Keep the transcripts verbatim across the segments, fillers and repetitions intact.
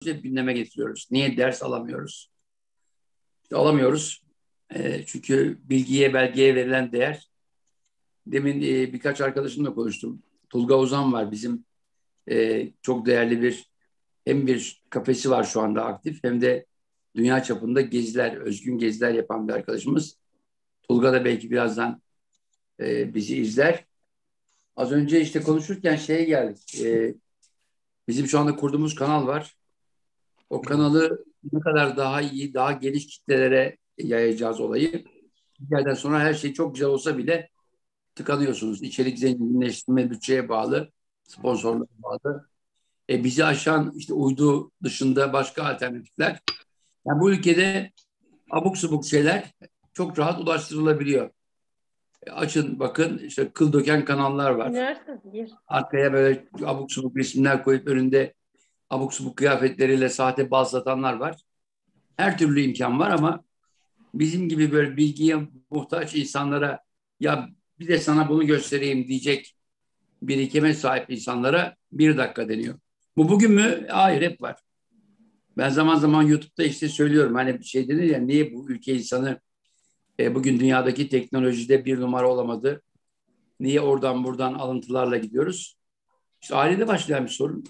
hep gündeme getiriyoruz. Niye ders alamıyoruz? İşte alamıyoruz. E, çünkü bilgiye, belgeye verilen değer. Demin e, birkaç arkadaşımla konuştum. Tulga Uzan var bizim e, çok değerli bir hem bir kafesi var şu anda aktif hem de dünya çapında geziler, özgün geziler yapan bir arkadaşımız. Tulga da belki birazdan e, bizi izler. Az önce işte konuşurken şeye geldik. E, bizim şu anda kurduğumuz kanal var. O kanalı ne kadar daha iyi, daha geniş kitlelere yayacağız olayı. Bir yerden sonra her şey çok güzel olsa bile tıkanıyorsunuz. İçerik zenginleştirme bütçeye bağlı, sponsorluğa bağlı. E, bizi aşan işte uydu dışında başka alternatifler. Yani bu ülkede abuk subuk şeyler çok rahat ulaştırılabiliyor. E, açın bakın işte kıl döken kanallar var. Arkaya böyle abuk subuk resimler koyup önünde abuk subuk kıyafetleriyle sahte bal satanlar var. Her türlü imkan var ama bizim gibi böyle bilgiye muhtaç insanlara ya bir de sana bunu göstereyim diyecek birikime sahip insanlara bir dakika deniyor. Bu bugün mü? Hayır, hep var. Ben zaman zaman YouTube'da işte söylüyorum hani bir şey denir ya niye bu ülke insanı e, bugün dünyadaki teknolojide bir numara olamadı? Niye oradan buradan alıntılarla gidiyoruz? İşte ailede başlayan bir sorun.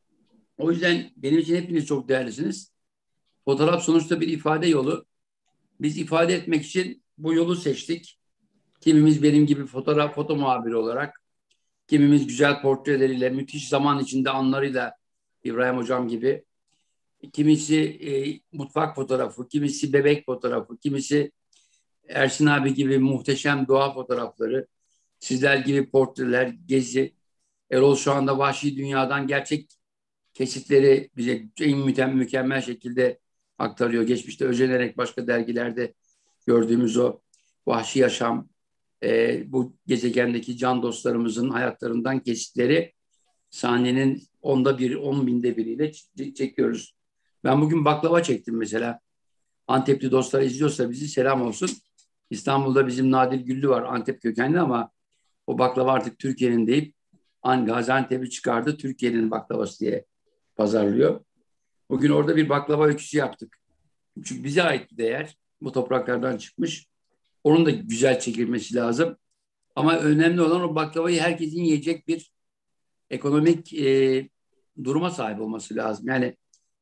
O yüzden benim için hepiniz çok değerlisiniz. Fotoğraf sonuçta bir ifade yolu. Biz ifade etmek için bu yolu seçtik. Kimimiz benim gibi fotoğraf foto muhabiri olarak, kimimiz güzel portreleriyle, müthiş zaman içinde anlarıyla İbrahim Hocam gibi, kimisi e, mutfak fotoğrafı, kimisi bebek fotoğrafı, kimisi Ersin abi gibi muhteşem doğa fotoğrafları, sizler gibi portreler, gezi. Erol şu anda vahşi dünyadan gerçek kesitleri bize en mükemmel, mükemmel şekilde aktarıyor. Geçmişte özenerek başka dergilerde gördüğümüz o vahşi yaşam, e, bu gezegendeki can dostlarımızın hayatlarından kesitleri sahnenin onda bir, on binde biriyle çekiyoruz. Ben bugün baklava çektim mesela. Antepli dostlar izliyorsa bizi selam olsun. İstanbul'da bizim Nadir Güllü var, Antep kökenli ama o baklava artık Türkiye'nin deyip Gaziantep'i çıkardı, Türkiye'nin baklavası diye pazarlıyor. Bugün orada bir baklava öyküsü yaptık. Çünkü bize ait bir değer. Bu topraklardan çıkmış. Onun da güzel çekilmesi lazım. Ama önemli olan o baklavayı herkesin yiyecek bir ekonomik e, duruma sahip olması lazım. Yani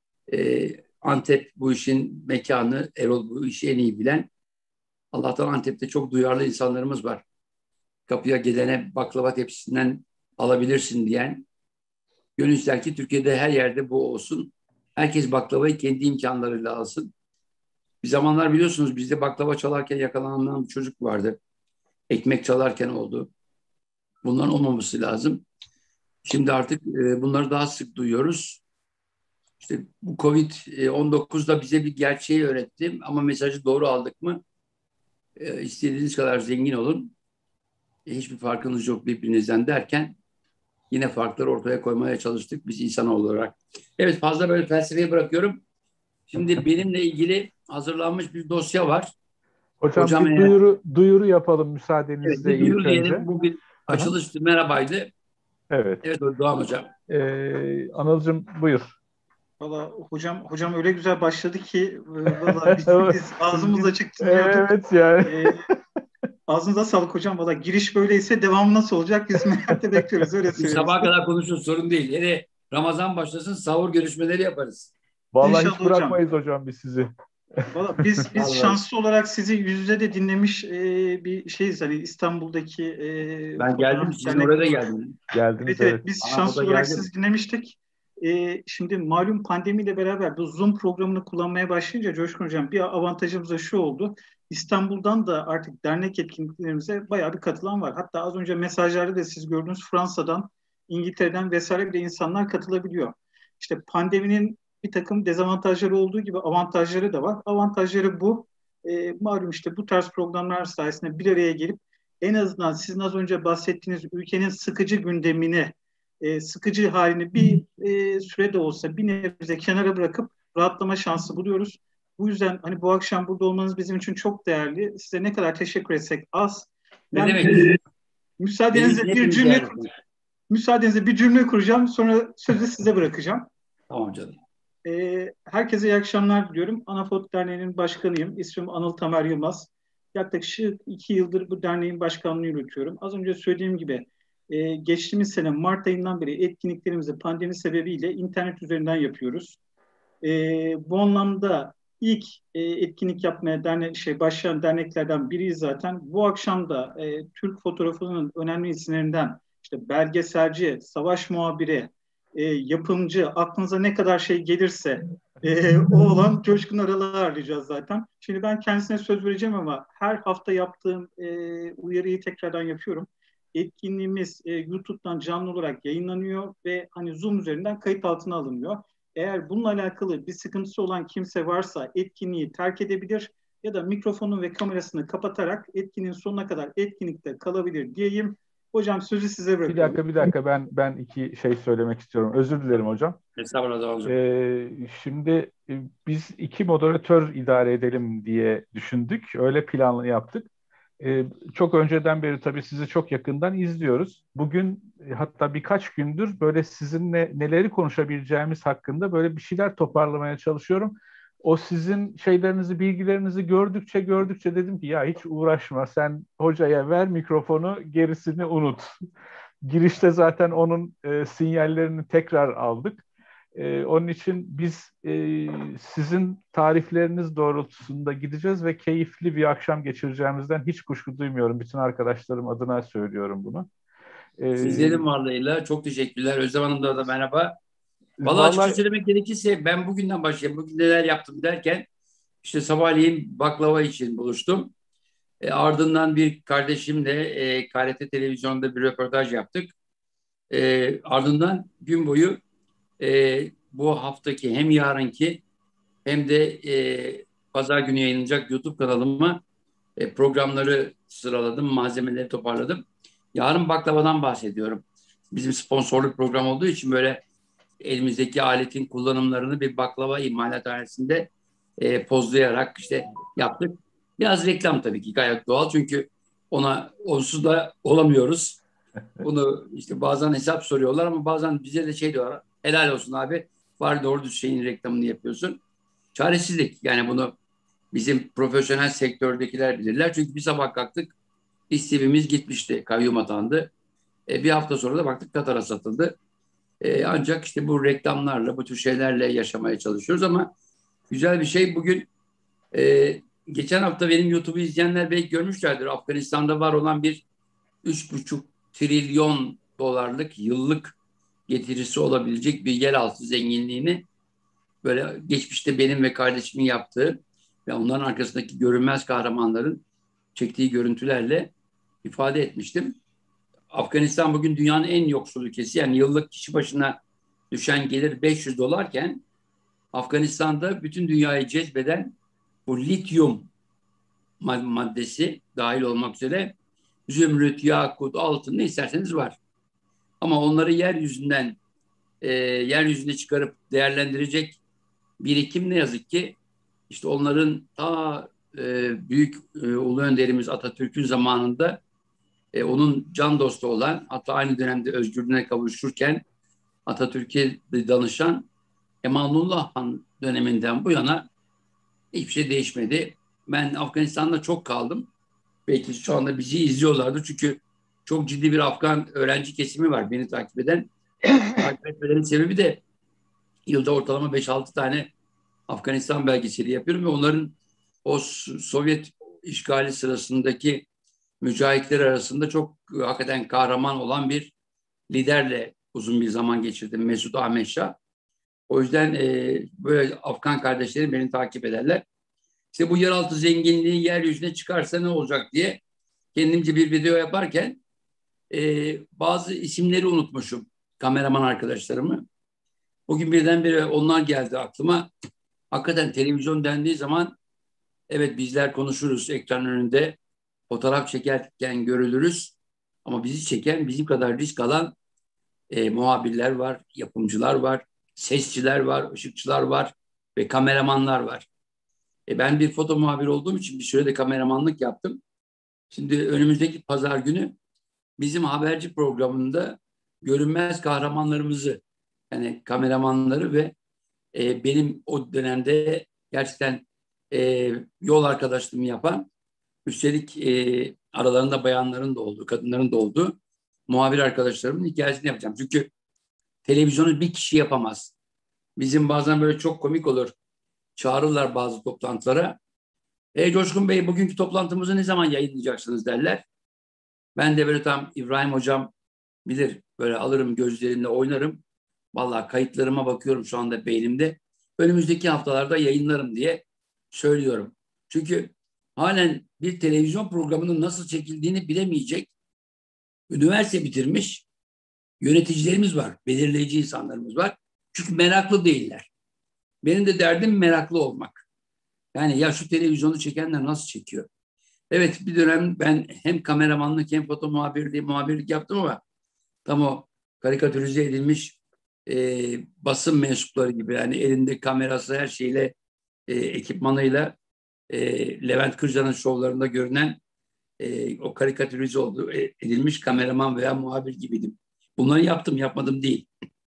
e, Antep bu işin mekanı, Erol bu işi en iyi bilen. Allah'tan Antep'te çok duyarlı insanlarımız var. Kapıya gelene baklava tepsisinden alabilirsin diyen. Gönül ister ki Türkiye'de her yerde bu olsun. Herkes baklavayı kendi imkanlarıyla alsın. Bir zamanlar biliyorsunuz bizde baklava çalarken yakalanan bir çocuk vardı. Ekmek çalarken oldu. Bunların olmaması lazım. Şimdi artık e, bunları daha sık duyuyoruz. İşte bu kovid on dokuz da bize bir gerçeği öğretti ama mesajı doğru aldık mı e, istediğiniz kadar zengin olun. E, hiçbir farkınız yok birbirinizden derken yine farkları ortaya koymaya çalıştık biz insan olarak. Evet, fazla böyle felsefeyi bırakıyorum. Şimdi benimle ilgili hazırlanmış bir dosya var. Hocam Hocam bir eğer duyuru duyuru yapalım evet, müsaadenizle bir ilk duyuru önce. diyelim. Bu bir Aha, açılıştı, merhabaydı. evet. Evet Doğan Hocam. Ee, Anılcım buyur. Valla hocam hocam öyle güzel başladı ki e, valla biz, biz ağzımız Biz, açık dinliyorduk. evet yani. E, ağzınıza sağlık hocam. Valla giriş böyleyse devamı nasıl olacak biz merakla bekliyoruz. Öyle Biz söyleyeyim sabaha size. kadar konuşuruz, sorun değil. Hele Ramazan başlasın, sahur görüşmeleri yaparız. Vallahi İnşallah hiç hocam. bırakmayız hocam biz sizi. Valla biz biz Vallahi şanslı olarak sizi yüz yüze de dinlemiş e, bir şeyiz. Hani İstanbul'daki e, ben geldim, fotoğraf sizin oraya dernek da olarak. geldim. Geldiniz Evet evet evet. biz Aha, o da şanslı olarak geldi mi? sizi dinlemiştik. Ee, şimdi malum pandemiyle beraber bu Zoom programını kullanmaya başlayınca Coşkun Hocam bir avantajımız da şu oldu. İstanbul'dan da artık dernek etkinliklerimize bayağı bir katılan var. Hatta az önce mesajlarda da siz gördünüz Fransa'dan, İngiltere'den vesaire bile insanlar katılabiliyor. İşte pandeminin bir takım dezavantajları olduğu gibi avantajları da var. Avantajları bu. Ee, malum işte bu tarz programlar sayesinde bir araya gelip en azından sizin az önce bahsettiğiniz ülkenin sıkıcı gündemini e, sıkıcı halini bir e, sürede olsa bir nebze kenara bırakıp rahatlama şansı buluyoruz. Bu yüzden hani bu akşam burada olmanız bizim için çok değerli. Size ne kadar teşekkür etsek az. Ne Ben demek? Benim müsaadenizle için bir hepiniz cümle değerlisiniz. müsaadenizle bir cümle kuracağım. Sonra sözü size bırakacağım. Tamam canım. E, herkese iyi akşamlar diliyorum. Anafot Derneği'nin başkanıyım. İsmim Anıl Tamer Yılmaz. Yaklaşık iki yıldır bu derneğin başkanlığını yürütüyorum. Az önce söylediğim gibi e, geçtiğimiz sene Mart ayından beri etkinliklerimizi pandemi sebebiyle internet üzerinden yapıyoruz. E, bu anlamda ilk e, etkinlik yapmaya dernek, şey, başlayan derneklerden biriyiz zaten. Bu akşam da e, Türk fotoğrafının önemli isimlerinden işte belgeselci, savaş muhabiri, e, yapımcı, aklınıza ne kadar şey gelirse e, o olan Coşkun Aral'ı ağırlayacağız zaten. Şimdi ben kendisine söz vereceğim ama her hafta yaptığım e, uyarıyı tekrardan yapıyorum. Etkinliğimiz e, YouTube'dan canlı olarak yayınlanıyor ve hani Zoom üzerinden kayıt altına alınıyor. Eğer bununla alakalı bir sıkıntısı olan kimse varsa etkinliği terk edebilir ya da mikrofonu ve kamerasını kapatarak etkinliğin sonuna kadar etkinlikte kalabilir diyeyim. Hocam sözü size Bir bırakıyorum. dakika, bir dakika. Ben ben iki şey söylemek istiyorum. Özür dilerim hocam. Estağfurullah hocam. Ee, şimdi e, biz iki moderatör idare edelim diye düşündük. Öyle planlı yaptık. Ee, çok önceden beri tabii sizi çok yakından izliyoruz. Bugün e, hatta birkaç gündür böyle sizinle neleri konuşabileceğimiz hakkında böyle bir şeyler toparlamaya çalışıyorum. O sizin şeylerinizi, bilgilerinizi gördükçe gördükçe dedim ki ya hiç uğraşma, sen hocaya ver mikrofonu, gerisini unut. Girişte zaten onun e, sinyallerini tekrar aldık. E, onun için biz e, sizin tarifleriniz doğrultusunda gideceğiz ve keyifli bir akşam geçireceğimizden hiç kuşku duymuyorum. Bütün arkadaşlarım adına söylüyorum bunu. E, Sizlerin varlığıyla çok teşekkürler. Özlem Hanım da, da merhaba. Vallahi açıkça Vallahi söylemek gerekirse ben bugünden başlayayım. Bugün neler yaptım derken işte sabahleyin baklava için buluştum. E, ardından bir kardeşimle e, K R T Televizyon'da bir röportaj yaptık. E, ardından gün boyu e, bu haftaki hem yarınki hem de e, pazar günü yayınlanacak YouTube kanalıma e, programları sıraladım, malzemeleri toparladım. Yarın baklavadan bahsediyorum. Bizim sponsorluk program olduğu için böyle elimizdeki aletin kullanımlarını bir baklava imalathanesinde e, pozlayarak işte yaptık. Biraz reklam tabii ki gayet doğal çünkü ona onsuz da olamıyoruz. Bunu işte bazen hesap soruyorlar ama bazen bize de şey diyorlar. Helal olsun abi. Var doğru düz şeyin reklamını yapıyorsun. Çaresizlik yani bunu bizim profesyonel sektördekiler bilirler. Çünkü bir sabah kalktık iş C V'miz gitmişti. Kayyum atandı. E, bir hafta sonra da baktık Katar'a satıldı. E, ancak işte bu reklamlarla, bu tür şeylerle yaşamaya çalışıyoruz ama güzel bir şey. Bugün e, geçen hafta benim YouTube'u izleyenler belki görmüşlerdir. Afganistan'da var olan bir üç buçuk trilyon dolarlık yıllık getirisi olabilecek bir yeraltı zenginliğini böyle geçmişte benim ve kardeşimin yaptığı ve onların arkasındaki görünmez kahramanların çektiği görüntülerle ifade etmiştim. Afganistan bugün dünyanın en yoksul ülkesi. Yani yıllık kişi başına düşen gelir beş yüz dolarken Afganistan'da bütün dünyayı cezbeden bu lityum maddesi dahil olmak üzere zümrüt, yakut, altın ne isterseniz var. Ama onları yeryüzünden e, yeryüzüne çıkarıp değerlendirecek birikim ne yazık ki işte onların ta e, büyük e, ulu önderimiz Atatürk'ün zamanında e, onun can dostu olan hatta aynı dönemde özgürlüğüne kavuşurken Atatürk'e danışan Emanullah Han döneminden bu yana hiçbir şey değişmedi. Ben Afganistan'da çok kaldım. Belki şu anda bizi izliyorlardı çünkü çok ciddi bir Afgan öğrenci kesimi var beni takip eden. Takip etmelerinin sebebi de yılda ortalama beş altı tane Afganistan belgeseli yapıyorum ve onların o Sovyet işgali sırasındaki mücahitler arasında çok hakikaten kahraman olan bir liderle uzun bir zaman geçirdim. Mesut Ahmet Şah. O yüzden e, böyle Afgan kardeşlerim beni takip ederler. İşte bu yeraltı zenginliği yeryüzüne çıkarsa ne olacak diye kendimce bir video yaparken e, bazı isimleri unutmuşum. Kameraman arkadaşlarımı. Bugün birdenbire onlar geldi aklıma. Hakikaten televizyon dendiği zaman evet bizler konuşuruz ekran önünde. Fotoğraf çekerken görülürüz. Ama bizi çeken bizim kadar risk alan e, muhabirler var, yapımcılar var, sesçiler var, ışıkçılar var ve kameramanlar var. E, ben bir foto muhabiri olduğum için bir sürede kameramanlık yaptım. Şimdi önümüzdeki pazar günü bizim haberci programında görünmez kahramanlarımızı yani kameramanları ve e, benim o dönemde gerçekten e, yol arkadaşlığımı yapan, üstelik e, aralarında bayanların da olduğu, kadınların da olduğu muhabir arkadaşlarımın hikayesini yapacağım. Çünkü televizyonu bir kişi yapamaz. Bizim bazen böyle çok komik olur. Çağırırlar bazı toplantılara. E Coşkun Bey, bugünkü toplantımızı ne zaman yayınlayacaksınız derler. Ben de böyle tam İbrahim Hocam bilir, böyle alırım gözlerimle oynarım. Vallahi kayıtlarıma bakıyorum şu anda beynimde. Önümüzdeki haftalarda yayınlarım diye söylüyorum. Çünkü halen bir televizyon programının nasıl çekildiğini bilemeyecek üniversite bitirmiş yöneticilerimiz var, belirleyici insanlarımız var. Çünkü meraklı değiller. Benim de derdim meraklı olmak. Yani ya şu televizyonu çekenler nasıl çekiyor? Evet, bir dönem ben hem kameramanlık hem foto muhabirliği, muhabirlik yaptım ama tam o karikatürize edilmiş e, basın mensupları gibi, yani elinde kamerası her şeyle, e, ekipmanıyla e, Levent Kırca'nın şovlarında görünen e, o karikatürize oldu, e, edilmiş kameraman veya muhabir gibiydim. Bunları yaptım, yapmadım değil.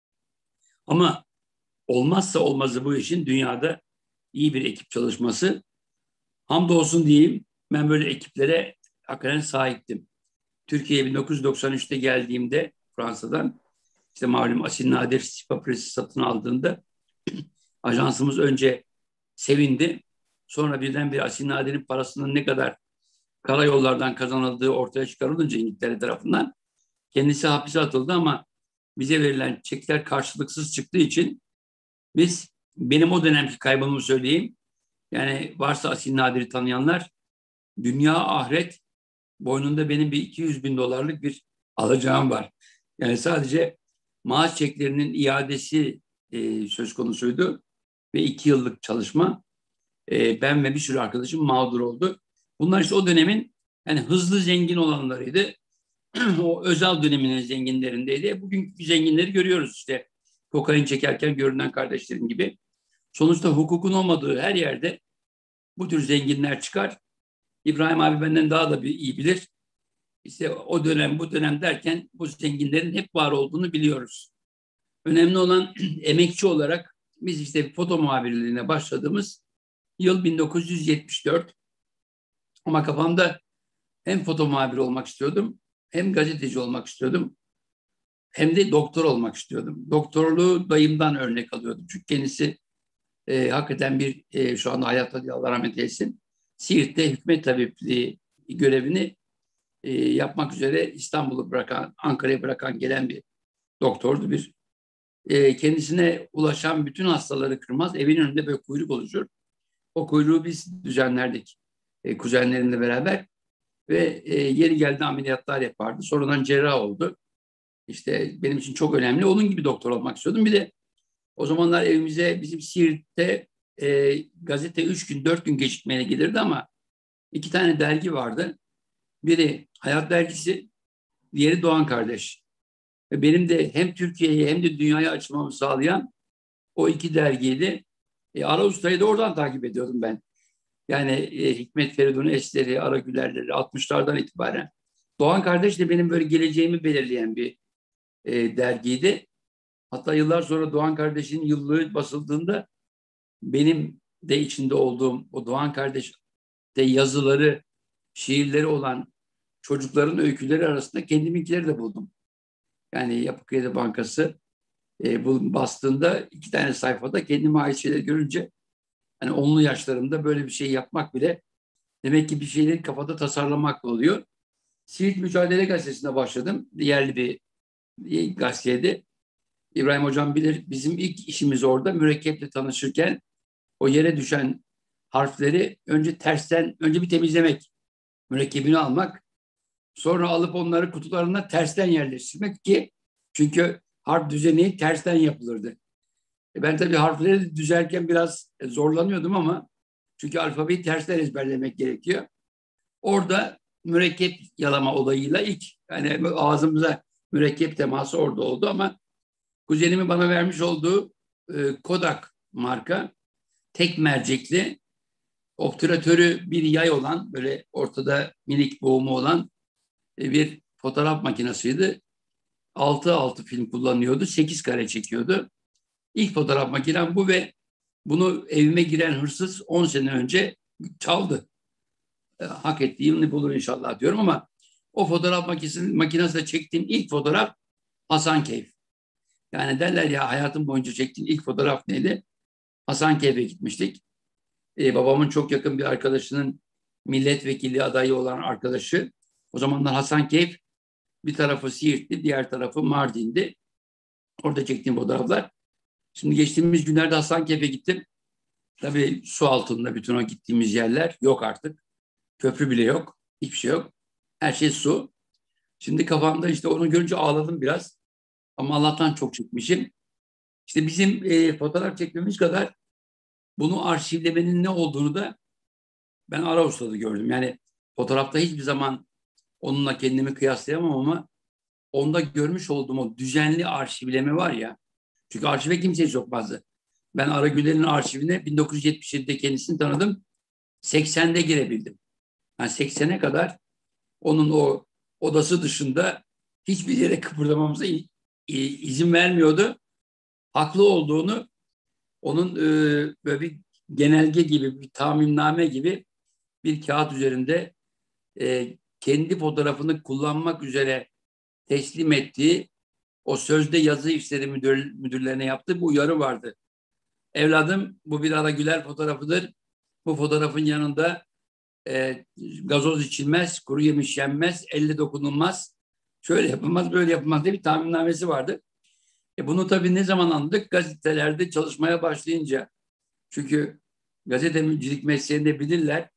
Ama olmazsa olmazı bu işin dünyada iyi bir ekip çalışması. Hamdolsun diyeyim, ben böyle ekiplere hakikaten sahiptim. Türkiye'ye bin dokuz yüz doksan üçte geldiğimde Fransa'dan, işte malum Asil Nadir Sipa Presi satın aldığında ajansımız önce sevindi. Sonra birdenbire Asil Nadir'in parasının ne kadar karayollardan kazanıldığı ortaya çıkarılınca İngiltere tarafından kendisi hapise atıldı ama bize verilen çekler karşılıksız çıktığı için biz, benim o dönemki kaybımı söyleyeyim. Yani varsa Asil Nadir'i tanıyanlar, dünya ahiret boynunda benim bir iki yüz bin dolarlık bir alacağım var. Yani sadece maaş çeklerinin iadesi e, söz konusuydu ve iki yıllık çalışma. E, ben ve bir sürü arkadaşım mağdur oldu. Bunlar işte o dönemin yani hızlı zengin olanlarıydı. O özel döneminin zenginlerindeydi. Bugünkü zenginleri görüyoruz işte. Kokain çekerken görünen kardeşlerim gibi. Sonuçta hukukun olmadığı her yerde bu tür zenginler çıkar. İbrahim abi benden daha da bir iyi bilir. İşte o dönem bu dönem derken bu zenginlerin hep var olduğunu biliyoruz. Önemli olan emekçi olarak biz işte foto muhabirliğine başladığımız yıl bin dokuz yüz yetmiş dört. Ama kafamda hem foto muhabiri olmak istiyordum, hem gazeteci olmak istiyordum, hem de doktor olmak istiyordum. Doktorluğu dayımdan örnek alıyordum. Çünkü kendisi e, hakikaten bir e, şu anda hayatta diye Allah rahmet eylesin, Siirt'te hükümet tabipliği görevini e, yapmak üzere İstanbul'u bırakan, Ankara'yı bırakan gelen bir doktordu. Bir e, kendisine ulaşan bütün hastaları kırmaz. Evin önünde böyle kuyruk oluşur. O kuyruğu biz düzenlerdik e, kuzenlerimle beraber ve e, yeri geldi ameliyatlar yapardı. Sonradan cerrah oldu. İşte benim için çok önemli. Onun gibi doktor olmak istiyordum. Bir de o zamanlar evimize bizim Siirt'te e, gazete üç gün, dört gün gecikmeyle gelirdi ama iki tane dergi vardı. Biri Hayat Dergisi, diğeri Doğan Kardeş. Ve benim de hem Türkiye'ye hem de dünyaya açılmamı sağlayan o iki dergiydi. E, Ara Usta'yı da oradan takip ediyordum ben. Yani e, Hikmet Feridun Esleri, Ara Gülerleri altmışlardan itibaren. Doğan Kardeş de benim böyle geleceğimi belirleyen bir e, dergiydi. Hatta yıllar sonra Doğan Kardeş'in yıllığı basıldığında benim de içinde olduğum o Doğan Kardeş'te yazıları, şiirleri olan çocukların öyküleri arasında kendiminkileri de buldum. Yani Yapı Kredi Bankası e, bu bastığında iki tane sayfada kendime ait şeyler görünce, hani onlu yaşlarımda böyle bir şey yapmak bile demek ki bir şeyleri kafada tasarlamakla oluyor. Siirt Mücadele Gazetesi'ne başladım. Yerli bir, bir gazeteydi. İbrahim Hocam bilir, bizim ilk işimiz orada mürekkeple tanışırken o yere düşen harfleri önce tersten, önce bir temizlemek, mürekkebini almak, sonra alıp onları kutularına tersten yerleştirmek ki çünkü harf düzeni tersten yapılırdı. E ben tabii harfleri düzerken biraz zorlanıyordum ama çünkü alfabeyi tersten ezberlemek gerekiyor. Orada mürekkep yalama olayıyla ilk yani ağzımıza mürekkep teması orada oldu ama kuzenimin bana vermiş olduğu e, Kodak marka tek mercekli, obturatörü bir yay olan, böyle ortada minik boğumu olan e, bir fotoğraf makinesiydi. altı altı film kullanıyordu. sekiz kare çekiyordu. İlk fotoğraf makinem bu ve bunu evime giren hırsız on sene önce çaldı. E, hak ettiğini bulur inşallah diyorum ama o fotoğraf makinesi, makinesinde çektiğim ilk fotoğraf Hasankeyf. Yani derler ya hayatım boyunca çektiğim ilk fotoğraf neydi? Hasankeyf'e gitmiştik. Ee, babamın çok yakın bir arkadaşının milletvekili adayı olan arkadaşı. O zamanlar Hasankeyf bir tarafı Siirt'ti, diğer tarafı Mardin'di. Orada çektiğim fotoğraflar. Şimdi geçtiğimiz günlerde Hasankeyf'e gittim. Tabii su altında bütün o gittiğimiz yerler yok artık. Köprü bile yok. Hiçbir şey yok. Her şey su. Şimdi kafamda işte onu görünce ağladım biraz. Ama Allah'tan çok çekmişim. İşte bizim e, fotoğraf çekmemiz kadar bunu arşivlemenin ne olduğunu da ben Ara Usta'da gördüm. Yani fotoğrafta hiçbir zaman onunla kendimi kıyaslayamam ama onda görmüş olduğum o düzenli arşivleme var ya. Çünkü arşive kimseye sokmazdı. Ben Ara Güler'in arşivine bin dokuz yüz yetmiş yedide kendisini tanıdım. seksende girebildim. Yani seksene kadar onun o odası dışında hiçbir yere kıpırdamamıza izin vermiyordu. Haklı olduğunu onun e, böyle bir genelge gibi, bir taminame gibi bir kağıt üzerinde e, kendi fotoğrafını kullanmak üzere teslim ettiği o sözde yazı işleri müdür, müdürlerine yaptığı bu uyarı vardı. Evladım bu bir Ara Güler fotoğrafıdır. Bu fotoğrafın yanında e, gazoz içilmez, kuru yemiş yenmez, elle dokunulmaz, şöyle yapılmaz, böyle yapılmaz diye bir taminnamesi vardı. E bunu tabii ne zaman anladık? Gazetelerde çalışmaya başlayınca. Çünkü gazetecilik mesleğinde bilirler.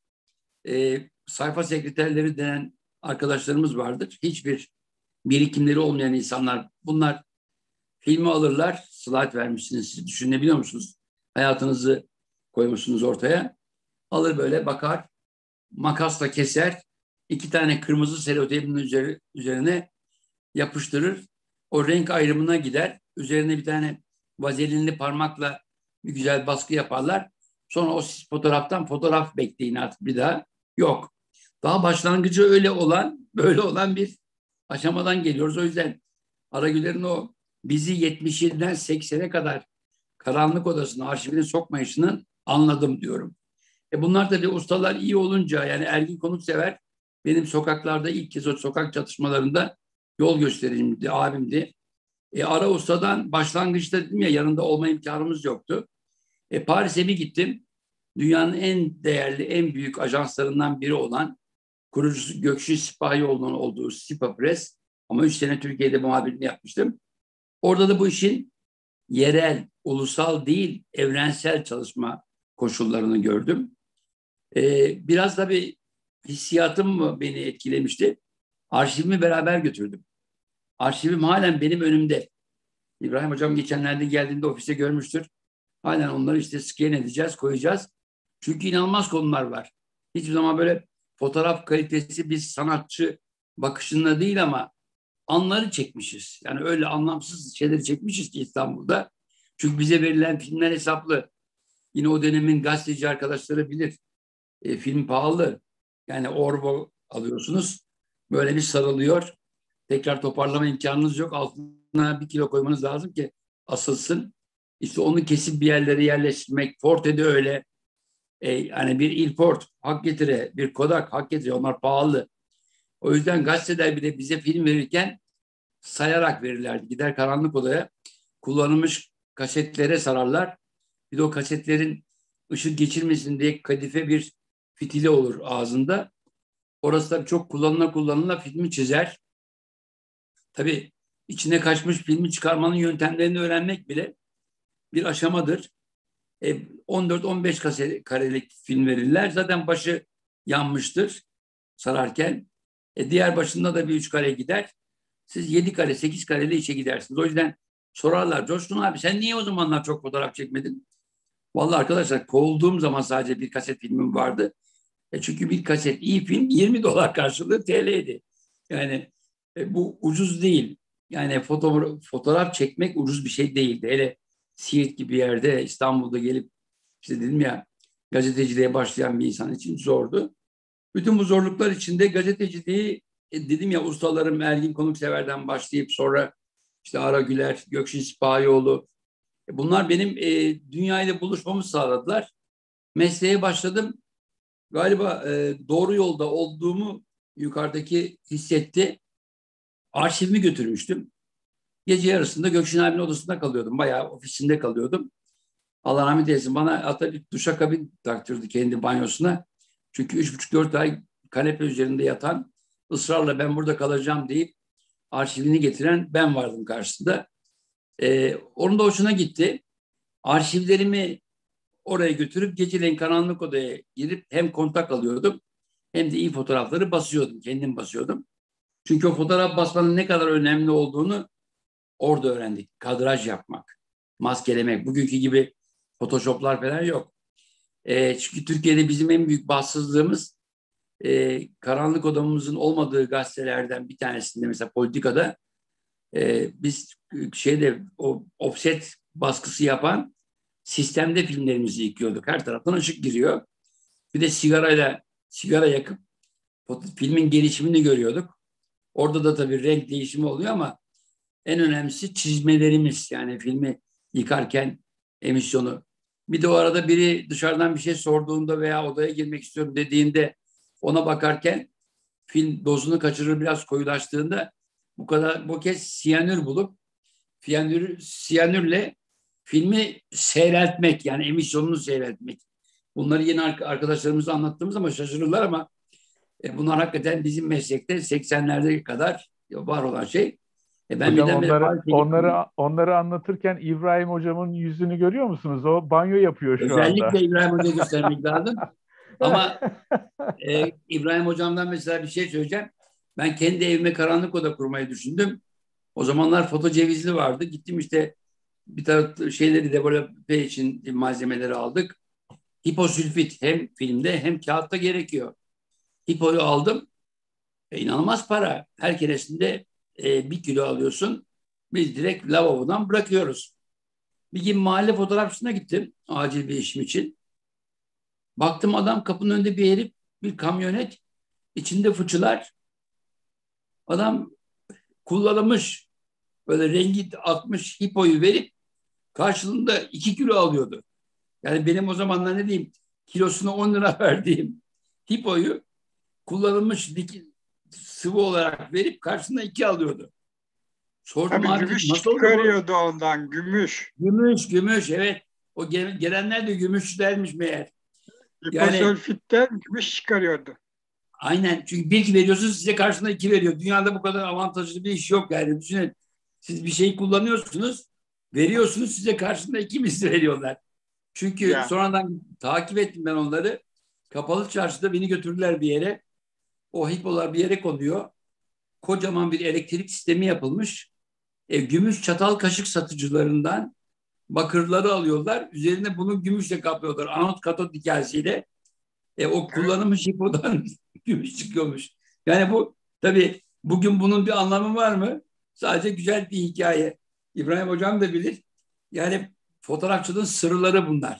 E, sayfa sekreterleri denen arkadaşlarımız vardır. Hiçbir birikimleri olmayan insanlar. Bunlar filmi alırlar. Slide vermişsiniz. Siz düşünebiliyor musunuz? Hayatınızı koymuşsunuz ortaya. Alır böyle bakar. Makasla keser. İki tane kırmızı seloteypin üzerine yapıştırır. O renk ayrımına gider. Üzerine bir tane vazelinli parmakla bir güzel baskı yaparlar. Sonra o fotoğraftan fotoğraf bekleyin artık bir daha. Yok. Daha başlangıcı öyle olan, böyle olan bir aşamadan geliyoruz. O yüzden Ara Güler'in o bizi yetmiş yediden seksene kadar karanlık odasına, arşivine sokmayışını anladım diyorum. E bunlar tabii ustalar iyi olunca yani Ergin Konuksever benim sokaklarda ilk kez o sokak çatışmalarında yol göstericimdi, abimdi. E, Ara Usta'dan başlangıçta dedim ya yanında olma imkanımız yoktu. E, Paris'e bir gittim. Dünyanın en değerli, en büyük ajanslarından biri olan kurucusu Gökşin Sipahioğlu'nun olduğu Sipa Press. Ama üç sene Türkiye'de muhabirliğini yapmıştım. Orada da bu işin yerel, ulusal değil, evrensel çalışma koşullarını gördüm. E, biraz da bir hissiyatım mı beni etkilemişti. Arşivimi beraber götürdüm. Arşivim halen benim önümde. İbrahim Hocam geçenlerde geldiğinde ofise görmüştür. Halen onları işte scan edeceğiz, koyacağız. Çünkü inanılmaz konular var. Hiçbir zaman böyle fotoğraf kalitesi biz sanatçı bakışında değil ama anları çekmişiz. Yani öyle anlamsız şeyleri çekmişiz ki İstanbul'da. Çünkü bize verilen filmler hesaplı. Yine o dönemin gazeteci arkadaşları bilir. E, film pahalı. Yani Orbo alıyorsunuz. Böyle bir sarılıyor. Tekrar toparlama imkanınız yok. Altına bir kilo koymanız lazım ki asılsın. İşte onu kesip bir yerlere yerleştirmek. Forte'de öyle. E, yani bir Ilford hak getire, bir Kodak hak getire. Onlar pahalı. O yüzden gazeteler bile bize film verirken sayarak verirlerdi. Gider karanlık odaya kullanılmış kasetlere sararlar. Bir de o kasetlerin ışık geçirmesin diye kadife bir fitili olur ağzında. Orası tabii çok kullanıla kullanıla filmi çizer. Tabii içine kaçmış filmi çıkarmanın yöntemlerini öğrenmek bile bir aşamadır. E, on dört on beş karelik film verirler. Zaten başı yanmıştır sararken. E, diğer başında da bir üç kare gider. Siz yedi kare, sekiz kareli işe gidersiniz. O yüzden sorarlar, Coşkun abi sen niye o zamanlar çok fotoğraf çekmedin? Vallahi arkadaşlar kovulduğum zaman sadece bir kaset filmim vardı. E çünkü bir kaset iyi film yirmi dolar karşılığı T L'ydi. Yani e, bu ucuz değil. Yani foto, fotoğraf çekmek ucuz bir şey değildi. Hele Siirt gibi yerde İstanbul'da gelip işte dedim ya gazeteciliğe başlayan bir insan için zordu. Bütün bu zorluklar içinde gazeteciliği e, dedim ya ustalarım Ergin Konuksever'den başlayıp sonra işte Ara Güler, Gökşin Sipahioğlu, Bunlar benim e, dünyayla buluşmamı sağladılar. Mesleğe başladım. Galiba e, doğru yolda olduğumu yukarıdaki hissetti. Arşivimi götürmüştüm. Gece yarısında Gökşin abinin odasında kalıyordum. Bayağı ofisinde kalıyordum. Allah rahmet eylesin. Bana hatta bir duşakabin taktırdı kendi banyosuna. Çünkü üç buçuk dört ay kanepe üzerinde yatan, ısrarla ben burada kalacağım deyip arşivini getiren ben vardım karşısında. Ee, onun da hoşuna gitti. Arşivlerimi oraya götürüp geceleyin karanlık odaya girip hem kontak alıyordum hem de iyi fotoğrafları basıyordum. Kendim basıyordum. Çünkü o fotoğraf basmanın ne kadar önemli olduğunu orada öğrendik. Kadraj yapmak, maskelemek. Bugünkü gibi Photoshop'lar falan yok. E, çünkü Türkiye'de bizim en büyük bahtsızlığımız e, karanlık odamızın olmadığı gazetelerden bir tanesinde, mesela Politika'da e, biz şeyde o offset baskısı yapan sistemde filmlerimizi yıkıyorduk. Her taraftan ışık giriyor. Bir de sigarayla sigara yakıp filmin gelişimini görüyorduk. Orada da tabii renk değişimi oluyor ama en önemlisi çizmelerimiz, yani filmi yıkarken emisyonu. Bir de o arada biri dışarıdan bir şey sorduğunda veya odaya girmek istiyorum dediğinde ona bakarken film dozunu kaçırır, biraz koyulaştığında bu kadar bu kez siyanür bulup siyanür, siyanürle filmi seyreltmek, yani emisyonunu seyreltmek. Bunları yeni arkadaşlarımıza anlattığımız ama şaşırırlar ama e, bunlar hakikaten bizim meslekte seksenlerde kadar var olan şey. E ben Hocam birdenbire onları Paris'e onları gittim. onları anlatırken İbrahim hocamın yüzünü görüyor musunuz? O banyo yapıyor şu anda. Özellikle İbrahim Hoca'yı göstermek lazım. Ama e, İbrahim Hocam'dan mesela bir şey söyleyeceğim. Ben kendi evime karanlık oda kurmayı düşündüm. O zamanlar foto cevizli vardı. Gittim işte bir taraf şeyleri develope için malzemeleri aldık. Hiposülfit hem filmde hem kağıtta gerekiyor. Hipoyu aldım. E, inanılmaz para. Her keresinde e, bir kilo alıyorsun. Biz direkt lavabodan bırakıyoruz. Bir gün mahalle fotoğrafçısına gittim. Acil bir işim için. Baktım adam kapının önünde bir herif, bir kamyonet. İçinde fıçılar. Adam kullanılmış, böyle rengi akmış hipoyu verip karşılığında iki kilo alıyordu. Yani benim o zamanlar ne diyeyim, kilosuna on lira verdiğim hipoyu kullanılmış sıvı olarak verip karşılığında iki alıyordu. Sordum, Tabii abi gümüş nasıl oldu bu? çıkarıyordu ondan, gümüş. Gümüş, gümüş, evet. O gelenler de gümüşlermiş meğer. Yani Hiposülfitten gümüş çıkarıyordu. aynen, çünkü bir iki veriyorsunuz, size karşılığında iki veriyor. Dünyada bu kadar avantajlı bir iş yok yani. Düşünün, siz bir şeyi kullanıyorsunuz, veriyorsunuz, size karşılığında iki misli veriyorlar. Çünkü Ya. sonradan takip ettim ben onları. Kapalı çarşıda beni götürdüler bir yere. O hipolar bir yere konuyor. Kocaman bir elektrik sistemi yapılmış. E, gümüş çatal kaşık satıcılarından bakırları alıyorlar. Üzerine bunu gümüşle kaplıyorlar. Anot katot hikayesiyle. E, o kullanılmış hipodan gümüş çıkıyormuş. Yani bu tabii bugün bunun bir anlamı var mı? Sadece güzel bir hikaye. İbrahim Hocam da bilir. Yani fotoğrafçılığın sırları bunlar.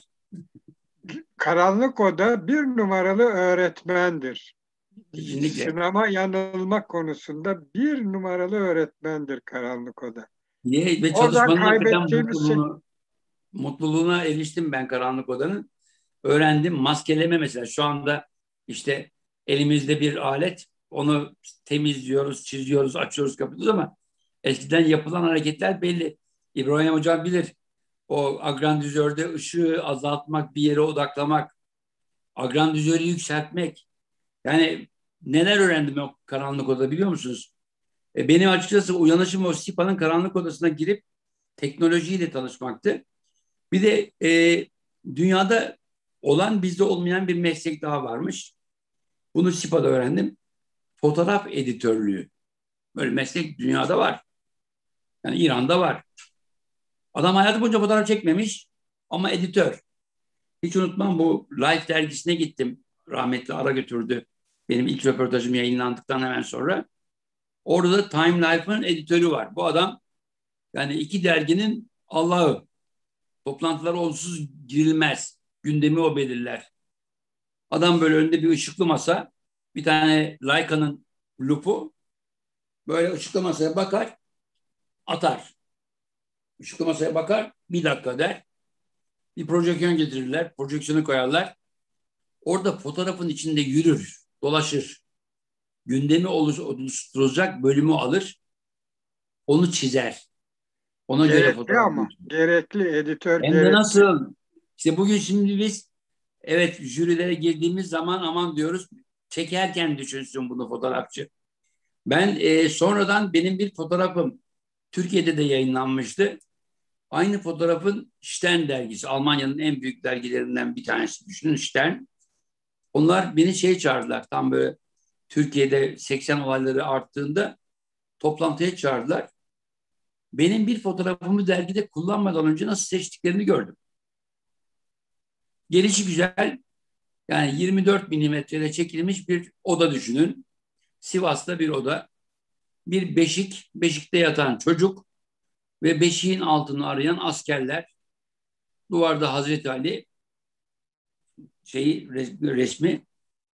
Karanlık oda bir numaralı öğretmendir. Kesinlikle. Sinema yanılma konusunda bir numaralı öğretmendir karanlık oda. Niye? Ve Oradan çalışmanın hakikaten kaybettiğimiz şey. mutluluğunu, mutluluğuna eriştim ben karanlık odanın. Öğrendim. Maskeleme mesela şu anda işte elimizde bir alet, onu temizliyoruz, çiziyoruz, açıyoruz, kapatıyoruz ama eskiden yapılan hareketler belli. İbrahim Hocam bilir. O agrandizörde ışığı azaltmak, bir yere odaklamak, agrandizörü yükseltmek. Yani neler öğrendim o karanlık odada biliyor musunuz? E, benim açıkçası uyanışım o SİPA'nın karanlık odasına girip teknolojiyle tanışmaktı. Bir de e, dünyada olan, bizde olmayan bir meslek daha varmış. Bunu SİPA'da öğrendim. Fotoğraf editörlüğü. Böyle meslek dünyada var. Yani İran'da var. Adam hayatı boyunca fotoğraf çekmemiş ama editör. Hiç unutmam, bu Life dergisine gittim. Rahmetli Ara götürdü. Benim ilk röportajım yayınlandıktan hemen sonra. Orada da Time Life'ın editörü var. Bu adam yani iki derginin Allah'ı. Toplantılara onsuz girilmez. Gündemi o belirler. Adam böyle önünde bir ışıklı masa, bir tane Leica'nın lupu, böyle ışıklı masaya bakar, atar. Işıklı masaya bakar, bir dakika der. Bir projeksiyon getirirler, projeksiyonu koyarlar. Orada fotoğrafın içinde yürür, dolaşır. Gündemi oluşturacak bölümü alır, onu çizer. Ona göre Gerekli fotoğraf ama. çekilir. Gerekli. Editör Hem de gerekli. nasıl? İşte bugün şimdi biz evet jürilere girdiğimiz zaman aman diyoruz çekerken düşünsün bunu fotoğrafçı. Ben e, sonradan benim bir fotoğrafım Türkiye'de de yayınlanmıştı. Aynı fotoğrafın Stern dergisi, Almanya'nın en büyük dergilerinden bir tanesi. Düşünün Stern. Onlar beni şey çağırdılar. Tam böyle Türkiye'de seksen olayları arttığında toplantıya çağırdılar. Benim bir fotoğrafımı dergide kullanmadan önce nasıl seçtiklerini gördüm. Gelişi güzel, yani yirmi dört milimetrede çekilmiş bir oda düşünün. Sivas'ta bir oda. Bir beşik, beşikte yatan çocuk ve beşiğin altını arayan askerler. Duvarda Hazreti Ali şeyi resmi.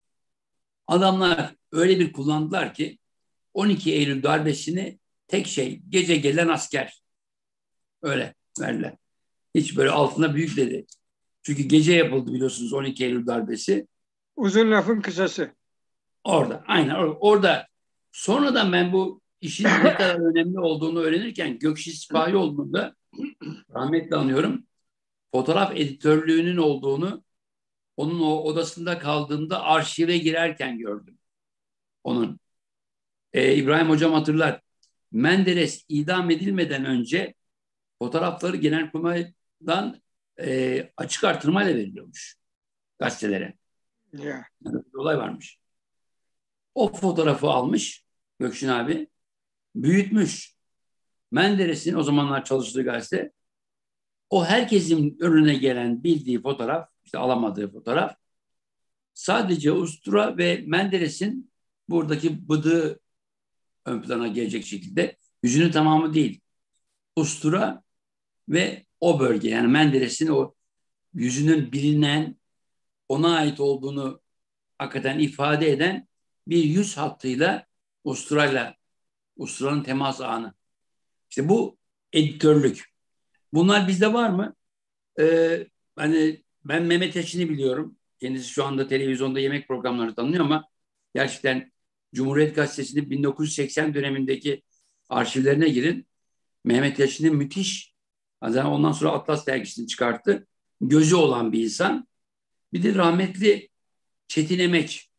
Adamlar öyle bir kullandılar ki on iki Eylül darbesini tek şey gece gelen asker. Öyle verdiler. Hiç böyle altına büyük dedi. Çünkü gece yapıldı biliyorsunuz on iki Eylül darbesi. Uzun lafın kısası. Orada, aynen orada. orada. Sonradan ben bu işin ne kadar önemli olduğunu öğrenirken Gökşi Sipahioğlu'nda rahmetli anıyorum. Fotoğraf editörlüğünün olduğunu onun o odasında kaldığımda arşive girerken gördüm. Onun. Ee, İbrahim Hocam hatırlar. Menderes idam edilmeden önce fotoğrafları Genelkurmay'dan e, açık artırmayla veriliyormuş gazetelere. Ya. Yani bir olay varmış. O fotoğrafı almış Gökşin abi, büyütmüş. Menderes'in o zamanlar çalıştığı gazete, o herkesin önüne gelen bildiği fotoğraf, işte alamadığı fotoğraf, sadece Ustura ve Menderes'in buradaki bıdığı ön plana gelecek şekilde, yüzünün tamamı değil. Ustura ve o bölge, yani Menderes'in o yüzünün bilinen, ona ait olduğunu hakikaten ifade eden bir yüz hattıyla Ustura'yla, Ustura'nın temas anı. İşte bu editörlük. Bunlar bizde var mı? Ee, hani ben Mehmet Eşin'i biliyorum. Kendisi şu anda televizyonda yemek programları tanınıyor ama gerçekten Cumhuriyet Gazetesi'nin bin dokuz yüz seksen dönemindeki arşivlerine girin. Mehmet Eşin'in müthiş, zaten ondan sonra Atlas dergisini çıkarttı. Gözü olan bir insan. Bir de rahmetli Çetin Emeç.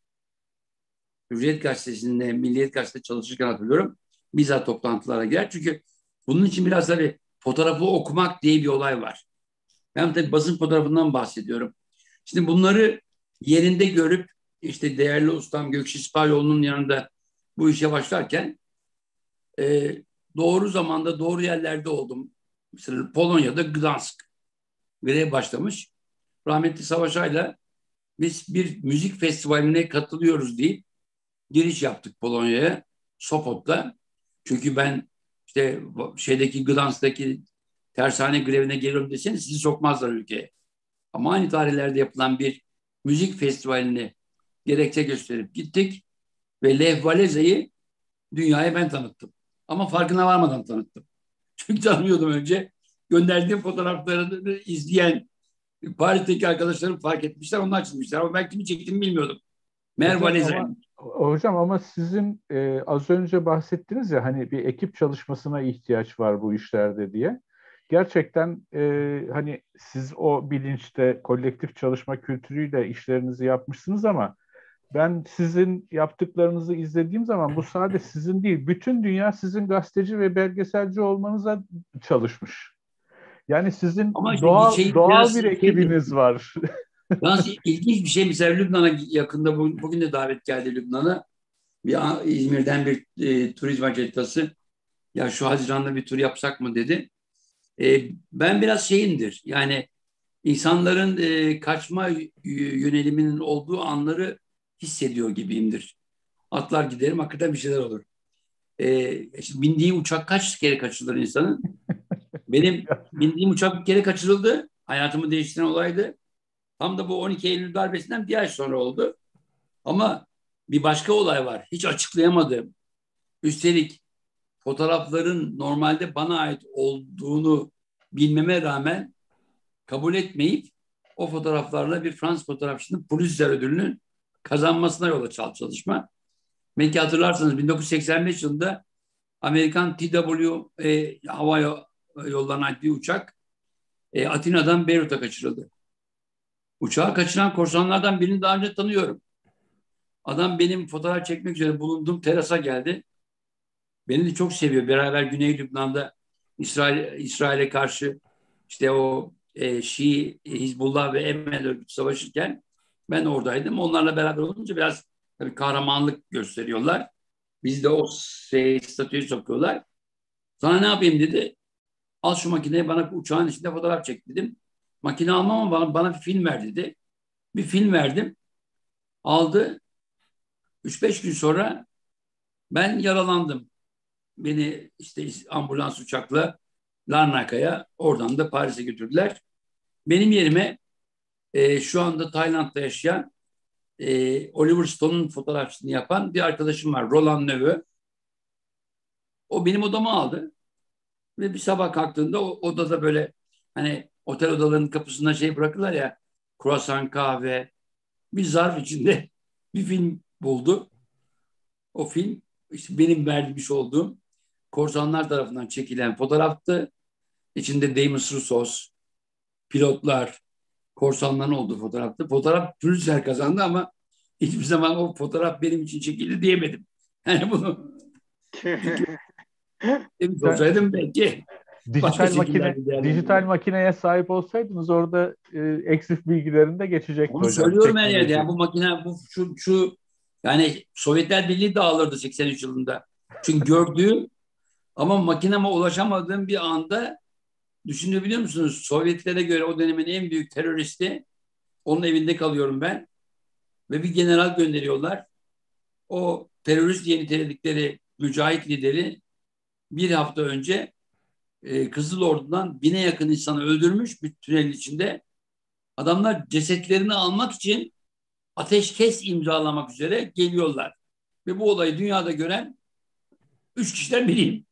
Hürriyet Gazetesi'nde, Milliyet Gazetesi'nde çalışırken hatırlıyorum. Bizzat toplantılara girer. Çünkü bunun için biraz tabii fotoğrafı okumak diye bir olay var. Ben tabii basın fotoğrafından bahsediyorum. Şimdi bunları yerinde görüp işte değerli ustam Gökşi Sipahioğlu'nun yanında bu işe başlarken e, doğru zamanda doğru yerlerde oldum. Mesela Polonya'da Gdansk grev başlamış. Rahmetli Savaş Ay'la biz bir müzik festivaline katılıyoruz deyip giriş yaptık Polonya'ya, Sopot'ta. Çünkü ben işte şeydeki Gdansk'taki tersane grevine geliyorum deseniz sizi sokmazlar ülkeye. Ama aynı tarihlerde yapılan bir müzik festivalini gerekçe gösterip gittik ve Lech Wałęsa'yı dünyaya ben tanıttım. Ama farkına varmadan tanıttım. Çünkü tanımıyordum önce. Gönderdiğim fotoğraflarını izleyen Paris'teki arkadaşlarım fark etmişler, onlar çizmişler. Ama ben kimi çektiğimi bilmiyordum. Meğer Hocam Wałęsa'ymış. ama, hocam ama sizin e, az önce bahsettiniz ya hani bir ekip çalışmasına ihtiyaç var bu işlerde diye. Gerçekten e, hani siz o bilinçte kolektif çalışma kültürüyle işlerinizi yapmışsınız ama ben sizin yaptıklarınızı izlediğim zaman bu sadece sizin değil, bütün dünya sizin gazeteci ve belgeselci olmanıza çalışmış. Yani sizin Ama işte bir doğal şey doğal biraz bir şey, ekibiniz var. yalnız ilginç bir şey, mesela Lübnan'a yakında bugün de davet geldi Lübnan'a. Bir İzmir'den bir e, turizm acentası, ya şu Haziran'da bir tur yapsak mı dedi. E, ben biraz şeyimdir, yani insanların e, kaçma yöneliminin olduğu anları hissediyor gibiyimdir. Atlar giderim, hakikaten bir şeyler olur. E, işte bindiği uçak kaç kere kaçırılır insanın? Benim bindiğim uçak bir kere kaçırıldı. Hayatımı değiştiren olaydı. Tam da bu on iki Eylül darbesinden bir ay sonra oldu. Ama bir başka olay var. Hiç açıklayamadığım. Üstelik fotoğrafların normalde bana ait olduğunu bilmeme rağmen kabul etmeyip o fotoğraflarla bir Fransız fotoğrafçının Pulitzer ödülünü kazanmasına yol açan çalışma. Belki hatırlarsınız bin dokuz yüz seksen beş yılında Amerikan T W e, hava yollarına ait bir uçak e, Atina'dan Beyrut'a kaçırıldı. Uçağı kaçıran korsanlardan birini daha önce tanıyorum. Adam benim fotoğraf çekmek üzere bulunduğum terasa geldi. Beni de çok seviyor. Beraber Güney Lübnan'da İsrail İsrail'e karşı işte o e, Şii, Hizbullah ve Emel örgütü savaşırken ben oradaydım. Onlarla beraber olunca biraz tabii kahramanlık gösteriyorlar. Biz de o şey, statüyü sokuyorlar. Sana ne yapayım dedi. Al şu makineyi bana uçağın içinde fotoğraf çek dedim. Makine almam ama bana, bana bir film ver dedi. Bir film verdim. Aldı. Üç beş gün sonra ben yaralandım. Beni işte ambulans uçakla Larnaka'ya, oradan da Paris'e götürdüler. Benim yerime e, şu anda Tayland'da yaşayan e, Oliver Stone'un fotoğrafçılığını yapan bir arkadaşım var. Roland Neveu. O benim odama aldı. Ve bir sabah kalktığında o odada böyle hani otel odalarının kapısında şey bırakırlar ya, kruvasan, kahve, bir zarf içinde bir film buldu. O film işte benim vermiş olduğum korsanlar tarafından çekilen fotoğraftı. İçinde Demis Roussos, pilotlar, korsanların olduğu fotoğraftı. Fotoğraf Pulitzer kazandı ama hiçbir zaman o fotoğraf benim için çekildi diyemedim. Yani bunu çünkü demiş olsaydım belki başka Dijital makine, dijital makineye sahip olsaydınız orada e, eksik bilgilerin de geçecekti onu hocam. söylüyorum her yerde. Teknoloji. Yani bu makine bu şu, şu yani Sovyetler Birliği dağılırdı seksen üç yılında. Çünkü gördüğü ama makineme ulaşamadığım bir anda düşünebiliyor musunuz? Sovyetlere göre o dönemin en büyük teröristi, onun evinde kalıyorum ben ve bir general gönderiyorlar. O terörist diye niteledikleri mücahit lideri bir hafta önce e, Kızıl Ordu'dan bine yakın insanı öldürmüş bir tünelin içinde. Adamlar cesetlerini almak için ateşkes imzalamak üzere geliyorlar. Ve bu olayı dünyada gören üç kişiden biriyim.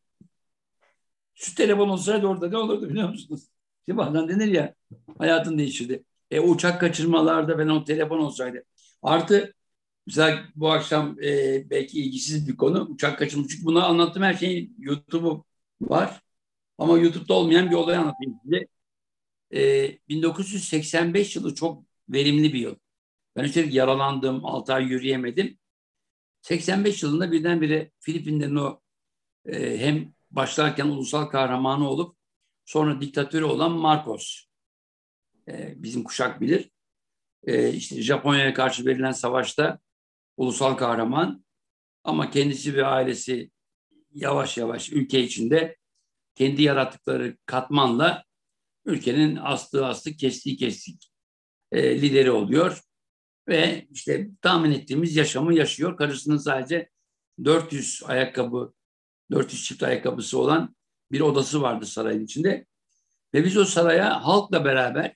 Şu telefon olsaydı orada ne olurdu biliyor musunuz? İşte bazen denir ya, hayatın değişirdi. E, uçak kaçırmalarda ben o telefon olsaydı. Artı mesela bu akşam e, belki ilgisiz bir konu, uçak kaçırma. Çünkü bunu anlattığım her şeyin YouTube'u var. Ama YouTube'da olmayan bir olay anlatayım size. E, bin dokuz yüz seksen beş yılı çok verimli bir yıl. Ben üstelik yaralandım, altı ay yürüyemedim. seksen beş yılında birdenbire Filipinlerin o e, hem başlarken ulusal kahramanı olup sonra diktatörü olan Marcos, e, bizim kuşak bilir. E, işte Japonya'ya karşı verilen savaşta ulusal kahraman ama kendisi ve ailesi yavaş yavaş ülke içinde kendi yarattıkları katmanla ülkenin astığı astık, kestiği kestik e, lideri oluyor. Ve işte tahmin ettiğimiz yaşamı yaşıyor. Karısının sadece dört yüz ayakkabı, dört yüz çift ayakkabısı olan bir odası vardı sarayın içinde. Ve biz o saraya halkla beraber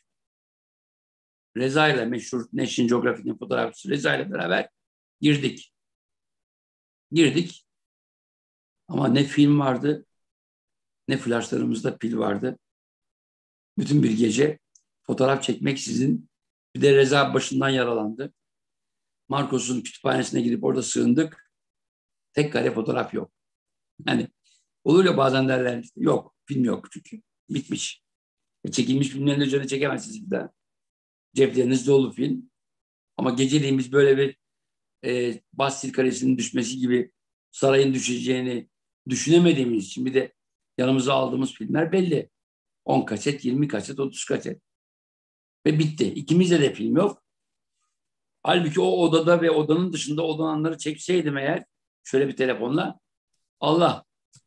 Reza ile, meşhur National Geographic'in fotoğrafçısı Reza ile beraber girdik. Girdik. Ama ne film vardı, ne flaşlarımızda pil vardı. Bütün bir gece fotoğraf çekmeksizin, bir de Reza başından yaralandı. Marcos'un kütüphanesine gidip orada sığındık. Tek kare fotoğraf yok. Yani olur ya bazen derler işte, yok, film yok çünkü. Bitmiş. E, çekilmiş filmlerin üzerine çekemezsiniz bir daha. Cepleriniz dolu film. Ama geceliğin biz böyle bir e, Bastil Kalesi'nin düşmesi gibi sarayın düşeceğini düşünemediğimiz için bir de yanımıza aldığımız filmler belli. on kaset, yirmi kaset, otuz kaset. Ve bitti. İkimizde de film yok. Halbuki o odada ve odanın dışında olanları çekseydim eğer şöyle bir telefonla, Allah.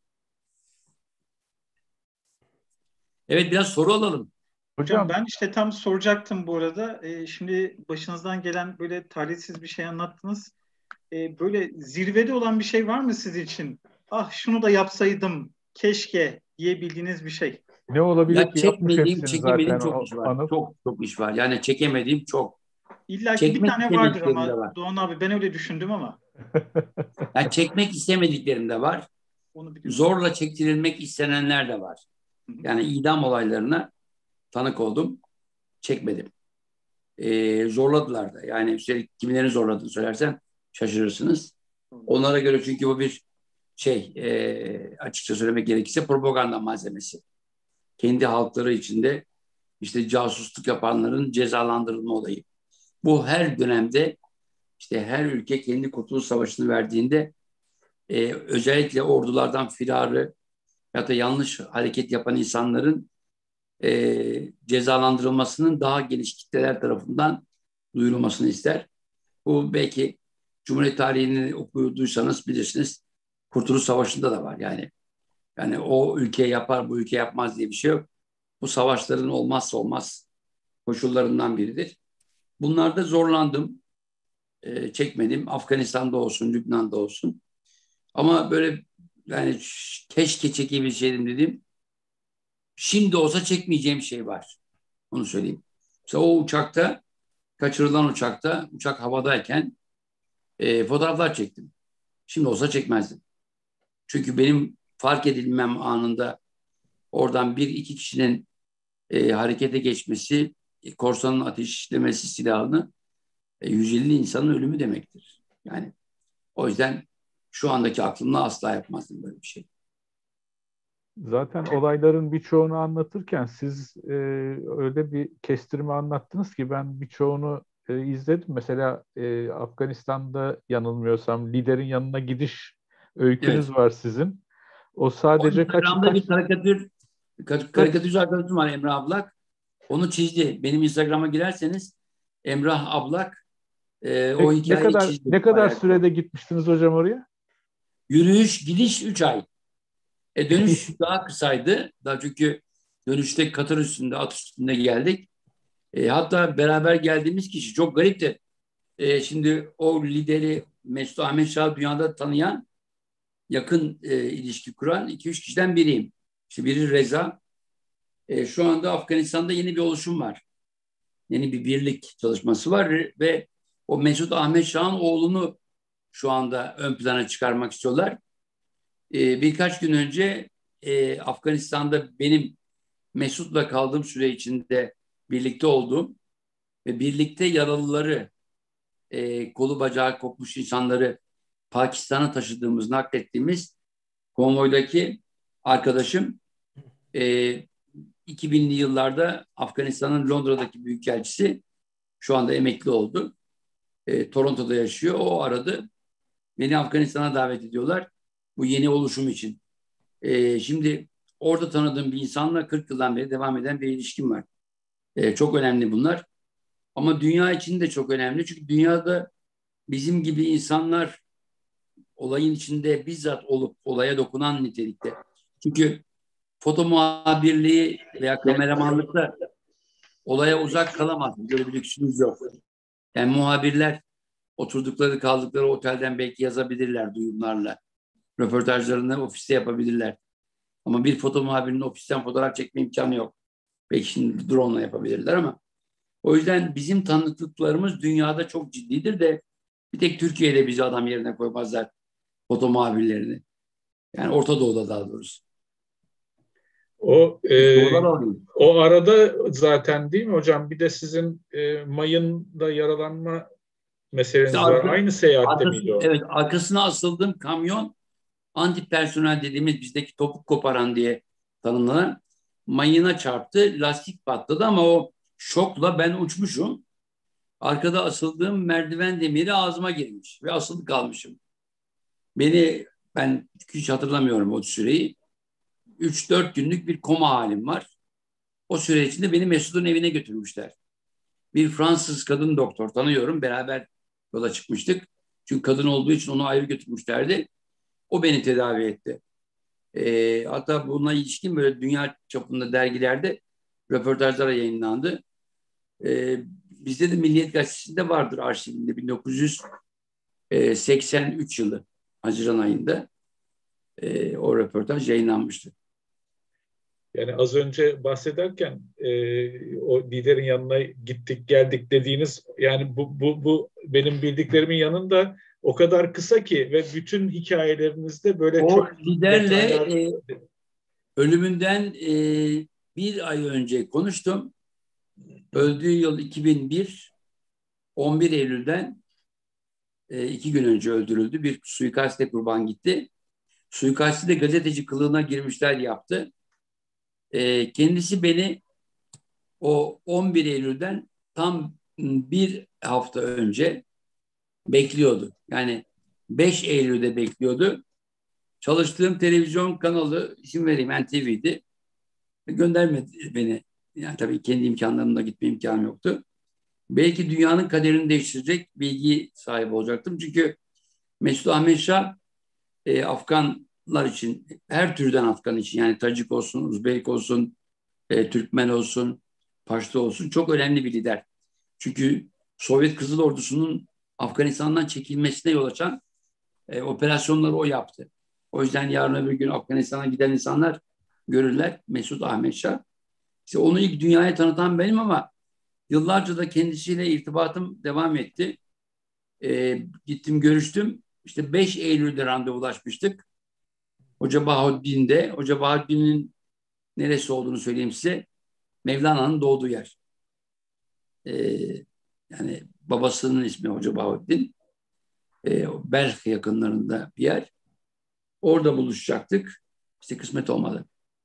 Evet, biraz soru alalım. Hocam ben işte tam soracaktım bu arada. Ee, şimdi başınızdan gelen böyle talihsiz bir şey anlattınız. Ee, böyle zirvede olan bir şey var mı sizin için? Ah şunu da yapsaydım keşke diyebildiğiniz bir şey. Ne olabilir Ya ki? Yapmış çekmediğim, hepsini çekemediğim zaten çok o iş var. Anıl. Çok çok iş var. Yani çekemediğim çok. İlla ki bir Çekmek tane vardır istemediklerim de ama var. Doğan abi ben öyle düşündüm ama. Yani çekmek istemediklerim de var. Onu biliyorum. Zorla çektirilmek istenenler de var. Yani idam olaylarına tanık oldum. Çekmedim. Ee, zorladılar da. Yani üstelik kimilerin zorladığını söylersen şaşırırsınız. Onlara göre çünkü bu bir şey e, açıkça söylemek gerekirse propaganda malzemesi. Kendi halkları içinde işte casusluk yapanların cezalandırılma olayı. Bu her dönemde işte her ülke kendi Kurtuluş Savaşı'nı verdiğinde e, özellikle ordulardan firarı ya da yanlış hareket yapan insanların e, cezalandırılmasının daha geniş kitleler tarafından duyurulmasını ister. Bu belki Cumhuriyet tarihini okuduysanız bilirsiniz. Kurtuluş Savaşı'nda da var yani. Yani o ülke yapar, bu ülke yapmaz diye bir şey yok. Bu savaşların olmazsa olmaz koşullarından biridir. Bunlarda zorlandım. E, çekmedim. Afganistan'da olsun, Lübnan'da olsun. Ama böyle yani keşke çekebilseydim dedim. Şimdi olsa çekmeyeceğim şey var. Onu söyleyeyim. Mesela o uçakta, kaçırılan uçakta, uçak havadayken e, fotoğraflar çektim. Şimdi olsa çekmezdim. Çünkü benim fark edilmem anında oradan bir iki kişinin e, harekete geçmesi, e, korsanın ateşlemesi silahını e, yüz elli insanın ölümü demektir. Yani o yüzden şu andaki aklımla asla yapmazdım böyle bir şey. Zaten olayların birçoğunu anlatırken siz e, öyle bir kestirme anlattınız ki ben birçoğunu e, izledim. Mesela e, Afganistan'da yanılmıyorsam liderin yanına gidiş öykünüz Evet. var sizin. O O sadece kaç Instagram'da kaç bir karikatür, kaç karikatürcü arkadaşım var, Emrah Ablak. Onu çizdi. Benim Instagram'a girerseniz Emrah Ablak e, o ne, ne hikayeyi kadar çizdi. ne kadar Bayağı güzel. sürede gitmiştiniz hocam oraya? Yürüyüş, gidiş üç ay. E, dönüş daha kısaydı. Daha çünkü dönüşte katır üstünde, at üstünde geldik. E, hatta beraber geldiğimiz kişi çok garipti. E, şimdi o lideri Mesut Ahmet Şah'ı dünyada tanıyan, yakın e, ilişki kuran iki üç kişiden biriyim. İşte biri Reza. E, şu anda Afganistan'da yeni bir oluşum var. Yeni bir birlik çalışması var ve o Mesut Ahmet Şah'ın oğlunu şu anda ön plana çıkarmak istiyorlar. E, birkaç gün önce e, Afganistan'da benim Mesut'la kaldığım süre içinde birlikte olduğum ve birlikte yaralıları, e, kolu bacağı kopmuş insanları Pakistan'a taşıdığımız, naklettiğimiz konvoydaki arkadaşım e, iki binli yıllarda Afganistan'ın Londra'daki büyükelçisi, şu anda emekli oldu. E, Toronto'da yaşıyor. O aradı. Beni Afganistan'a davet ediyorlar. Bu yeni oluşum için. E, şimdi orada tanıdığım bir insanla kırk yıldan beri devam eden bir ilişkim var. E, çok önemli bunlar. Ama dünya için de çok önemli. Çünkü dünyada bizim gibi insanlar olayın içinde bizzat olup olaya dokunan nitelikte. Çünkü foto muhabirliği veya kameramanlıkta olaya uzak kalamaz. Böyle bir lüksümüz yok. Yani muhabirler oturdukları kaldıkları otelden belki yazabilirler duyumlarla. Röportajlarını ofiste yapabilirler. Ama bir foto muhabirinin ofisten fotoğraf çekme imkanı yok. Belki şimdi drone ile yapabilirler ama o yüzden bizim tanıklıklarımız dünyada çok ciddidir de bir tek Türkiye'de bizi adam yerine koymazlar foto muhabirlerini. Yani Orta Doğu'da daha doğrusu. O e, Doğular alayım. o arada zaten değil mi hocam? Bir de sizin e, mayında yaralanma meseleniz İşte var. arka, Aynı seyahatte arkası, miydi o? evet, arkasına asıldığım kamyon antipersonel dediğimiz bizdeki topuk koparan diye tanımlanan mayına çarptı. Lastik patladı ama o şokla ben uçmuşum. Arkada asıldığım merdiven demiri ağzıma girmiş ve asılı kalmışım. Beni ben hiç hatırlamıyorum o süreyi. üç dört günlük bir koma halim var. O süre içinde beni Mesut'un evine götürmüşler. Bir Fransız kadın doktor tanıyorum. Beraber yola çıkmıştık. Çünkü kadın olduğu için onu ayrı götürmüşlerdi. O beni tedavi etti. E, hatta bununla ilişkin böyle dünya çapında dergilerde röportajlara yayınlandı. E, bizde de Milliyet Gazetesi'nde vardır arşivinde bin dokuz yüz seksen üç yılı Haziran ayında e, o röportaj yayınlanmıştı. Yani az önce bahsederken e, o liderin yanına gittik geldik dediğiniz yani bu, bu, bu benim bildiklerimin yanında o kadar kısa ki ve bütün hikayelerinizde böyle O çok liderle detaylar. e, ölümünden e, bir ay önce konuştum. Öldüğü yıl iki bin bir, on bir Eylül'den e, iki gün önce öldürüldü. Bir suikaste kurban gitti. Suikasti de gazeteci kılığına girmişler yaptı. E, kendisi beni o on bir Eylül'den tam bir hafta önce bekliyordu. Yani beş Eylül'de bekliyordu. Çalıştığım televizyon kanalı, isim vereyim, N T V'di. Göndermedi beni. Yani tabii kendi imkanlarımla gitme imkanım yoktu. Belki dünyanın kaderini değiştirecek bilgi sahibi olacaktım. Çünkü Mesut Ahmet Şah e, Afganlar için, her türden Afgan için, yani Tacik olsun, Uzbek olsun, e, Türkmen olsun, Paşto olsun, çok önemli bir lider. Çünkü Sovyet Kızıl Ordusu'nun Afganistan'dan çekilmesine yol açan e, operasyonları o yaptı. O yüzden yarın öbür gün Afganistan'a giden insanlar görürler Mesut Ahmet Şah. İşte onu ilk dünyaya tanıtan benim ama yıllarca da kendisiyle irtibatım devam etti. E, gittim görüştüm. İşte beş Eylül'de randevulaşmıştık. Hoca Bahaddin'de. Hoca Bahaddin'in neresi olduğunu söyleyeyim size. Mevlana'nın doğduğu yer. E, yani babasının ismi Hoca Bahaddin. E, Belh yakınlarında bir yer. Orada buluşacaktık. İşte kısmet olmadı.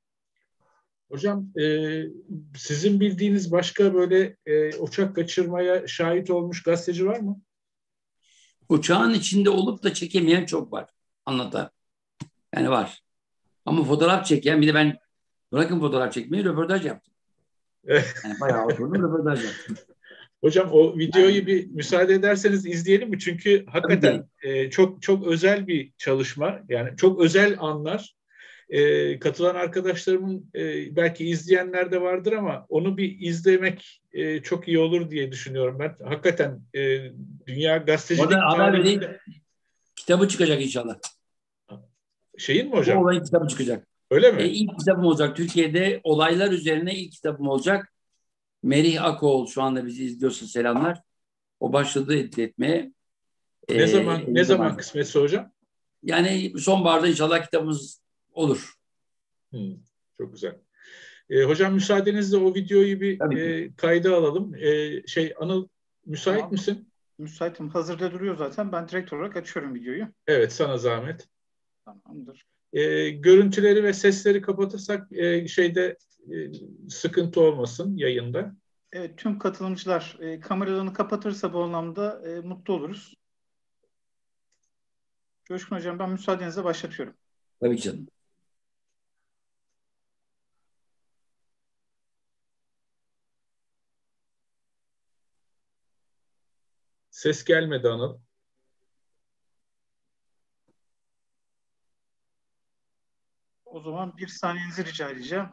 Hocam e, sizin bildiğiniz başka böyle e, uçak kaçırmaya şahit olmuş gazeteci var mı? Uçağın içinde olup da çekemeyen çok var. Anlatan. Yani var. Ama fotoğraf çeken, bir de ben bırakın fotoğraf çekmeyi, röportaj yaptım. Yani bayağı oturdum, röportaj yaptım. Hocam o videoyu yani, bir müsaade ederseniz izleyelim mi? Çünkü hakikaten e, çok çok özel bir çalışma. Yani çok özel anlar. E, katılan arkadaşlarımın e, belki izleyenler de vardır ama onu bir izlemek e, çok iyi olur diye düşünüyorum ben. Hakikaten e, dünya gazetecilik tarihinde... Kitabı çıkacak inşallah. Şeyin mi hocam? Bu olayın kitabı çıkacak. Öyle mi? E, ilk kitabım olacak. Türkiye'de olaylar üzerine ilk kitabım olacak. Merih Akoğlu şu anda bizi izliyorsa selamlar. O başladı etmeye. Ne e, zaman ne zaman, zaman kısmetse hocam? Yani sonbaharda inşallah kitabımız olur. Hmm, çok güzel. E, hocam müsaadenizle o videoyu bir e, kayda alalım. E, şey Anıl müsait tamam. misin? Müsaitim. Hazırda duruyor zaten. Ben direkt olarak açıyorum videoyu. Evet, sana zahmet. Tamamdır. E, görüntüleri ve sesleri kapatırsak e, şeyde e, sıkıntı olmasın yayında. Evet, tüm katılımcılar e, kameralarını kapatırsa bu anlamda e, mutlu oluruz. Coşkun Hocam, ben müsaadenizle başlatıyorum. Tabii canım. Ses gelmedi Anıl. O zaman bir saniyenizi rica edeceğim.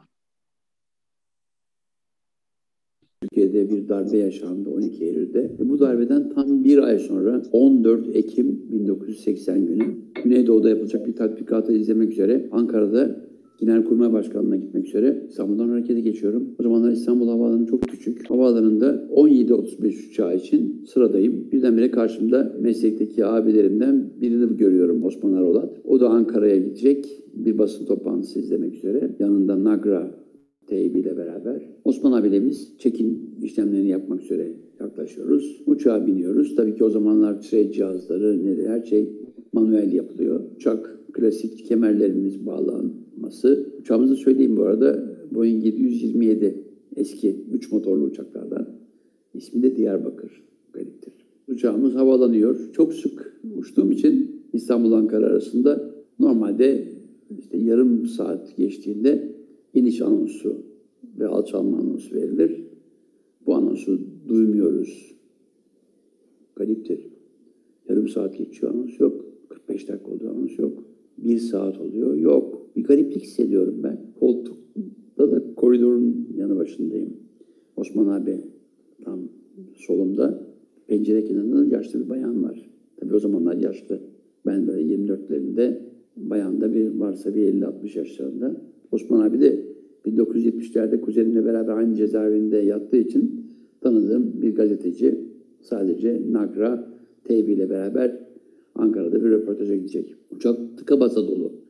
Türkiye'de bir darbe yaşandı on iki Eylül'de. Ve bu darbeden tam bir ay sonra on dört Ekim bin dokuz yüz seksen günü Güneydoğu'da yapılacak bir tatbikatı izlemek üzere Ankara'da Genelkurmay Başkanlığı'na gitmek üzere İstanbul'dan harekete geçiyorum. O zamanlar İstanbul Havaalanı çok küçük. Havaalanında on yedi otuz beş uçağı için sıradayım. Birdenbire karşımda meslekteki abilerimden birini görüyorum, Osman Arolat. O da Ankara'ya gidecek, bir basın toplantısı izlemek üzere. Yanında Nagra teybiyle beraber. Osman abilerimiz çekim işlemlerini yapmak üzere yaklaşıyoruz. Uçağa biniyoruz. Tabii ki o zamanlar şey cihazları, ne de her şey manuel yapılıyor. Uçak klasik kemerlerimiz bağlanması. Uçağımızı söyleyeyim bu arada. Boeing yedi yüz yirmi yedi eski üç motorlu uçaklardan. İsmi de Diyarbakır. Gariptir. Uçağımız havalanıyor. Çok sık uçtuğum için İstanbul-Ankara arasında normalde işte yarım saat geçtiğinde iniş anonsu ve alçalma anonsu verilir. Bu anonsu duymuyoruz. Gariptir. Yarım saat geçiyor, anons yok. kırk beş dakika oluyor, anons yok. Bir saat oluyor, yok. Bir gariplik hissediyorum ben. Koltukta da koridorun yanı başındayım. Osman abi tam solumda. Pencere kenarında yaşlı bir bayan var. Tabii o zamanlar yaşlı. Ben böyle yirmi dörtlerinde, bayan da bir varsa bir elli altmış yaşlarında. Osman abi de bin dokuz yüz yetmişlerde kuzenimle beraber aynı cezaevinde yattığı için tanıdığım bir gazeteci. Sadece Nagra teybiyle beraber Ankara'da bir röportaja gidecek. Uçak tıka basa dolu.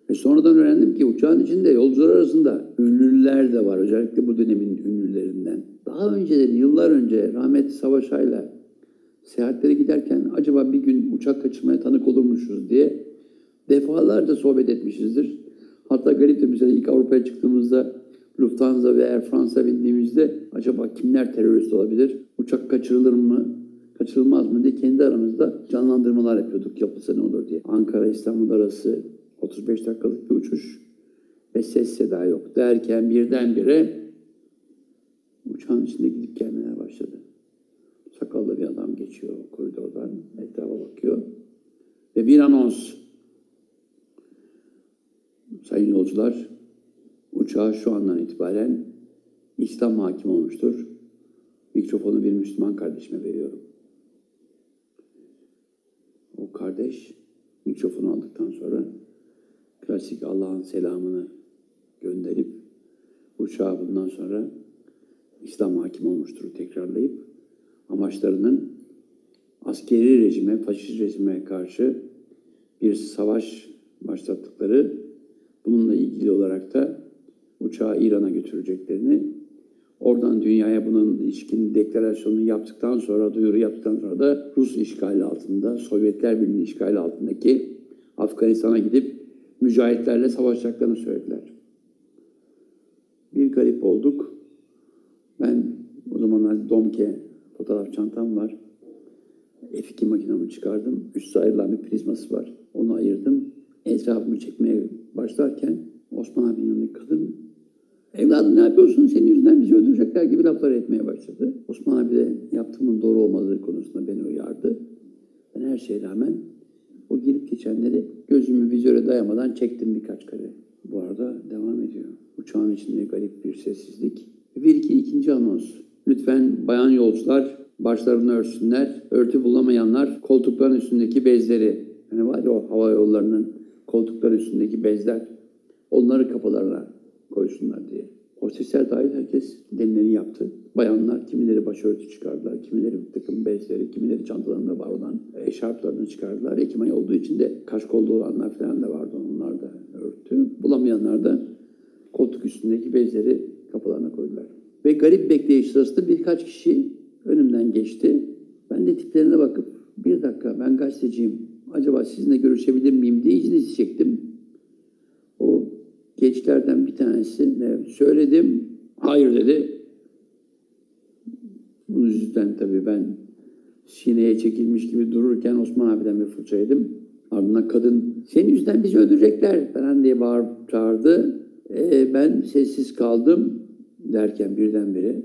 Ve sonradan öğrendim ki uçağın içinde yolcular arasında ünlüler de var. Özellikle bu dönemin ünlülerinden. Daha önceden, yıllar önce rahmetli Savaş Ay'la seyahatlere giderken acaba bir gün uçak kaçırmaya tanık olurmuşuz diye defalarca sohbet etmişizdir. Hatta gariptir, mesela ilk Avrupa'ya çıktığımızda Lufthansa ve Air France'a bindiğimizde acaba kimler terörist olabilir? Uçak kaçırılır mı? Kaçırılmaz mı diye kendi aramızda canlandırmalar yapıyorduk. Yapılsa ne olur diye. Ankara-İstanbul arası otuz beş dakikalık bir uçuş ve ses seda yok derken birdenbire uçağın içinde gidip gelmeler başladı. Sakallı bir adam geçiyor koridordan, etrafa bakıyor ve bir anons. Sayın yolcular, uçağa şu andan itibaren İslam hakim olmuştur. Mikrofonu bir Müslüman kardeşime veriyorum. O kardeş mikrofonu aldıktan sonra klasik Allah'ın selamını gönderip uçağa bundan sonra İslam hakim olmuştur tekrarlayıp amaçlarının askeri rejime, faşist rejime karşı bir savaş başlattıkları, bununla ilgili olarak da uçağı İran'a götüreceklerini, oradan dünyaya bunun ilişkin deklarasyonunu yaptıktan sonra, duyuru yaptıktan sonra da Rus işgali altında, Sovyetler Birliği işgali altındaki Afganistan'a gidip mücahitlerle savaşacaklarını söylediler. Bir garip olduk. Ben o zamanlar Domke fotoğraf çantam var. F iki makinamı çıkardım. Üstü ayrılan bir prizması var. Onu ayırdım. Etrafımı çekmeye başlarken Osman abinin yanındaki kadın, evladım ne yapıyorsun? Senin yüzünden bizi öldürecekler gibi laflar etmeye başladı. Osman abi de yaptığımın doğru olmadığı konusunda beni uyardı. Ben her şeye rağmen o gelip geçenleri gözümü vizöre dayamadan çektim birkaç kare. Bu arada devam ediyor. Uçağın içinde garip bir sessizlik. Bir iki ikinci anons. Lütfen bayan yolcular başlarını örtsünler. Örtü bulamayanlar koltukların üstündeki bezleri. Hani var ya o hava yollarının koltukları üstündeki bezler. Onları kapılarına koysunlar diye. Hostesler dahil herkes denileni yaptı. Bayanlar kimileri başörtü çıkardılar, kimileri bir takım bezleri, kimileri çantalarında var olan eşarplarını çıkardılar. Ekim ayı olduğu için de kaşkollu olanlar falan da vardı, onlar da örtü. Bulamayanlar da koltuk üstündeki bezleri kapılarına koydular. Ve garip bekleyiş sırasında birkaç kişi önümden geçti. Ben de tiplerine bakıp bir dakika ben gazeteciyim, acaba sizinle görüşebilir miyim diye izin isteyecektim. O gençlerden bir tanesi ne söyledim, hayır dedi. Bunun yüzden tabii ben sineye çekilmiş gibi dururken Osman abiden bir fırça yedim. Ardından kadın senin yüzünden bizi öldürecekler falan diye bağırıp çağırdı. Ee, ben sessiz kaldım derken birdenbire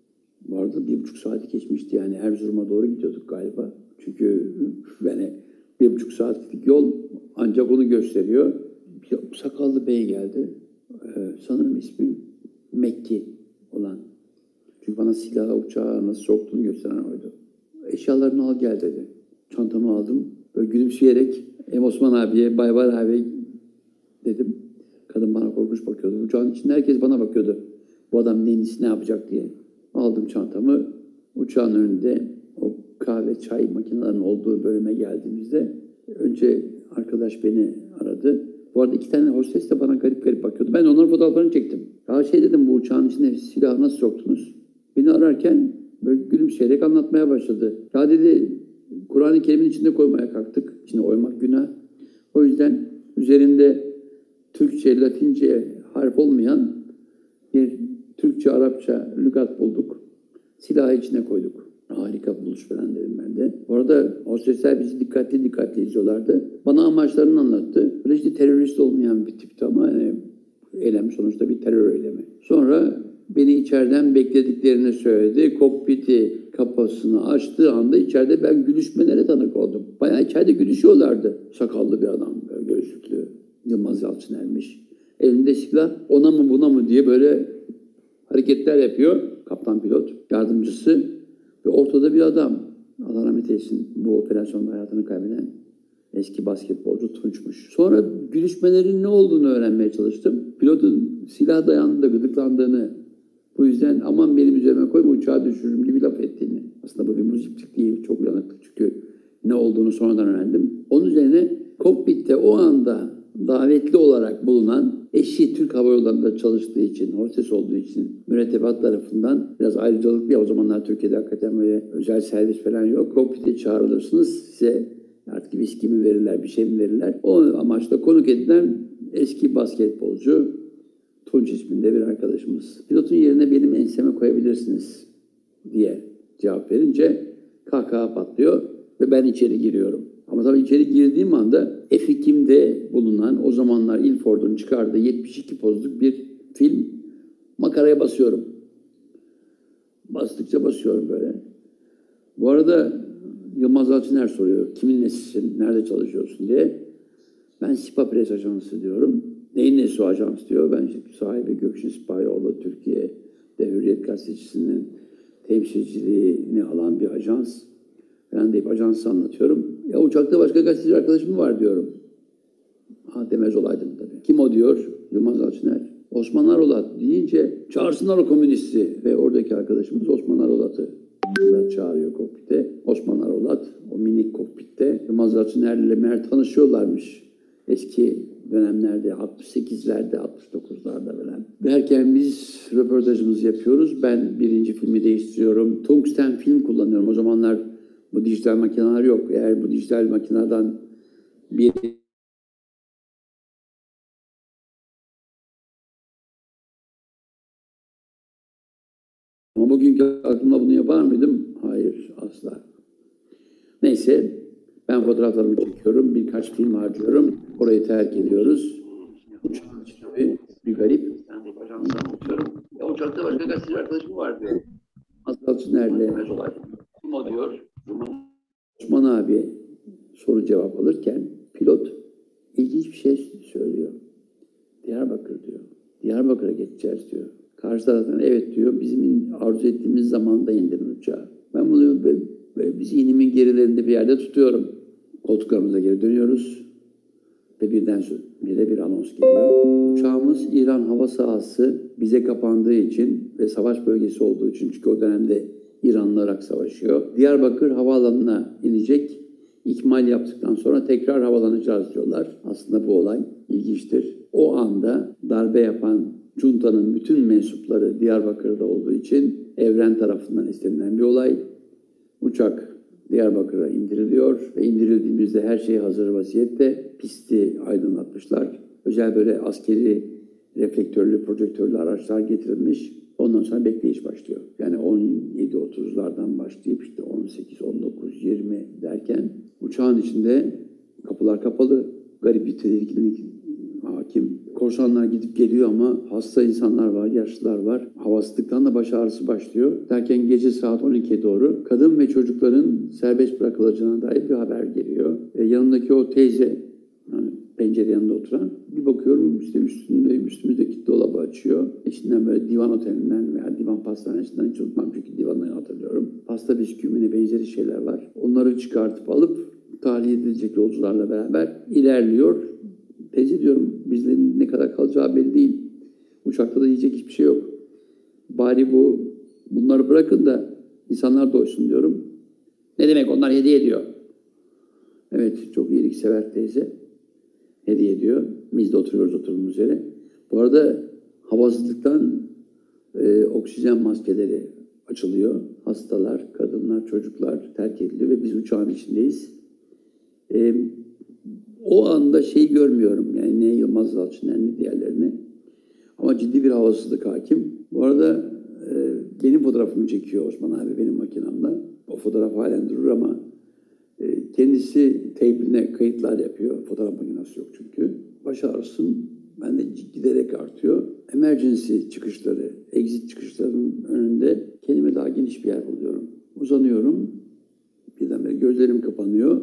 vardı bir buçuk saati geçmişti, yani Erzurum'a doğru gidiyorduk galiba. Çünkü yani bir buçuk saatlik yol ancak onu gösteriyor. Bir sakallı bey geldi. Ee, sanırım ismi Mekki olan. Çünkü bana silahı uçağa nasıl soktuğunu gösteren oydu. Eşyalarını al gel dedi. Çantamı aldım. Böyle gülümseyerek hem Osman abiye, Baybar abi dedim. Kadın bana korkunç bakıyordu. Uçağın içinde herkes bana bakıyordu. Bu adam neymiş, ne yapacak diye. Aldım çantamı. Uçağın önünde o kahve, çay makinelerinin olduğu bölüme geldiğimizde önce arkadaş beni aradı. Bu arada iki tane hostes de bana garip garip bakıyordu. Ben onların fotoğraflarını çektim. Ya şey dedim, bu uçağın içine silahı nasıl soktunuz? Beni ararken böyle gülümseyerek anlatmaya başladı. Ya dedi, Kur'an-ı Kerim'in içinde koymaya kalktık. İçine oymak günah. O yüzden üzerinde Türkçe, Latince harf olmayan bir Türkçe, Arapça lügat bulduk. Silahı içine koyduk. Harika buluş falan dedim ben de. Orada hostesler bizi dikkatli dikkatli izliyorlardı. Bana amaçlarını anlattı. Böyle işte terörist olmayan bir tipti ama yani eylem sonuçta bir terör eylemi. Sonra beni içeriden beklediklerini söyledi. Kokpiti kapısını açtığı anda içeride ben gülüşmelere tanık oldum. Bayağı içeride gülüşüyorlardı. Sakallı bir adam, böyle gözlüklü. Yılmaz Yalçıner'miş. Elinde silah, ona mı buna mı diye böyle hareketler yapıyor. Kaptan pilot, yardımcısı ve ortada bir adam. Allah rahmet eylesin, bu operasyonda hayatını kaybeden eski basketbolcu Tunç'muş. Sonra gülüşmelerin ne olduğunu öğrenmeye çalıştım. Pilotun silah dayağında gıdıklandığını, bu yüzden aman benim üzerime koyma uçağı düşürürüm gibi laf ettiğini. Aslında bu bir muziplik değil, çok uyanıklık çünkü ne olduğunu sonradan öğrendim. Onun üzerine kokpitte o anda davetli olarak bulunan eşi Türk Hava Yolları'nda çalıştığı için, hostes olduğu için mürettebat tarafından biraz ayrıcalıklı ya, o zamanlar Türkiye'de hakikaten böyle özel servis falan yok. Kokpite çağrılırsınız, size artık viski mi verirler, bir şey mi verirler. O amaçla konuk edilen eski basketbolcu Tunç isminde bir arkadaşımız. Pilotun yerine benim enseme koyabilirsiniz diye cevap verince kahkaha patlıyor ve ben içeri giriyorum. Ama tabii içeri girdiğim anda F ikimde bulunan, o zamanlar Ilford'un çıkardığı yetmiş iki pozluk bir film, makaraya basıyorum. Bastıkça basıyorum böyle. Bu arada Yılmaz Alçıner soruyor, kimin nesisin, nerede çalışıyorsun diye. Ben Sipa Press Ajansı diyorum. Neyin nesi o ajans diyor. Ben sahibi Gökşin Sipahoğlu, Türkiye'de Hürriyet Gazetecisi'nin temsilciliğini alan bir ajans. Ben deyip ajansı anlatıyorum. Ya uçakta başka gazeteci arkadaşım var diyorum. Ha demez olaydım tabii. Kim o diyor? Yılmaz Alçıner. Osman Arolat deyince çağırsınlar o komünisti. Ve oradaki arkadaşımız Osman Arolat'ı çağırıyor kokpite. Osman Arolat o minik kokpitte Yılmaz Alçıner'le meğer tanışıyorlarmış. Eski dönemlerde, altmış sekizlerde, altmış dokuzlarda falan. Derken biz röportajımızı yapıyoruz. Ben birinci filmi değiştiriyorum. Tungsten film kullanıyorum. O zamanlar bu dijital makineler yok. Eğer bu dijital makineden bir ama bugünkü aklımda bunu yapar mıydım? Hayır, asla. Neyse, ben fotoğraflarımı çekiyorum, birkaç film harcıyorum, orayı terk ediyoruz. Uçağın içinde bir garip, ben de ajansı anlatıyorum. Ya uçakta başka gazeteci arkadaşım var diyor. Asal Çıner'le kim o diyor. Osman abi soru cevap alırken pilot ilginç bir şey söylüyor. Diyarbakır diyor. Diyarbakır'a geçeceğiz diyor. Karşı taraftan evet diyor, bizim arzu ettiğimiz zamanda indirin uçağı. Ben bunu böyle, böyle bir zihnimin gerilerinde bir yerde tutuyorum. Koltuklarımıza geri dönüyoruz. Ve birden bire bir anons geliyor. Uçağımız İran hava sahası bize kapandığı için ve savaş bölgesi olduğu için, çünkü o dönemde İran'la Irak savaşıyor. Diyarbakır havaalanına inecek. İkmal yaptıktan sonra tekrar havalanacağız diyorlar. Aslında bu olay ilginçtir. O anda darbe yapan Cunta'nın bütün mensupları Diyarbakır'da olduğu için Evren tarafından istenilen bir olay. Uçak Diyarbakır'a indiriliyor ve indirildiğimizde her şey hazır vaziyette. Pisti aydınlatmışlar. Özel böyle askeri reflektörlü, projektörlü araçlar getirilmiş. Ondan sonra bekleyiş başlıyor. Yani on yedi otuzlardan başlayıp işte on sekiz, on dokuz, yirmi derken uçağın içinde kapılar kapalı. Garip bir tedirginlik hakim. Korsanlar gidip geliyor ama hasta insanlar var, yaşlılar var. Havasızlıktan da baş ağrısı başlıyor. Derken gece saat on ikiye doğru kadın ve çocukların serbest bırakılacağına dair bir haber geliyor. E, yanımdaki o teyze, yani pencere yanında oturan, bir bakıyorum işte üstünde, üstümüzdeki dolabı açıyor. İçinden böyle divan otelinden veya divan pastanesinden, hiç unutmam çünkü divanları hatırlıyorum. Pasta bisküvimine benzeri şeyler var. Onları çıkartıp alıp tahliye edilecek yolcularla beraber ilerliyor. Teyze diyorum, bizlerin ne kadar kalacağı belli değil. Uçakta da yiyecek hiçbir şey yok. Bari bu bunları bırakın da insanlar doysun diyorum. Ne demek, onlar hediye ediyor. Evet, çok iyiliksever teyze. Hediye ediyor. Biz de oturuyoruz oturduğumuz yere. Bu arada havasızlıktan e, oksijen maskeleri açılıyor. Hastalar, kadınlar, çocuklar terk ediliyor ve biz uçağın içindeyiz. E, o anda şey görmüyorum, yani ne Yılmaz Alçıner ne diğerlerini. Ama ciddi bir havasızlık hakim. Bu arada e, benim fotoğrafımı çekiyor Osman abi benim makinamda. O fotoğraf halen durur ama e, kendisi teypine kayıtlar yapıyor. Fotoğraf makinesi yok çünkü. Baş ağrısım bende giderek artıyor. Emergency çıkışları, exit çıkışlarının önünde kendime daha geniş bir yer buluyorum. Uzanıyorum. Birdenbire gözlerim kapanıyor.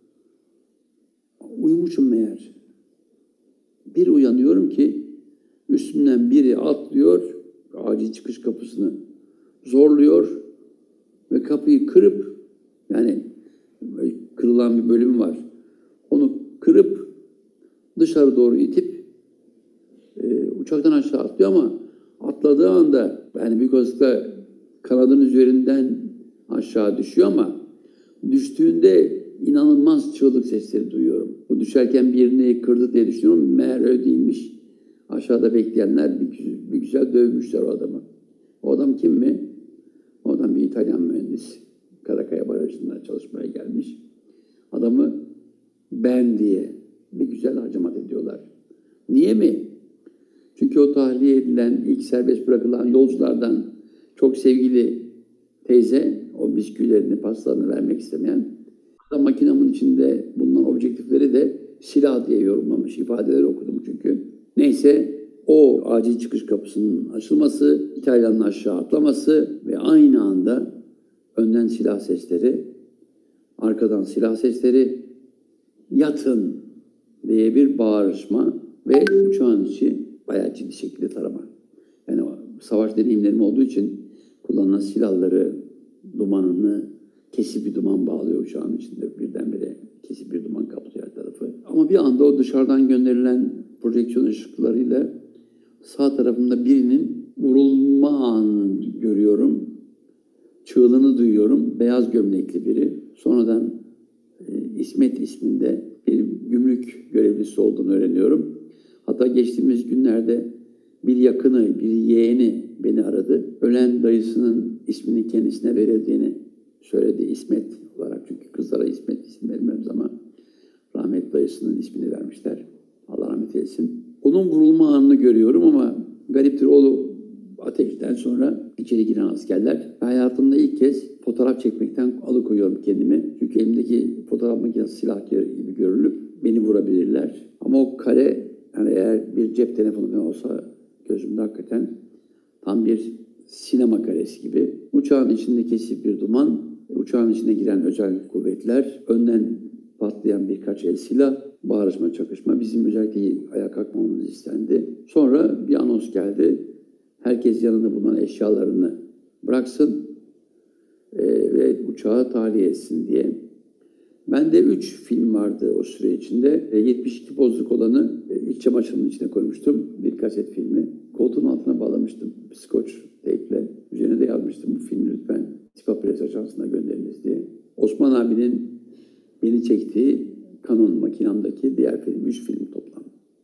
Uyumuşum meğer. Bir uyanıyorum ki üstümden biri atlıyor, acil çıkış kapısını zorluyor ve kapıyı kırıp, yani kırılan bir bölüm var, onu kırıp dışarı doğru itip e, uçaktan aşağı atlıyor ama atladığı anda, yani büyük olasılıkla kanadın üzerinden aşağı düşüyor ama düştüğünde inanılmaz çığlık sesleri duyuyorum. Bu düşerken birini kırdı diye düşünüyorum. Meğer öyle değilmiş. Aşağıda bekleyenler bir, bir güzel dövmüşler o adamı. O adam kim mi? O adam bir İtalyan mühendis. Karakaya Barajı'nda çalışmaya gelmiş. Adamı ben diye bir güzel hacamat ediyorlar. Niye mi? Çünkü o tahliye edilen, ilk serbest bırakılan yolculardan çok sevgili teyze o bisküvilerini, pastalarını vermek istemeyen, da makinamın içinde bulunan objektifleri de silah diye yorumlamış. İfadeleri okudum çünkü. Neyse, o acil çıkış kapısının açılması, İtalyanın aşağı atlaması ve aynı anda önden silah sesleri, arkadan silah sesleri, yatın diye bir bağırışma ve uçağın içi bayağı ciddi şekilde tarama. Yani savaş deneyimlerim olduğu için kullanılan silahları, dumanını, kesip bir duman bağlıyor uçağın içinde. Birdenbire kesip bir duman kaplıyor her tarafı. Ama bir anda o dışarıdan gönderilen projeksiyon ışıklarıyla sağ tarafımda birinin vurulma anını görüyorum. Çığlığını duyuyorum. Beyaz gömlekli biri. Sonradan e, İsmet isminde bir gümrük görevlisi olduğunu öğreniyorum. Hatta geçtiğimiz günlerde bir yakını, bir yeğeni beni aradı. Ölen dayısının isminin kendisine verildiğini söyledi İsmet olarak. Çünkü kızlara İsmet isim vermemiz ama rahmetli dayısının ismini vermişler. Allah rahmet eylesin. Onun vurulma anını görüyorum ama gariptir, o ateşten sonra içeri giren askerler. Hayatımda ilk kez fotoğraf çekmekten alıkoyuyorum kendimi. Çünkü elimdeki fotoğraf makinesi silah gibi görülüp beni vurabilirler. Ama o kare, yani eğer bir cep telefonu olsa gözümde hakikaten tam bir sinema karesi gibi. Uçağın içinde kesip bir duman, uçağın içine giren özel kuvvetler, önden patlayan birkaç el silah, bağırışma, çakışma. Bizim özellikle ayağa kalkmamız istendi. Sonra bir anons geldi. Herkes yanında bulunan eşyalarını bıraksın e, ve uçağı tahliye etsin diye. Bende üç film vardı o süre içinde. E, yetmiş iki bozluk olanı e, iç çamaşırının içine koymuştum. Bir kaset filmi. Koltuğun altına bağlamıştım. Scotch tape'le. Üzerine de yazmıştım, bu filmi lütfen Tifa Press Ajansı'na gönderiniz diye. Osman abinin beni çektiği Canon makinamdaki diğer film, üç film toplam.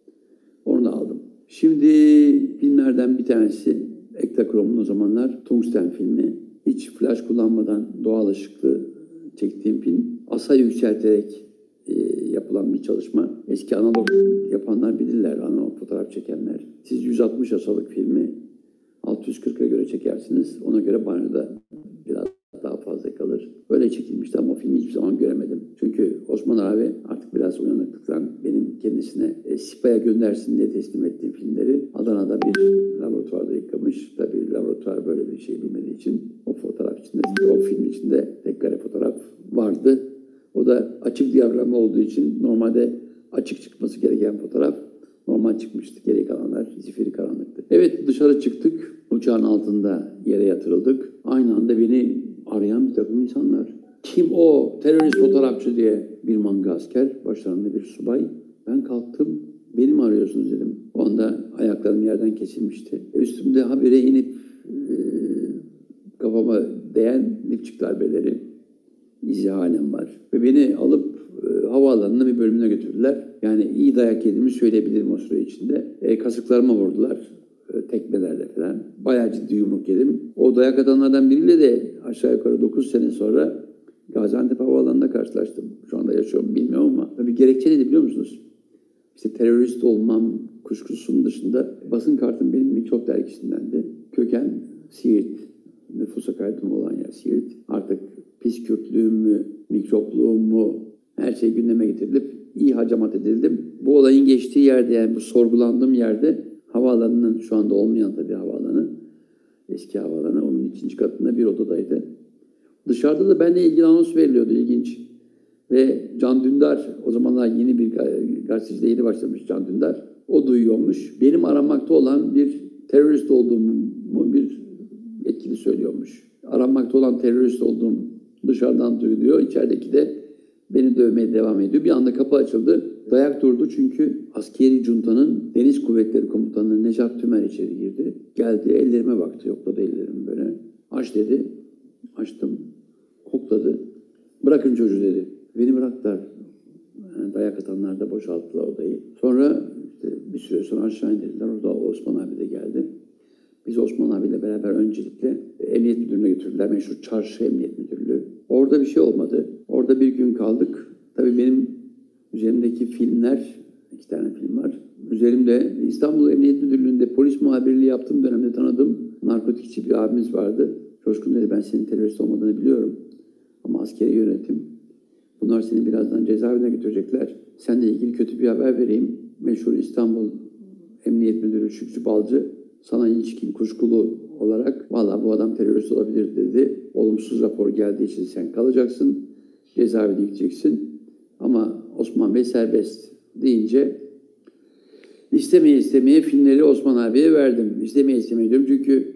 Onu da aldım. Şimdi filmlerden bir tanesi Ektachrom'un o zamanlar Tungsten filmi. Hiç flash kullanmadan doğal ışıklı çektiğim film. Asa yükselterek e, yapılan bir çalışma. Eski analog yapanlar bilirler, analog fotoğraf çekenler. Siz yüz altmış asalık filmi altı yüz kırka göre çekersiniz. Ona göre banyoda biraz daha fazla kalır. Öyle çekilmişti ama o filmi hiçbir zaman göremedim. Çünkü Osman abi artık biraz uyanıklıktan benim kendisine e, SİPA'ya göndersin diye teslim ettiğim filmleri Adana'da bir laboratuvarda yıkamış. Tabii laboratuvar böyle bir şey bilmediği için o fotoğraf içinde, o film içinde tek kare fotoğraf vardı. O da açık diyagrama olduğu için normalde açık çıkması gereken fotoğraf normal çıkmıştı. Geri kalanlar zifiri karanlıktı. Evet, dışarı çıktık. Uçağın altında yere yatırıldık. Aynı anda beni arayan bir takım insanlar. Kim o? Terörist fotoğrafçı diye bir manga asker. Başlarında bir subay. Ben kalktım. Beni mi arıyorsunuz dedim. O anda ayaklarım yerden kesilmişti. Üstümde habire inip e, kafama değen dipçik darbeleri, izdihanem var. Ve beni alıp e, havaalanına bir bölümüne götürdüler. Yani iyi dayak yediğimi söyleyebilirim o süre içinde. E, kasıklarıma vurdular. E, tekmelerle falan. Bayağı ciddi yumruk yedim. O dayak atanlardan biriyle de aşağı yukarı dokuz sene sonra Gaziantep Havaalanı'nda karşılaştım. Şu anda yaşıyorum bilmiyorum ama. Tabii gerekçe neydi biliyor musunuz? İşte terörist olmam kuşkusunun dışında basın kartım benim Mikrop dergisindendi. Köken Siirt. Nüfusa kaydım olan yer Siirt. Artık pis Kürtlüğüm mü, mikropluğum mu, her şey gündeme getirilip iyi hacamat edildim. Bu olayın geçtiği yerde, yani bu sorgulandığım yerde havaalanının, şu anda olmayan tabii havaalanı, eski havaalanı, onun ikinci katında bir odadaydı. Dışarıda da benimle ilgili anons veriliyordu, ilginç. Ve Can Dündar, o zamanlar yeni bir gazetecide yeni başlamış Can Dündar, o duyuyormuş. Benim aranmakta olan bir terörist olduğumu bir yetkili söylüyormuş. Aranmakta olan terörist olduğum dışarıdan duyuluyor. İçerideki de beni dövmeye devam ediyor. Bir anda kapı açıldı. Dayak durdu çünkü askeri cuntanın Deniz Kuvvetleri Komutanı Necat Tümer içeri girdi. Geldi, ellerime baktı, yokladı ellerimi böyle. Aç dedi. Açtım. Kokladı. Bırakın çocuğu dedi. Beni bıraktılar. Yani dayak atanlar da boşalttılar odayı. Sonra işte bir süre sonra aşağı indirdiler. Orada Osman abi de geldi. Biz Osman abiyle beraber öncelikle emniyet müdürlüğüne götürdüler. Meşhur Çarşı Emniyet Müdürlüğü. Orada bir şey olmadı. Orada bir gün kaldık. Tabii benim üzerimdeki filmler, iki tane film var. Üzerimde İstanbul Emniyet Müdürlüğü'nde polis muhabirliği yaptığım dönemde tanıdığım narkotikçi bir abimiz vardı. Coşkun dedi, ben senin terörist olmadığını biliyorum. Ama askeri yönetim. Bunlar seni birazdan cezaevine götürecekler. Seninle ilgili kötü bir haber vereyim. Meşhur İstanbul Emniyet Müdürü Şükrü Balcı sana ilişkin kuşkulu olarak vallahi bu adam terörist olabilir dedi. Olumsuz rapor geldiği için sen kalacaksın. Cezaevine gideceksin. Ama Osman Bey serbest deyince istemeye istemeye filmleri Osman abiye verdim. İstemeye istemeye diyorum çünkü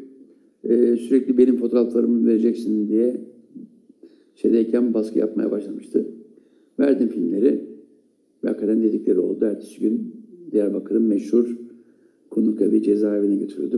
e, sürekli benim fotoğraflarımı vereceksin diye şeydeyken baskı yapmaya başlamıştı. Verdim filmleri. Ve hakikaten dedikleri oldu. Ertesi gün Diyarbakır'ın meşhur Konuk-evi cezaevine götürüldüm.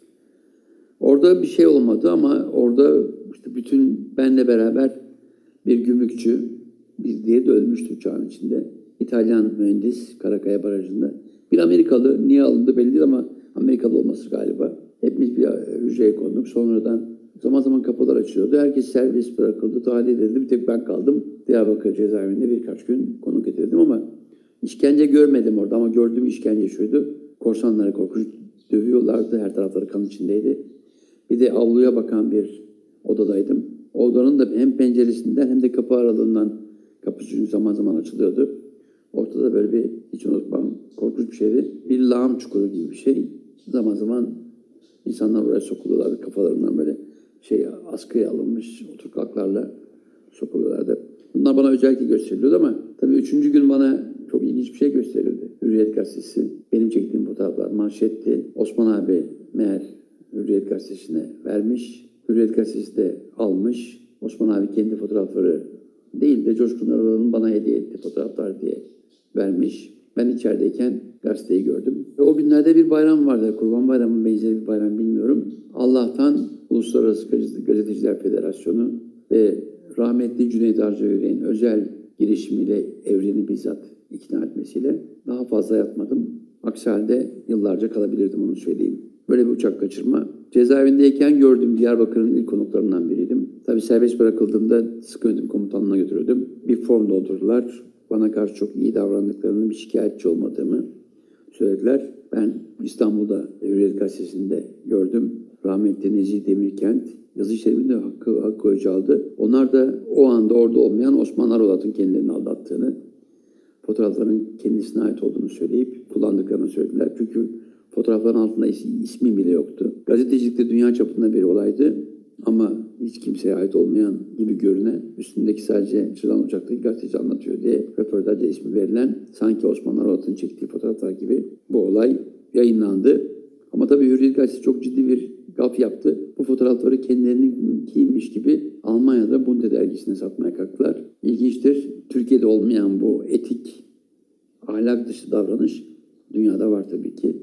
Orada bir şey olmadı ama orada işte bütün benle beraber bir gümrükçü, bir diye de ölmüştü uçağın içinde. İtalyan mühendis Karakaya Barajı'nda. Bir Amerikalı, niye alındı belli değil ama Amerikalı olması galiba. Hepimiz bir hücreye konduk. Sonradan zaman zaman kapılar açılıyordu. Herkes serbest bırakıldı, tahliye edildi. Bir tek ben kaldım. Diyarbakır cezaevinde birkaç gün konuk edildim ama işkence görmedim orada ama gördüğüm işkence şuydu. Korsanları korkunç dövüyorlardı. Her tarafları kan içindeydi. Bir de avluya bakan bir odadaydım. O odanın da hem penceresinden hem de kapı aralığından kapı çünkü zaman zaman açılıyordu. Ortada böyle bir, hiç unutmam, korkunç bir şeydi. Bir lağım çukuru gibi bir şey. Zaman zaman insanlar oraya sokuluyorlardı. Kafalarından böyle şey askıya alınmış oturkaklarla sokuluyorlardı. Bunlar bana özellikle gösteriliyordu ama tabii üçüncü gün bana çok ilginç bir şey gösterildi. Hürriyet Gazetesi. Benim çektiğim fotoğraflar manşetti. Osman abi meğer Hürriyet Gazetesi'ne vermiş. Hürriyet Gazetesi de almış. Osman abi kendi fotoğrafları değil de Coşkun Aralı'nın bana hediye ettiği fotoğraflar diye vermiş. Ben içerideyken gazeteyi gördüm. Ve o günlerde bir bayram vardı. Kurban Bayramı benzeri bir bayram bilmiyorum. Allah'tan Uluslararası Gazeteciler Federasyonu ve rahmetli Cüneyt Arca-Yürek'in özel girişimiyle evreni bizzat ikna etmesiyle daha fazla yatmadım. Aksi halde yıllarca kalabilirdim, onu söyleyeyim. Böyle bir uçak kaçırma. Cezaevindeyken gördüğüm Diyarbakır'ın ilk konuklarından biriydim. Tabii serbest bırakıldığımda sıkı yönetim komutanlığına götürüldüm. Bir form doldurdular. Bana karşı çok iyi davrandıklarını, bir şikayetçi olmadığımı söylediler. Ben İstanbul'da Hürriyet Gazetesi'nde gördüm. Rahmetli Nezih Demirkent yazı işleriminde Hakkı Akkoyacı aldı. Onlar da o anda orada olmayan Osman Arolat'ın kendilerini aldattığını, fotoğrafların kendisine ait olduğunu söyleyip kullandıklarını söylediler. Çünkü fotoğrafların altında is- ismi bile yoktu. Gazetecilikte dünya çapında bir olaydı ama hiç kimseye ait olmayan gibi görünen, üstündeki sadece çıran uçaktaki gazeteci anlatıyor diye röportajda ismi verilen, sanki Osman Arolat'ın çektiği fotoğraflar gibi bu olay yayınlandı. Ama tabii Hürriyet Gazetesi çok ciddi bir gaf yaptı. Bu fotoğrafları kendilerinkiymiş gibi Almanya'da Bunte dergisine satmaya kalktılar. İlginçtir. Türkiye'de olmayan bu etik, ahlak dışı davranış dünyada var tabii ki.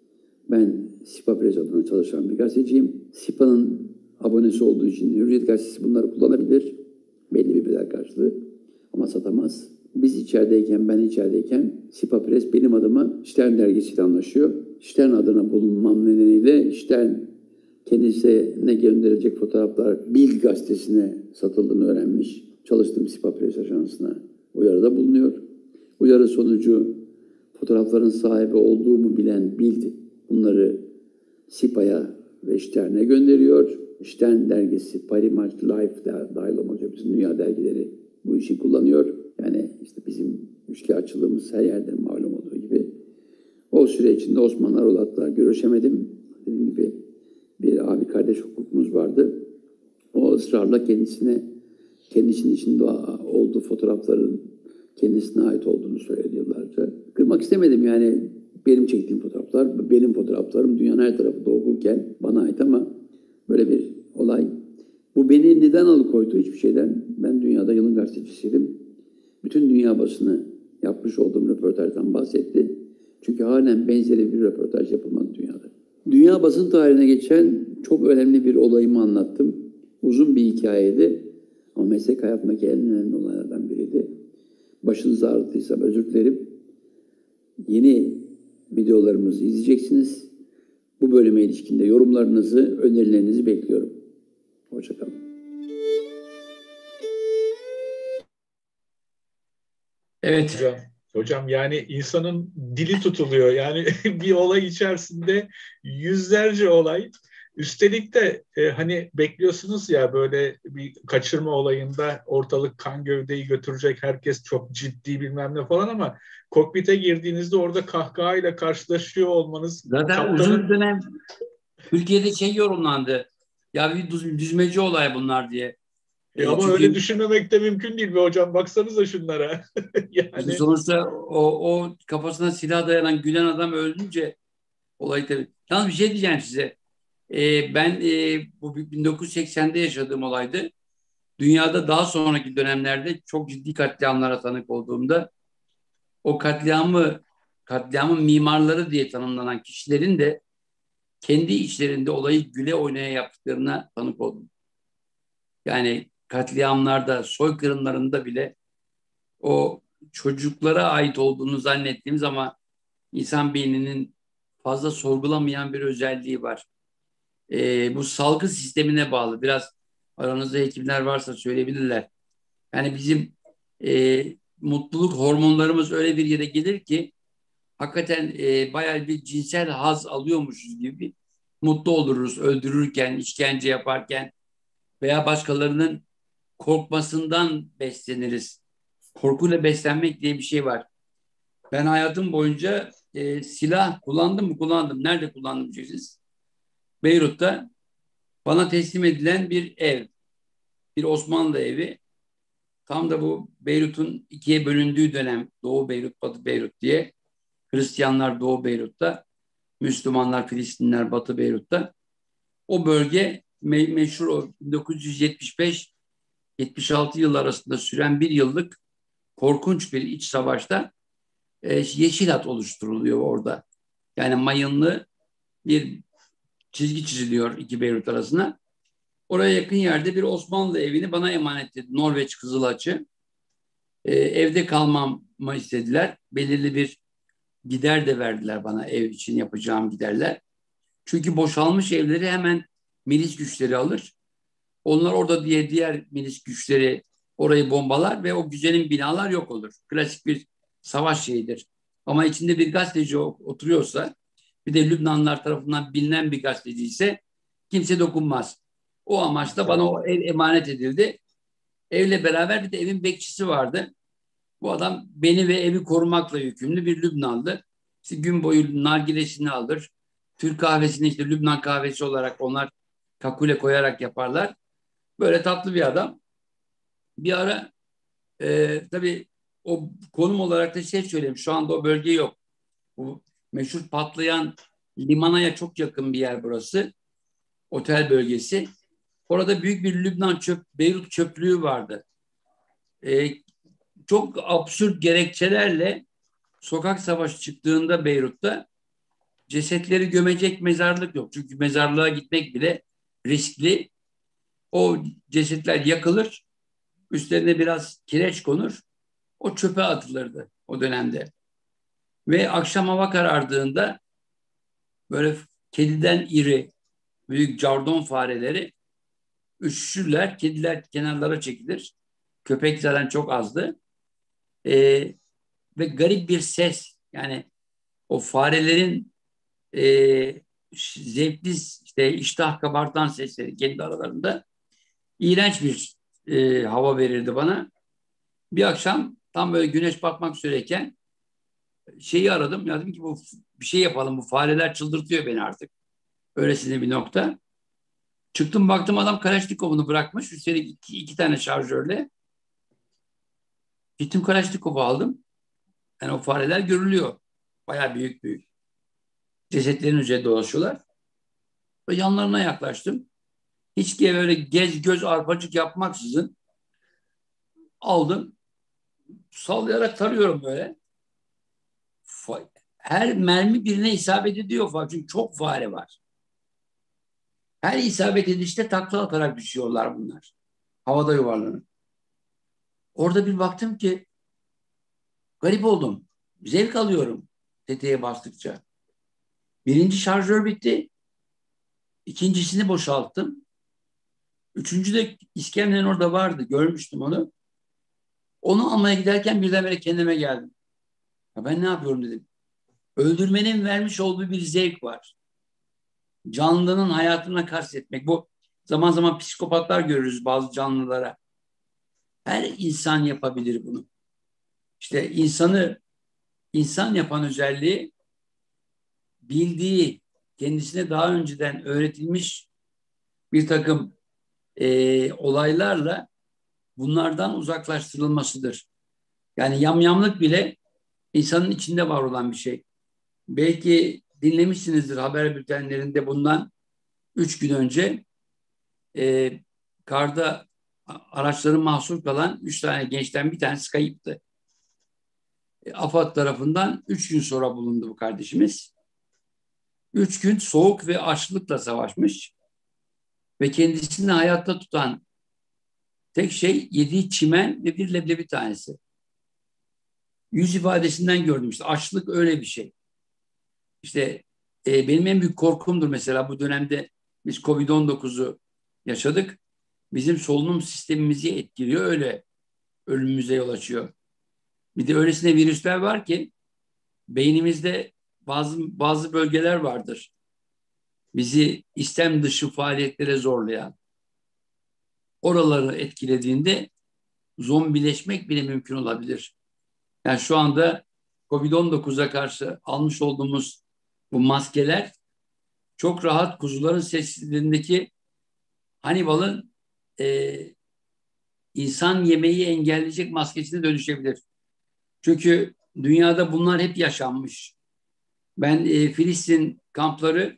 Ben Sipa Press adına çalışan bir gazeteciyim. Sipa'nın abonesi olduğu için Hürriyet Gazetesi bunları kullanabilir. Belli bir bedel karşılığı ama satamaz. Biz içerideyken, ben içerideyken Sipa Press benim adıma Stern dergisiyle anlaşıyor. Stern adına bulunmam nedeniyle Stern kendisine gönderilecek fotoğraflar Bild gazetesine satıldığını öğrenmiş. Çalıştığım Sipa Press ajansına uyarıda bulunuyor. Uyarı sonucu fotoğrafların sahibi olduğumu bilen Bild bunları Sipa'ya ve Stern'e gönderiyor. Stern dergisi, Paris Match, Life dahil olmak üzere bütün dünya dergileri bu işi kullanıyor. Yani işte bizim üçkağıtçılığımız her yerde malum olduğu gibi. O süre içinde Osman Arolat'la görüşemedim. Dediğim gibi bir abi kardeş hukukumuz vardı. O ısrarla kendisine, kendisinin içinde olduğu fotoğrafların kendisine ait olduğunu söyledi yıllarca. Kırmak istemedim yani, benim çektiğim fotoğraflar, benim fotoğraflarım dünyanın her tarafında okurken bana ait ama böyle bir olay. Bu beni neden alıkoydu hiçbir şeyden? Ben dünyada yılın gazetecisiydim. Bütün dünya basını yapmış olduğum röportajdan bahsetti. Çünkü halen benzeri bir röportaj yapılmadı dünyada. Dünya basın tarihine geçen çok önemli bir olayımı anlattım. Uzun bir hikayeydi ama meslek hayatımdaki en önemli olaylardan biriydi. başınızı ağrıttıysam özür dilerim. Yeni videolarımızı izleyeceksiniz. Bu bölüme ilişkinde yorumlarınızı, önerilerinizi bekliyorum. Hoşça kalın. Evet. Hocam, hocam yani insanın dili tutuluyor. Yani bir olay içerisinde yüzlerce olay. Üstelik de e, hani bekliyorsunuz ya böyle bir kaçırma olayında ortalık kan gövdeyi götürecek, herkes çok ciddi bilmem ne falan ama kokpite girdiğinizde orada kahkahayla karşılaşıyor olmanız. Zaten kaptanın... uzun bir dönem Türkiye'de şey yorumlandı. Ya bir düz, düzmeci olay bunlar diye. E ama Çünkü öyle düşünmemek de mümkün değil be hocam. Baksanıza şunlara. Yani sonuçta o, o kafasına silah dayanan gülen adam öldünce olay tabii. Yalnız bir şey diyeceğim size. Ee, ben e, bu bin dokuz yüz seksende yaşadığım olaydı. Dünyada daha sonraki dönemlerde çok ciddi katliamlara tanık olduğumda o katliamı katliamın mimarları diye tanımlanan kişilerin de kendi içlerinde olayı güle oynaya yaptıklarına tanık oldum. Yani katliamlarda, soykırımlarında bile o çocuklara ait olduğunu zannettiğimiz ama insan beyninin fazla sorgulamayan bir özelliği var. Ee, bu salgı sistemine bağlı. Biraz aranızda hekimler varsa söyleyebilirler. Yani bizim e, mutluluk hormonlarımız öyle bir yere gelir ki hakikaten e, bayağı bir cinsel haz alıyormuşuz gibi mutlu oluruz öldürürken, işkence yaparken veya başkalarının korkmasından besleniriz. Korkuyla beslenmek diye bir şey var. Ben hayatım boyunca e, silah kullandım mı? Kullandım. Nerede kullandım diyeceksiniz? Beyrut'ta bana teslim edilen bir ev. Bir Osmanlı evi. Tam da bu Beyrut'un ikiye bölündüğü dönem. Doğu Beyrut, Batı Beyrut diye. Hristiyanlar Doğu Beyrut'ta. Müslümanlar, Filistinler Batı Beyrut'ta. O bölge me- meşhur o bin dokuz yüz yetmiş beş yetmiş altı yıl arasında süren bir yıllık korkunç bir iç savaşta e, yeşil hat oluşturuluyor orada. Yani mayınlı bir çizgi çiziliyor iki Beyrut arasına. Oraya yakın yerde bir Osmanlı evini bana emanet etti. Norveç Kızılaçı. E, evde kalmamı istediler. Belirli bir gider de verdiler bana ev için yapacağım giderler. Çünkü boşalmış evleri hemen milis güçleri alır. Onlar orada diye diğer milis güçleri orayı bombalar ve o güzelim binalar yok olur. Klasik bir savaş şeyidir. Ama içinde bir gazeteci oturuyorsa bir de Lübnanlılar tarafından bilinen bir gazeteci ise kimse dokunmaz. O amaçla bana o ev emanet edildi. Evle beraber bir de evin bekçisi vardı. Bu adam beni ve evi korumakla yükümlü bir Lübnanlı. İşte gün boyu nargilesini alır. Türk kahvesini işte Lübnan kahvesi olarak onlar kakule koyarak yaparlar. Böyle tatlı bir adam. Bir ara e, tabii o konum olarak da şey söyleyeyim. Şu anda o bölge yok. Bu meşhur patlayan limanaya çok yakın bir yer burası. Otel bölgesi. Orada büyük bir Lübnan çöp, Beyrut çöplüğü vardı. E, çok absürt gerekçelerle sokak savaşı çıktığında Beyrut'ta cesetleri gömecek mezarlık yok. Çünkü mezarlığa gitmek bile riskli. O cesetler yakılır. Üstlerine biraz kireç konur. O çöpe atılırdı o dönemde. Ve akşam hava karardığında böyle kediden iri büyük cardon fareleri üşüşürler. Kediler kenarlara çekilir. Köpek zaten çok azdı. Ee, ve garip bir ses, yani o farelerin e, zevkli işte iştah kabartan sesleri kendi aralarında iğrenç bir e, hava verirdi bana. Bir akşam tam böyle güneş batmak üzereyken şeyi aradım. Ya dedim ki bu bir şey yapalım. Bu fareler çıldırtıyor beni artık. Öylesine bir nokta. Çıktım baktım adam Kalaşnikov'unu bırakmış. Üstelik iki, iki tane şarjörle. Gittim Kalaşnikov'u aldım. Yani o fareler görülüyor. Bayağı büyük büyük. Cesetlerin üzerinde dolaşıyorlar. Ve yanlarına yaklaştım. Hiç böyle gez göz arpacık yapmaksızın aldım. Sallayarak tarıyorum böyle. Her mermi birine isabet ediyor falan. Çünkü çok fare var. Her isabet edişte takla atarak düşüyorlar bunlar. Havada yuvarlanıp. Orada bir baktım ki Garip oldum. Zevk alıyorum tetiğe bastıkça. Birinci şarjör bitti. İkincisini boşalttım. Üçüncü de İskemle'nin orada vardı. Görmüştüm onu. Onu almaya giderken birdenbire kendime geldim. Ya ben ne yapıyorum dedim. Öldürmenin vermiş olduğu bir zevk var. Canlının hayatına kastetmek. Bu zaman zaman psikopatlar görürüz bazı canlılara. Her insan yapabilir bunu. İşte insanı insan yapan özelliği bildiği, kendisine daha önceden öğretilmiş bir takım e, olaylarla bunlardan uzaklaştırılmasıdır. Yani yamyamlık bile insanın içinde var olan bir şey. Belki dinlemişsinizdir haber bültenlerinde bundan üç gün önce e, karda araçları mahsur kalan üç tane gençten bir tanesi kayıptı. E, AFAD tarafından üç gün sonra bulundu bu kardeşimiz. Üç gün soğuk ve açlıkla savaşmış ve kendisini hayatta tutan tek şey yediği çimen ve bir leblebi tanesi. Yüz ifadesinden gördüm işte açlık öyle bir şey. İşte e, benim en büyük korkumdur mesela bu dönemde biz kovid on dokuzu yaşadık. Bizim solunum sistemimizi etkiliyor öyle ölümümüze yol açıyor. Bir de öylesine virüsler var ki beynimizde bazı bazı bölgeler vardır. Bizi istem dışı faaliyetlere zorlayan. Oraları etkilediğinde zombileşmek bile mümkün olabilir. Yani şu anda kovid on dokuza karşı almış olduğumuz bu maskeler çok rahat kuzuların sessizliğindeki Hannibal'ın e, insan yemeği engelleyecek maskesine dönüşebilir. Çünkü dünyada bunlar hep yaşanmış. Ben e, Filistin kampları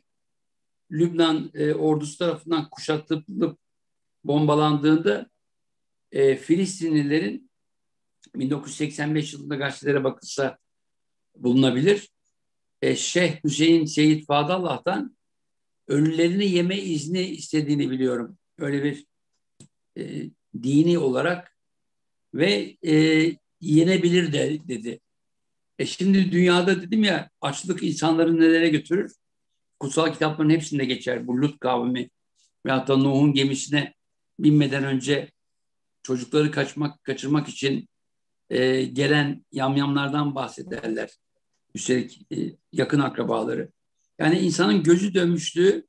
Lübnan e, ordusu tarafından kuşatılıp bombalandığında e, Filistinlilerin bin dokuz yüz seksen beş yılında gazetelere bakılsa bulunabilir. E, Şeyh Hüseyin Seyit Fadallah'tan ölülerini yeme izni istediğini biliyorum. Öyle bir e, dini olarak ve e, yenebilir de, dedi. E şimdi dünyada dedim ya açlık insanları nelere götürür? Kutsal kitapların hepsinde geçer. Bu Lut kavmi veyahut da Nuh'un gemisine binmeden önce çocukları kaçmak, kaçırmak için e, gelen yamyamlardan bahsederler. Üstelik e, yakın akrabaları. Yani insanın gözü dönmüşlüğü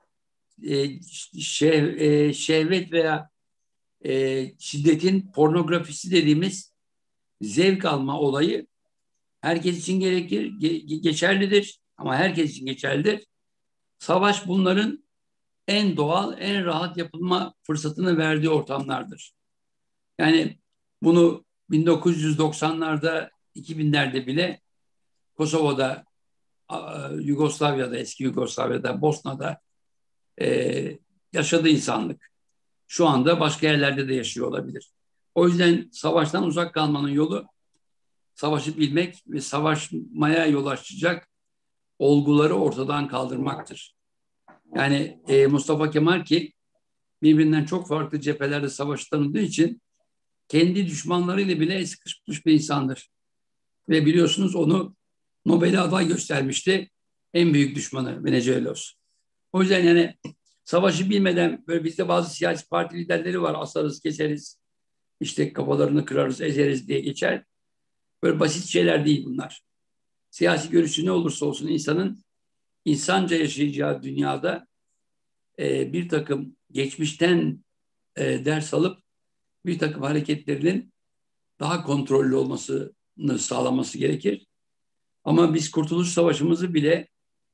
e, şev, e, şehvet veya e, şiddetin pornografisi dediğimiz zevk alma olayı herkes için gerekir, ge- geçerlidir ama herkes için geçerlidir. Savaş bunların en doğal, en rahat yapılma fırsatını verdiği ortamlardır. Yani bunu bin dokuz yüz doksanlarda, iki binlerde bile Kosova'da, Yugoslavya'da, eski Yugoslavya'da, Bosna'da e, yaşadı insanlık. Şu anda başka yerlerde de yaşıyor olabilir. O yüzden savaştan uzak kalmanın yolu savaşı bilmek ve savaşmaya yol açacak olguları ortadan kaldırmaktır. Yani e, Mustafa Kemal ki birbirinden çok farklı cephelerde savaşı tanıdığı için kendi düşmanlarıyla bile sıkışmış bir insandır. Ve biliyorsunuz onu Nobel'e aday göstermişti. En büyük düşmanı Venizelos. O yüzden yani savaşı bilmeden böyle bizde bazı siyasi parti liderleri var. Asarız, keseriz, işte kafalarını kırarız, ezeriz diye geçer. Böyle basit şeyler değil bunlar. Siyasi görüşü ne olursa olsun insanın insanca yaşayacağı dünyada e, bir takım geçmişten e, ders alıp bir takım hareketlerinin daha kontrollü olmasını sağlaması gerekir. Ama biz Kurtuluş Savaşımızı bile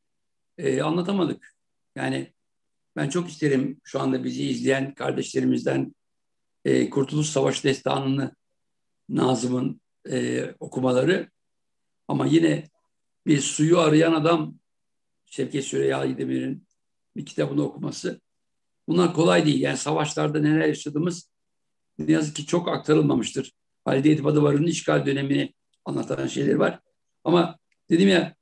e, anlatamadık. Yani ben çok isterim şu anda bizi izleyen kardeşlerimizden e, Kurtuluş Savaşı destanını Nazım'ın e, okumaları ama yine bir suyu arayan adam Şevket Süreyya Demir'in bir kitabını okuması bunlar kolay değil. Yani savaşlarda neler yaşadığımız ne yazık ki çok aktarılmamıştır. Halide Edip Adıvarı'nın işgal dönemini anlatan şeyler var. Ama dedim ya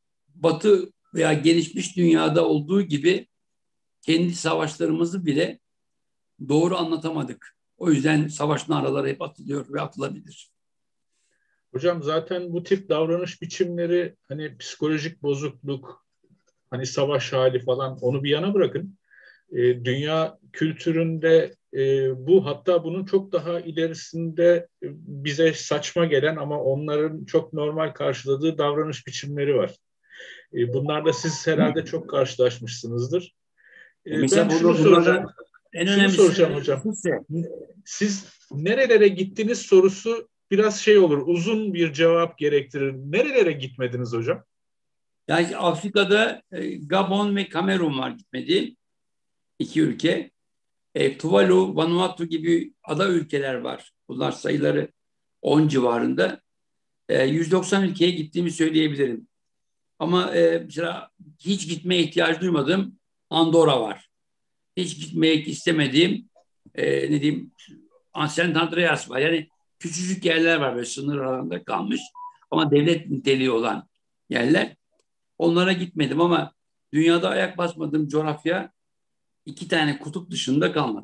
Batı veya gelişmiş dünyada olduğu gibi kendi savaşlarımızı bile doğru anlatamadık. O yüzden savaş naraları hep atılıyor ve atılabilir. Hocam zaten bu tip davranış biçimleri hani psikolojik bozukluk, hani savaş hali falan onu bir yana bırakın. E, dünya kültüründe e, bu hatta bunun çok daha ilerisinde e, bize saçma gelen ama onların çok normal karşıladığı davranış biçimleri var. E, bunlarla siz herhalde çok karşılaşmışsınızdır. E E, ben mesela şunu burada soracağım. bunlardan en Şunu önemlisi soracağım hocam. Siz nerelere gittiniz sorusu biraz şey olur, uzun bir cevap gerektirir. Nerelere gitmediniz hocam? Yani Afrika'da e, Gabon ve Kamerun var gitmediğim iki ülke. E, Tuvalu, Vanuatu gibi ada ülkeler var. Bunlar sayıları on civarında. E, yüz doksan ülkeye gittiğimi söyleyebilirim. Ama e, mesela hiç gitmeye ihtiyaç duymadığım Andorra var. Hiç gitmek istemediğim e, ne diyeyim Saint Andreas var. Yani küçücük yerler var böyle sınır alanında kalmış ama devlet niteliği olan yerler. Onlara gitmedim ama dünyada ayak basmadığım coğrafya iki tane kutup dışında kalmadı.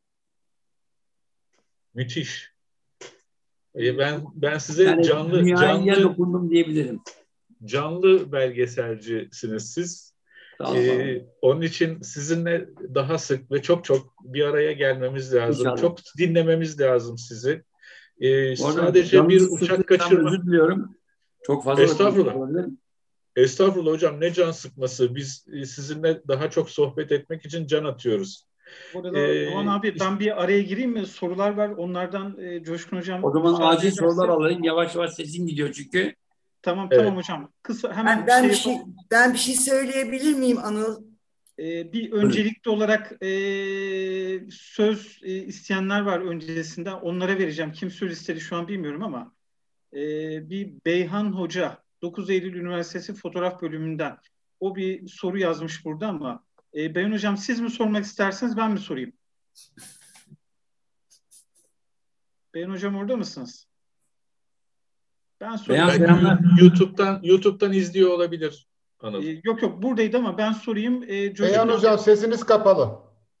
Müthiş. E, ben ben size Yani canlı dünyaya canlı dokundum diyebilirim. canlı belgeselcisiniz siz. Sağ olun. Ee, onun için sizinle daha sık ve çok çok bir araya gelmemiz lazım. İnşallah. Çok dinlememiz lazım sizi. Ee, Bu arada sadece bir canınızı uçak sıktığımdan kaçırma. özür diliyorum. Çok fazla da Estağfurullah. konuşmuş olabilirim. Estağfurullah hocam, ne can sıkması. Biz e, sizinle daha çok sohbet etmek için can atıyoruz. Burada Ee, Doğan abi ben bir araya gireyim mi? Sorular var. Onlardan e, Coşkun hocam O zaman müsaade acil ederse. sorular alayım. Yavaş yavaş sesin gidiyor çünkü. Tamam Evet. tamam hocam. Kısa hemen Ben, ben şey bir şey yapalım. ben bir şey söyleyebilir miyim Anıl? Ee, bir öncelikli olarak e, söz e, isteyenler var öncesinde. Onlara vereceğim. Kim söz istedi şu an bilmiyorum ama e, bir Beyhan Hoca dokuz Eylül Üniversitesi Fotoğraf Bölümünden o bir soru yazmış burada ama e, Beyhan Hocam siz mi sormak isterseniz ben mi sorayım? Beyhan Hocam orada mısınız? Ben sorayım. Beyhan Belki selamlar. YouTube'dan YouTube'dan izliyor olabilir Anıl. Ee, yok yok buradaydı ama ben sorayım. Ee, Coşkun Beyhan abi- Hocam sesiniz kapalı.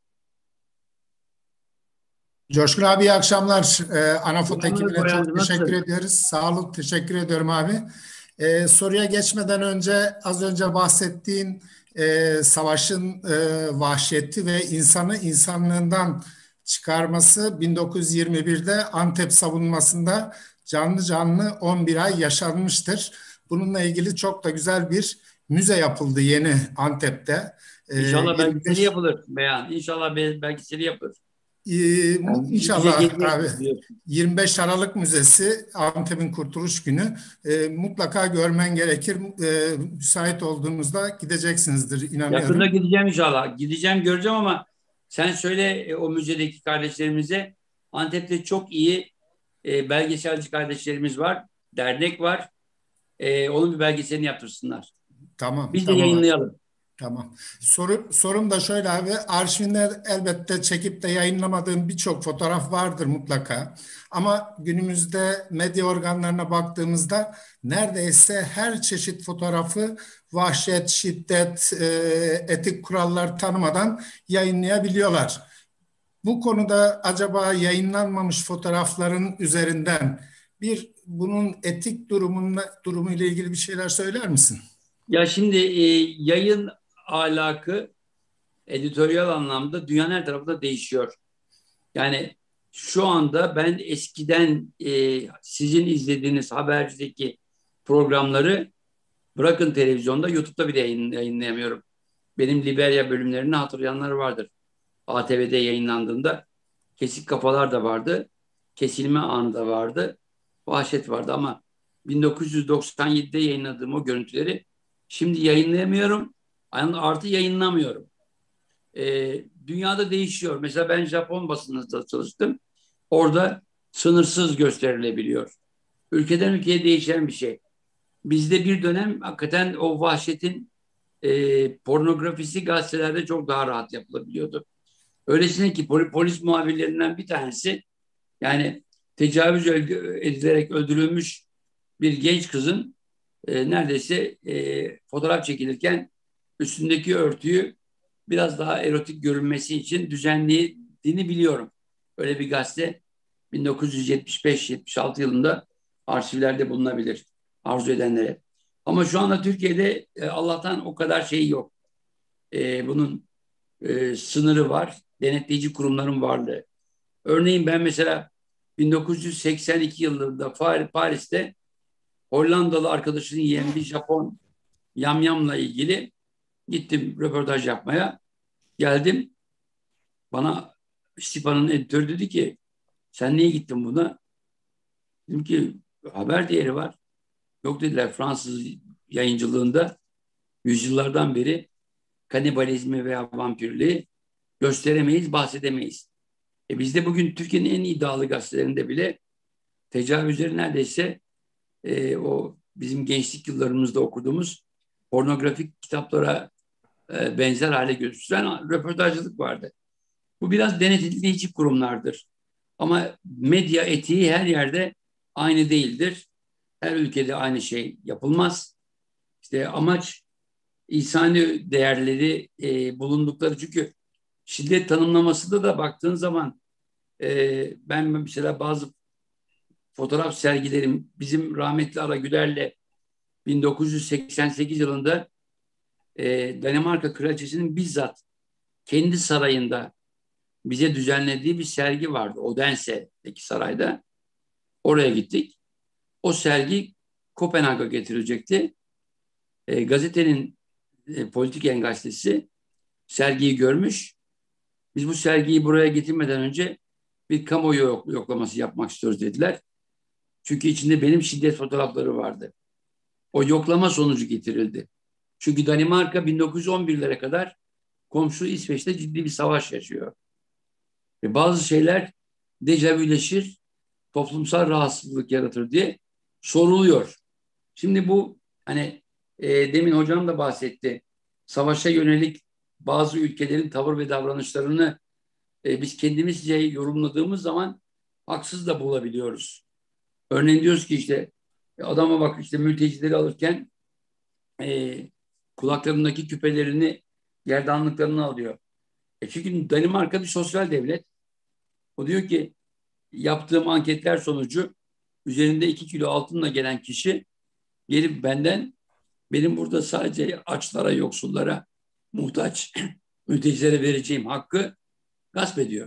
Coşkun abi iyi akşamlar. Ee, Anafot Selamlar ekibine Koyan, çok teşekkür nasılsın? ediyoruz. Sağ olun, teşekkür ediyorum abi. Ee, soruya geçmeden önce az önce bahsettiğin e, savaşın e, vahşeti ve insanı insanlığından çıkarması bin dokuz yüz yirmi birde Antep savunmasında canlı canlı on bir ay yaşanmıştır. Bununla ilgili çok da güzel bir müze yapıldı yeni Antep'te. Ee, İnşallah yirmi beş belgeseli yapılır Beyhan. İnşallah be- belgeseli yapılır. Ee, Yani İnşallah bize gelecek abi. biliyorsun. yirmi beş Aralık Müzesi Antep'in Kurtuluş Günü. Ee, mutlaka görmen gerekir. Ee, müsait olduğunuzda gideceksinizdir inanıyorum. Yakında gideceğim inşallah. Gideceğim göreceğim ama sen söyle e, o müzedeki kardeşlerimize. Antep'te çok iyi e, belgeselci kardeşlerimiz var. Dernek var. E, onun bir belgeselini yaptırsınlar. Tamam. Biz de tamam. yayınlayalım. Tamam. Soru, sorum da şöyle abi. Arşivinde elbette çekip de yayınlamadığım birçok fotoğraf vardır mutlaka. Ama günümüzde medya organlarına baktığımızda neredeyse her çeşit fotoğrafı vahşet, şiddet, e, etik kurallar tanımadan yayınlayabiliyorlar. Bu konuda acaba yayınlanmamış fotoğrafların üzerinden bir bunun etik durumunla, durumu ile ilgili bir şeyler söyler misin? Ya şimdi e, yayın ahlakı editoryal anlamda dünyanın her tarafında değişiyor. Yani şu anda ben eskiden e, sizin izlediğiniz habercideki programları bırakın televizyonda, YouTube'da bile yayın, yayınlayamıyorum. Benim Liberya bölümlerini hatırlayanlar vardır. A T V'de yayınlandığında kesik kafalar da vardı. Kesilme anı da vardı. Vahşet vardı ama bin dokuz yüz doksan yedide yayınladığım o görüntüleri şimdi yayınlayamıyorum. Artı yayınlamıyorum. Ee, dünyada değişiyor. Mesela ben Japon basınında çalıştım. Orada sınırsız gösterilebiliyor. Ülkeden ülkeye değişen bir şey. Bizde bir dönem hakikaten o vahşetin e, pornografisi gazetelerde çok daha rahat yapılabiliyordu. Öylesine ki polis muhabirlerinden bir tanesi yani tecavüz edilerek öldürülmüş bir genç kızın e, neredeyse e, fotoğraf çekilirken üstündeki örtüyü biraz daha erotik görünmesi için düzenlediğini biliyorum. Öyle bir gazete bin dokuz yüz yetmiş beş yetmiş altı yılında arşivlerde bulunabilir arzu edenlere. Ama şu anda Türkiye'de e, Allah'tan o kadar şey yok. E, bunun e, sınırı var. Denetleyici kurumların varlığı. Örneğin ben mesela bin dokuz yüz seksen iki yılında Paris'te Hollandalı arkadaşının yeğen bir Japon yamyamla ilgili gittim röportaj yapmaya. Geldim. Bana Stipa'nın editörü dedi ki sen niye gittin buna? Dedim ki haber değeri var. Yok dediler, Fransız yayıncılığında yüzyıllardan beri kanibalizmi veya vampirliği gösteremeyiz, bahsedemeyiz. E bizde bugün Türkiye'nin en iddialı gazetelerinde bile tecavüzleri neredeyse e, o bizim gençlik yıllarımızda okuduğumuz pornografik kitaplara e, benzer hale götüren röportajcılık vardı. Bu biraz denetleyici kurumlardır. Ama medya etiği her yerde aynı değildir. Her ülkede aynı şey yapılmaz. İşte amaç insani değerleri e, bulundukları, çünkü şiddet tanımlamasında da baktığın zaman e, ben mesela bazı fotoğraf sergilerim bizim rahmetli Ara Güler'le bin dokuz yüz seksen sekiz yılında e, Danimarka Kraliçesi'nin bizzat kendi sarayında bize düzenlediği bir sergi vardı. Odense'deki sarayda. Oraya gittik. O sergi Kopenhag'a getirilecekti. E, gazetenin e, Politiken gazetesi sergiyi görmüş. Biz bu sergiyi buraya getirmeden önce bir kamuoyu yok, yoklaması yapmak istiyoruz dediler. Çünkü içinde benim şiddet fotoğrafları vardı. O yoklama sonucu getirildi. Çünkü Danimarka bin dokuz yüz on birlere kadar komşu İsveç'te ciddi bir savaş yaşıyor. Ve bazı şeyler dejavüleşir, toplumsal rahatsızlık yaratır diye soruluyor. Şimdi bu hani e, demin hocam da bahsetti. Savaşa yönelik bazı ülkelerin tavır ve davranışlarını e, biz kendimizce yorumladığımız zaman haksız da bulabiliyoruz. Örneğin diyoruz ki işte adama bak işte mültecileri alırken e, kulaklarındaki küpelerini, gerdanlıklarını alıyor. E çünkü Danimarka bir sosyal devlet. O diyor ki yaptığım anketler sonucu üzerinde iki kilo altınla gelen kişi gelip benden benim burada sadece açlara, yoksullara, muhtaç mültecilere vereceğim hakkı gasp ediyor.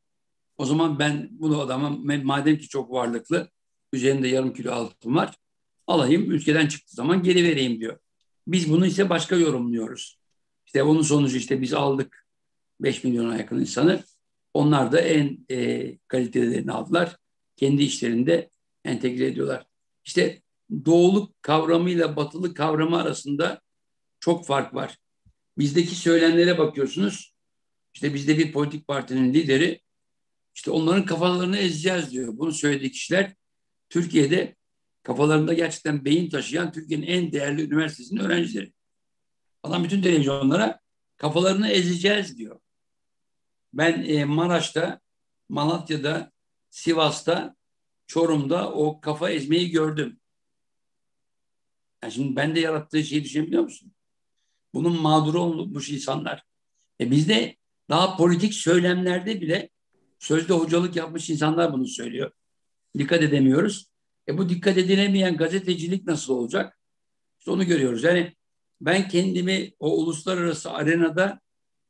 O zaman ben bunu adama madem ki çok varlıklı, üzerinde yarım kilo altın var, alayım, ülkeden çıktığı zaman geri vereyim diyor. Biz bunu ise başka yorumluyoruz. İşte onun sonucu işte biz aldık beş milyona yakın insanı. Onlar da en e, kalitelerini aldılar. Kendi işlerinde entegre ediyorlar. İşte doğuluk kavramıyla batılılık kavramı arasında çok fark var. Bizdeki söylemlere bakıyorsunuz. İşte bizde bir politik partinin lideri işte onların kafalarını ezeceğiz diyor. Bunu söylediği kişiler Türkiye'de kafalarında gerçekten beyin taşıyan Türkiye'nin en değerli üniversitesinin öğrencileri. Adam bütün televizyonlara kafalarını ezeceğiz diyor. Ben e, Maraş'ta, Malatya'da, Sivas'ta, Çorum'da o kafa ezmeyi gördüm. Yani şimdi ben de yarattığı şeyi düşünebiliyor musun? Bunun mağduru olmuş insanlar. E bizde daha politik söylemlerde bile sözde hocalık yapmış insanlar bunu söylüyor. Dikkat edemiyoruz. E bu dikkat edilemeyen gazetecilik nasıl olacak? İşte onu görüyoruz. Yani ben kendimi o uluslararası arenada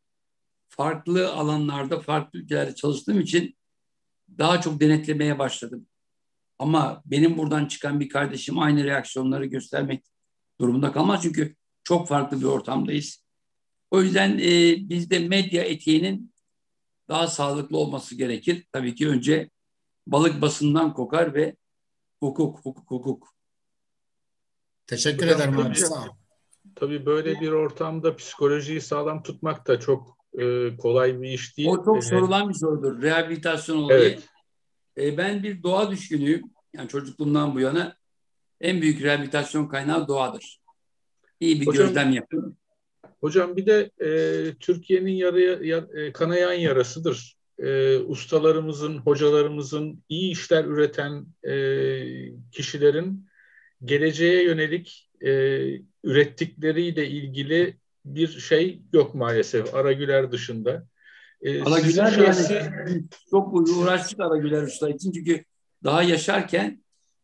farklı alanlarda, farklı ülkelerde çalıştığım için daha çok denetlemeye başladım. Ama benim buradan çıkan bir kardeşim aynı reaksiyonları göstermek durumunda kalmaz. Çünkü çok farklı bir ortamdayız. O yüzden e, bizde medya etiğinin daha sağlıklı olması gerekir. Tabii ki önce balık basından kokar ve hukuk, hukuk, hukuk. Teşekkür Hocam, ederim abi. tabii, Sağ ol. tabii böyle bir ortamda psikolojiyi sağlam tutmak da çok e, kolay bir iş değil. O çok E, sorulan bir sorudur. Rehabilitasyon olayı. Evet. E, ben bir doğa düşkünüyüm. Yani çocukluğumdan bu yana en büyük rehabilitasyon kaynağı doğadır. İyi bir Hocam, gözlem yapın. Hocam bir de e, Türkiye'nin yarıya, ya, e, kanayan yarasıdır. E, ustalarımızın, hocalarımızın, iyi işler üreten e, kişilerin geleceğe yönelik e, ürettikleriyle ilgili bir şey yok maalesef Ara Güler dışında. E, Ara sizin Güler şahsi... yani çok uğraştık Ara Güler Usta için çünkü daha yaşarken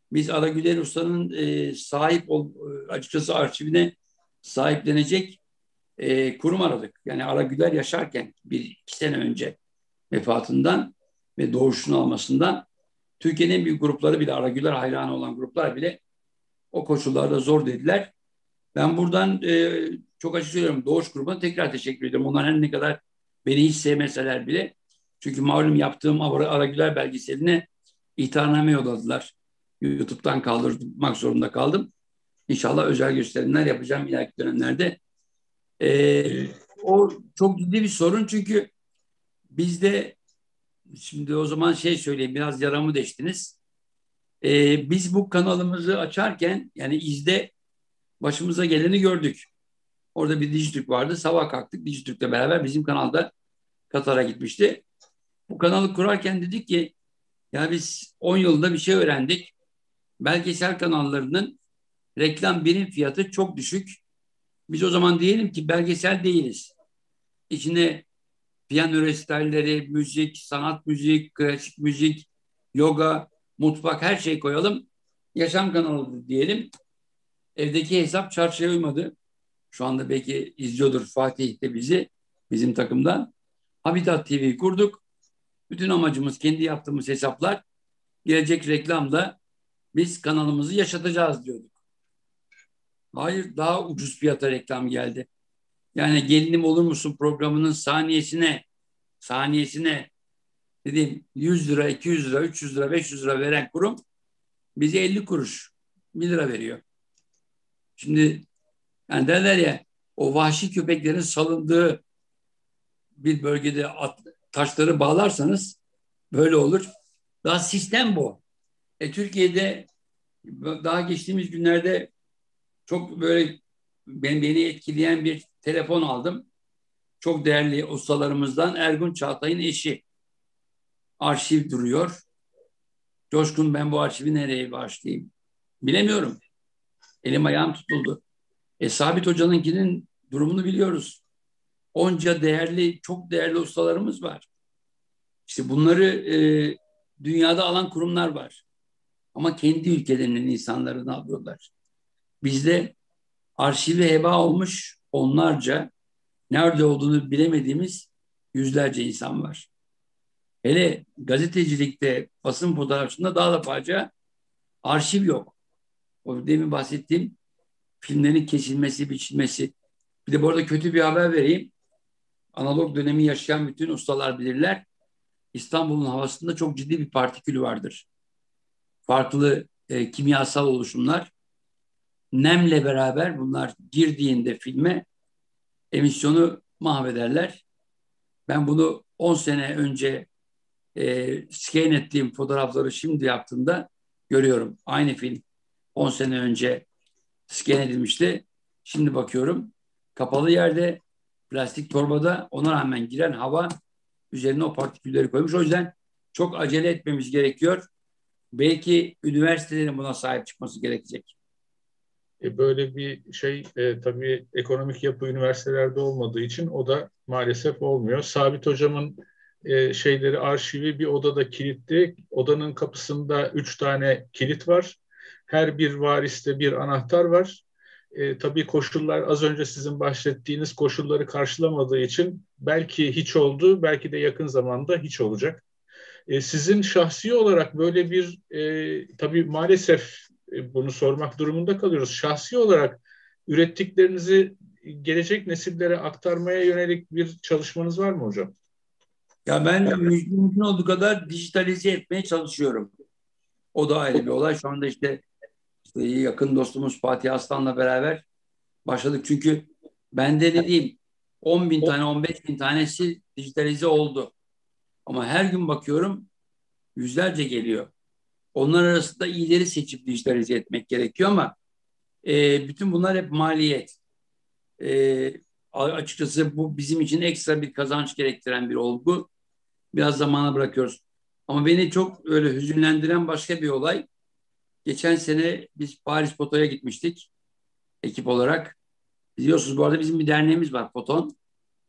Biz Ara Güler Usta'nın e, sahip ol, açıkçası arşivine sahiplenecek e, kurum aradık. Yani Ara Güler yaşarken bir iki sene önce vefatından ve doğuşunu almasından Türkiye'nin en büyük grupları bile, Ara Güler hayranı olan gruplar bile o koşullarda zor dediler. Ben buradan e, çok açık söylüyorum, Doğuş grubuna tekrar teşekkür ediyorum. Onlar her ne kadar beni hiç sevmeseler bile, çünkü malum yaptığım Ara, Ara Güler belgeseline ihtarname yolladılar. YouTube'dan kaldırmak zorunda kaldım. İnşallah özel gösterimler yapacağım ileriki dönemlerde. Ee, o çok ciddi bir sorun, çünkü bizde şimdi o zaman şey söyleyeyim, biraz yaramı deştiniz. Ee, biz bu kanalımızı açarken yani izde başımıza geleni gördük. Orada bir Dijitürk vardı. Sabah kalktık Dijitürk'le beraber bizim kanalda Katar'a gitmişti. Bu kanalı kurarken dedik ki ya biz on yılda bir şey öğrendik. Belgesel kanallarının reklam birim fiyatı çok düşük. Biz o zaman diyelim ki belgesel değiliz. İçine piyano resitalleri, müzik, sanat müzik, klasik müzik, yoga, mutfak, her şey koyalım. Yaşam kanalı diyelim. Evdeki hesap çarşıya uymadı. Şu anda belki izliyordur Fatih de bizi, bizim takımdan. Habitat T V'yi kurduk. Bütün amacımız kendi yaptığımız hesaplar. Gelecek reklamda biz kanalımızı yaşatacağız diyorduk. Hayır, daha ucuz fiyata reklam geldi. Yani Gelinim Olur Musun programının saniyesine saniyesine dedim yüz lira, iki yüz lira, üç yüz lira, beş yüz lira veren kurum bize elli kuruş, bir lira veriyor. Şimdi yani derler ya, o vahşi köpeklerin salındığı bir bölgede at, taşları bağlarsanız böyle olur. Daha sistem bu. E, Türkiye'de daha geçtiğimiz günlerde çok böyle ben, beni etkileyen bir telefon aldım. Çok değerli ustalarımızdan Ergun Çağatay'ın eşi. Arşiv duruyor. Coşkun, ben bu arşivi nereye bağışlayayım? Bilemiyorum. Elim ayağım tutuldu. E, Sabit Hoca'nınkinin durumunu biliyoruz. Onca değerli, çok değerli ustalarımız var. İşte bunları e, dünyada alan kurumlar var. Ama kendi ülkelerinin insanlarını alıyorlar. Bizde arşivi heba olmuş onlarca, nerede olduğunu bilemediğimiz yüzlerce insan var. Hele gazetecilikte, basın fotoğrafçılığında daha da facia, arşiv yok. O demin bahsettiğim filmlerin kesilmesi, biçilmesi. Bir de bu arada kötü bir haber vereyim. Analog dönemi yaşayan bütün ustalar bilirler. İstanbul'un havasında çok ciddi bir partikül vardır. Farklı e, kimyasal oluşumlar. Nemle beraber bunlar girdiğinde filme emisyonu mahvederler. Ben bunu on sene önce e, scan ettiğim fotoğrafları şimdi yaptığımda görüyorum. Aynı film on sene önce scan edilmişti. Şimdi bakıyorum kapalı yerde, plastik torbada, ona rağmen giren hava üzerine o partikülleri koymuş. O yüzden çok acele etmemiz gerekiyor. Belki üniversitelerin buna sahip çıkması gerekecek. E böyle bir şey e, tabii ekonomik yapı üniversitelerde olmadığı için o da maalesef olmuyor. Sabit Hocam'ın e, şeyleri, arşivi bir odada kilitli. Odanın kapısında üç tane kilit var. Her bir variste bir anahtar var. E, tabii koşullar az önce sizin bahsettiğiniz koşulları karşılamadığı için belki hiç oldu, belki de yakın zamanda hiç olacak. E, sizin şahsi olarak böyle bir e, tabii maalesef e, bunu sormak durumunda kalıyoruz. Şahsi olarak ürettiklerinizi gelecek nesillere aktarmaya yönelik bir çalışmanız var mı hocam? Ya ben mümkün olduğu kadar dijitalize etmeye çalışıyorum. O da ayrı bir olay. Şu anda işte, işte yakın dostumuz Fatih Aslan'la beraber başladık. Çünkü bende ne diyeyim on bin tane, on beş bin tanesi dijitalize oldu. Ama her gün bakıyorum yüzlerce geliyor. Onlar arasında iyileri seçip dijitalize etmek gerekiyor ama e, bütün bunlar hep maliyet. E, açıkçası bu bizim için ekstra bir kazanç gerektiren bir olgu. Biraz zamana bırakıyoruz. Ama beni çok öyle hüzünlendiren başka bir olay. Geçen sene biz Paris Foto'ya gitmiştik ekip olarak. Biliyorsunuz bu arada bizim bir derneğimiz var, Foton.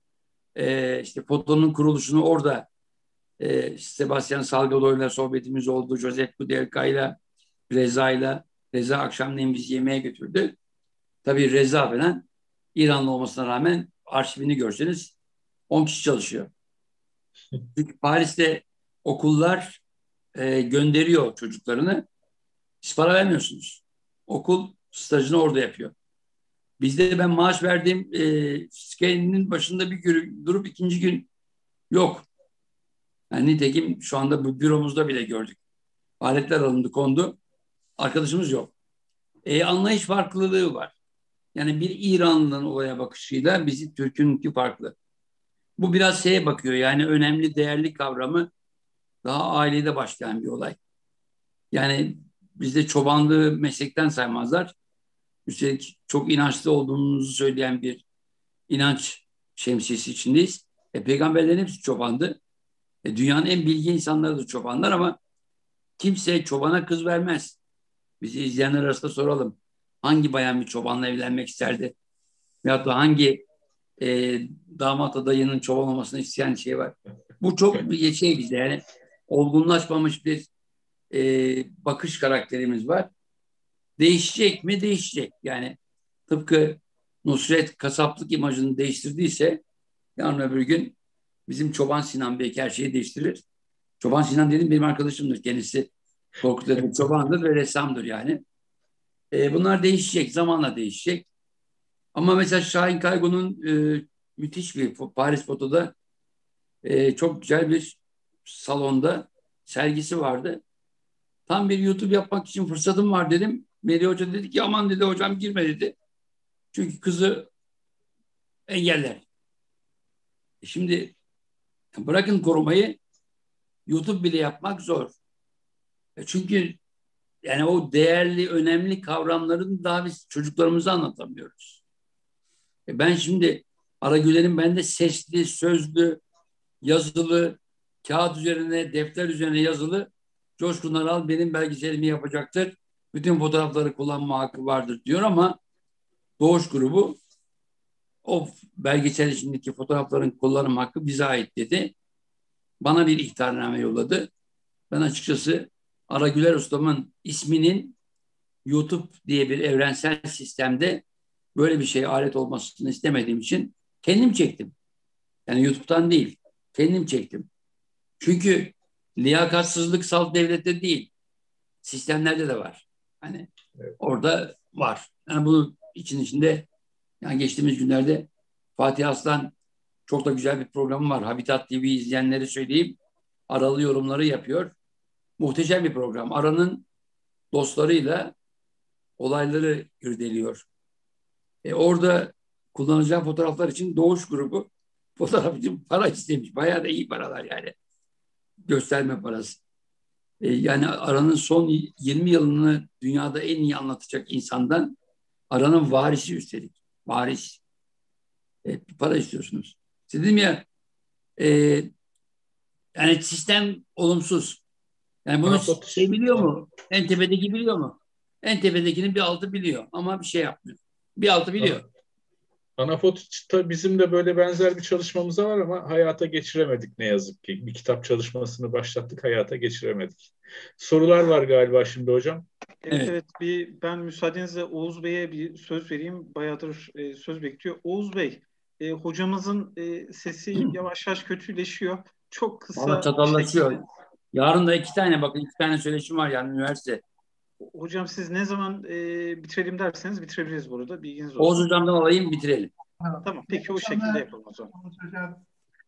E, işte Foton'un kuruluşunu orada e, Sebastian Salgado'yla sohbetimiz oldu. Joseph Kudelka'yla Reza'yla. Reza akşamleyin bizi yemeğe götürdü. Tabii Reza falan İranlı olmasına rağmen arşivini görseniz on kişi çalışıyor. Çünkü Paris'te okullar e, gönderiyor çocuklarını. Siz para vermiyorsunuz. Okul stajını orada yapıyor. Bizde ben maaş verdiğim e, skenin başında bir gün durup ikinci gün yok. Yani nitekim şu anda bu büromuzda bile gördük. Aletler alındı, kondu. Arkadaşımız yok. E, anlayış farklılığı var. Yani bir İranlı'nın olaya bakışıyla bizi Türk'ünki farklı. Bu biraz şeye bakıyor. Yani önemli, değerli kavramı daha ailede başlayan bir olay. Yani bizde çobanlığı meslekten saymazlar. Üstelik çok inançlı olduğumuzu söyleyen bir inanç şemsiyesi içindeyiz. E, peygamberlerin hepsi çobandı. E, dünyanın en bilgi insanları da çobanlar ama kimse çobana kız vermez. Bizi izleyenler arasında soralım. Hangi bayan bir çobanla evlenmek isterdi? Veyahut da hangi e, damat adayının çoban olmasını isteyen şey var? Bu çok bir şey bizde. Yani olgunlaşmamış bir e, bakış karakterimiz var. Değişecek mi? Değişecek. Yani tıpkı Nusret kasaplık imajını değiştirdiyse yarın öbür gün bizim Çoban Sinan belki her şeyi değiştirir. Çoban Sinan dedim benim arkadaşımdır. Kendisi Korkut'ta çobandır ve ressamdır yani. E, bunlar değişecek. Zamanla değişecek. Ama mesela Şahin Kaygun'un e, müthiş bir Paris Foto'da e, çok güzel bir salonda sergisi vardı. Tam bir YouTube yapmak için fırsatım var dedim. Veli Hoca dedi ki aman dedi hocam girme dedi. Çünkü kızı engeller. E şimdi bırakın korumayı YouTube bile yapmak zor. E çünkü yani o değerli, önemli kavramların daha biz çocuklarımıza anlatamıyoruz. E ben şimdi Aragüler'in bende sesli, sözlü, yazılı, kağıt üzerine, defter üzerine yazılı Coşkun Aral benim belgeselimi yapacaktır. Bütün fotoğrafları kullanma hakkı vardır diyor ama Doğuş grubu o belgesel içindeki fotoğrafların kullanım hakkı bize ait dedi. Bana bir ihtarname yolladı. Ben açıkçası Aragüler Ustam'ın isminin YouTube diye bir evrensel sistemde böyle bir şeye alet olmasını istemediğim için kendim çektim. Yani YouTube'dan değil, kendim çektim. Çünkü liyakatsızlık salt devlette değil, sistemlerde de var. Hani evet. Orada var. Yani bunun için içinde yani geçtiğimiz günlerde Fatih Aslan çok da güzel bir programı var. Habitat T V izleyenleri söyleyeyim. Aralı yorumları yapıyor. Muhteşem bir program. Aranın dostlarıyla olayları irdeliyor. E orada kullanacağım fotoğraflar için Doğuş grubu fotoğraf için para istemiş. Bayağı da iyi paralar yani. Gösterme parası. E yani Aranın son yirmi yılını dünyada en iyi anlatacak insandan Aranın varisi üstelik. Varis. E, para istiyorsunuz. İşte dedim ya e, yani sistem olumsuz. Yani bunu şey biliyor mu? En tepedeki biliyor mu? En tepedekinin bir altı biliyor ama bir şey yapmıyor. Bir altı biliyor. Anafoto'da bizim de böyle benzer bir çalışmamız var ama hayata geçiremedik ne yazık ki. Bir kitap çalışmasını başlattık, hayata geçiremedik. Sorular var galiba şimdi hocam. Evet, evet. evet bir, ben müsaadenizle Oğuz Bey'e bir söz vereyim. Bayağıdır e, söz bekliyor. Oğuz Bey, e, hocamızın e, sesi yavaş yavaş kötüleşiyor. Çok kısa. Valla çatallaşıyor. Şekilde... Yarın da iki tane bakın iki tane söyleşim var yani üniversite. Hocam siz ne zaman e, bitirelim derseniz bitirebiliriz burada. Bilginiz olsun. Oğuz hocamdan alayım bitirelim. Tamam, tamam. Peki o şekilde yapalım o zaman. Hocam,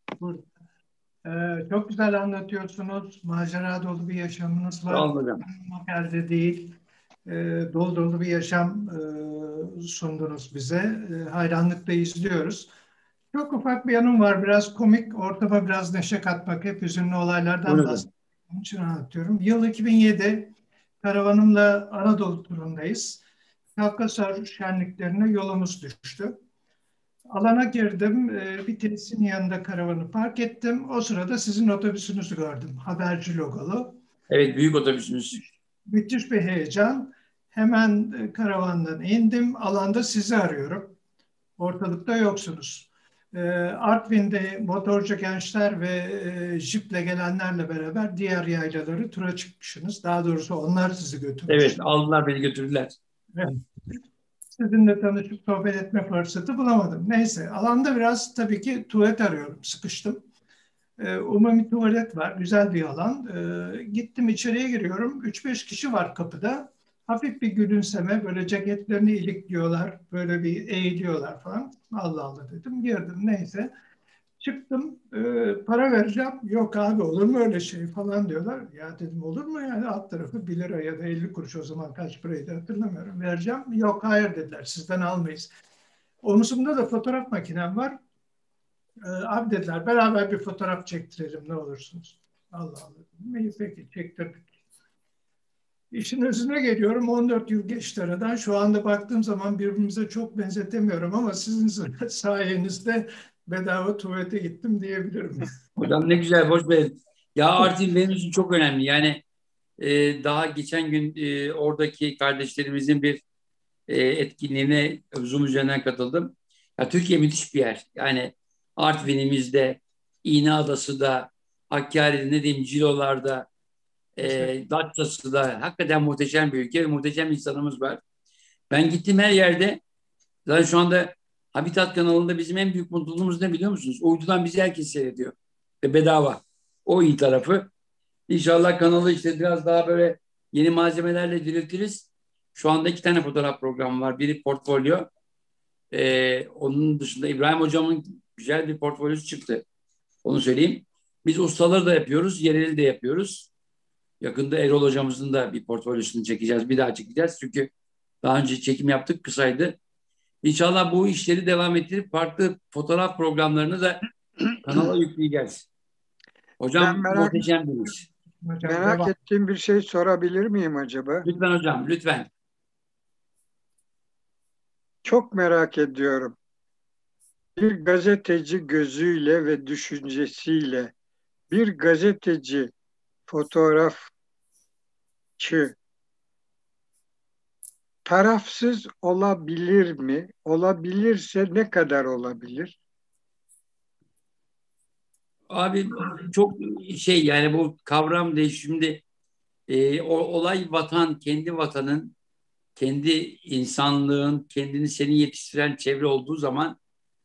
ee, çok güzel anlatıyorsunuz. Macera dolu bir yaşamınız var. Sağ olun hocam. Makelde değil. E, dolu dolu bir yaşam e, sundunuz bize. E, hayranlıkla izliyoruz. Çok ufak bir yanım var. Biraz komik, ortama biraz neşe katmak. Hep hüzünlü olaylardan bahsettiğim için anlatıyorum. Yıl iki bin yedi. Karavanımla Anadolu turundayız. Kafkaslar şenliklerine yolumuz düştü. Alana girdim. Bir tesisin yanında karavanı park ettim. O sırada sizin otobüsünüzü gördüm. Haberci logolu. Evet, büyük otobüsünüz. Müthiş bir heyecan. Hemen karavandan indim. Alanda sizi arıyorum. Ortalıkta yoksunuz. E, Artvin'de motorcu gençler ve e, jiple gelenlerle beraber diğer yaylaları tura çıkmışsınız. Daha doğrusu onlar sizi götürmüş. Evet, aldılar beni götürdüler. Evet. Sizinle tanışıp sohbet etme fırsatı bulamadım. Neyse, alanda biraz tabii ki tuvalet arıyorum, sıkıştım. Ee, umumi tuvalet var, güzel bir alan. Ee, gittim içeriye giriyorum, üç beş kişi var kapıda. Hafif bir gülümseme, böyle ceketlerini ilikliyorlar, böyle bir eğiliyorlar falan. Allah Allah dedim, girdim neyse. Çıktım, e, para vereceğim. Yok abi olur mu öyle şey falan diyorlar. Ya dedim olur mu yani alt tarafı bir lira ya da elli kuruş, o zaman kaç paraydı hatırlamıyorum. Vereceğim. Yok hayır dediler, sizden almayız. Omuzumda da fotoğraf makinem var. E, abi dediler beraber bir fotoğraf çektirelim ne olursunuz. Allah Allah dedim. İyi peki çektirdik. İşin özüne geliyorum, on dört yıl geçti aradan. Şu anda baktığım zaman birbirimize çok benzetemiyorum ama sizin sayenizde bedava tuvalete gittim diyebilirim. Hocam ne güzel, hoş geldin. Ya Artvin benim için çok önemli. Yani e, daha geçen gün e, oradaki kardeşlerimizin bir e, etkinliğine Zoom üzerinden katıldım. Ya Türkiye müthiş bir yer. Yani Artvin'imizde, İğneadası'da, Hakkari'de, ne diyeyim, Cilolar'da, e, Datça'sı'da hakikaten muhteşem bir ülke ve muhteşem insanımız var. Ben gittiğim her yerde, zaten şu anda Habitat kanalında bizim en büyük mutluluğumuz ne biliyor musunuz? Uydudan bizi herkes seyrediyor. Ve bedava. O iyi tarafı. İnşallah kanalı işte biraz daha böyle yeni malzemelerle diriltiriz. Şu anda iki tane fotoğraf programı var. Biri portfolyo. Ee, onun dışında İbrahim Hocam'ın güzel bir portfolyosu çıktı. Onu söyleyeyim. Biz ustaları da yapıyoruz, yereli de yapıyoruz. Yakında Erol Hocamızın da bir portfolyosunu çekeceğiz. Bir daha çekeceğiz. Çünkü daha önce çekim yaptık, kısaydı. İnşallah bu işleri devam ettirip farklı fotoğraf programlarını da kanala yükleyeceğiz. Ben Hocam merak muhteşem bir iş. Hocam, merak devam. ettiğim bir şey sorabilir miyim acaba? Lütfen hocam, lütfen. Çok merak ediyorum. Bir gazeteci gözüyle ve düşüncesiyle bir gazeteci, fotoğrafçı tarafsız olabilir mi? Olabilirse ne kadar olabilir? Abi çok şey, yani bu kavram değişiminde e, o, olay vatan, kendi vatanın, kendi insanlığın, kendini seni yetiştiren çevre olduğu zaman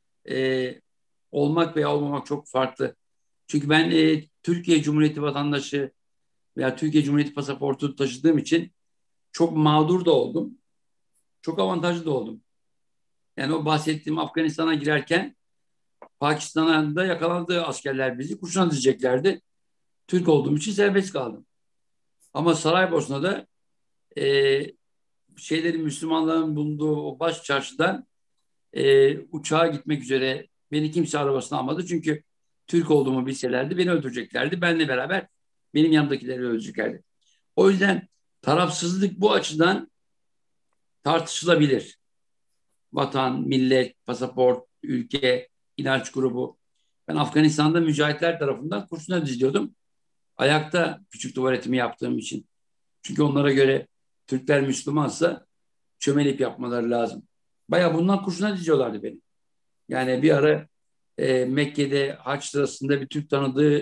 e, olmak veya olmamak çok farklı. Çünkü ben e, Türkiye Cumhuriyeti vatandaşı veya Türkiye Cumhuriyeti pasaportu taşıdığım için çok mağdur da oldum. Çok avantajlı da oldum. Yani o bahsettiğim Afganistan'a girerken Pakistan'a da yakalandı askerler, bizi kurşuna dizeceklerdi. Türk olduğum için serbest kaldım. Ama Saraybosna'da e, şeylerin, Müslümanların bulunduğu o baş çarşıdan e, uçağa gitmek üzere beni kimse arabasına almadı. Çünkü Türk olduğumu bilselerdi beni öldüreceklerdi. Benle beraber benim yanımdakileri öldüreceklerdi. O yüzden tarafsızlık bu açıdan tartışılabilir. Vatan, millet, pasaport, ülke, inanç grubu. Ben Afganistan'da mücahitler tarafından kurşuna diziliyordum. Ayakta küçük tuvaletimi yaptığım için. Çünkü onlara göre Türkler Müslümansa çömelip yapmaları lazım. Bayağı bundan kurşuna diziyorlardı beni. Yani bir ara e, Mekke'de haç sırasında bir Türk tanıdığı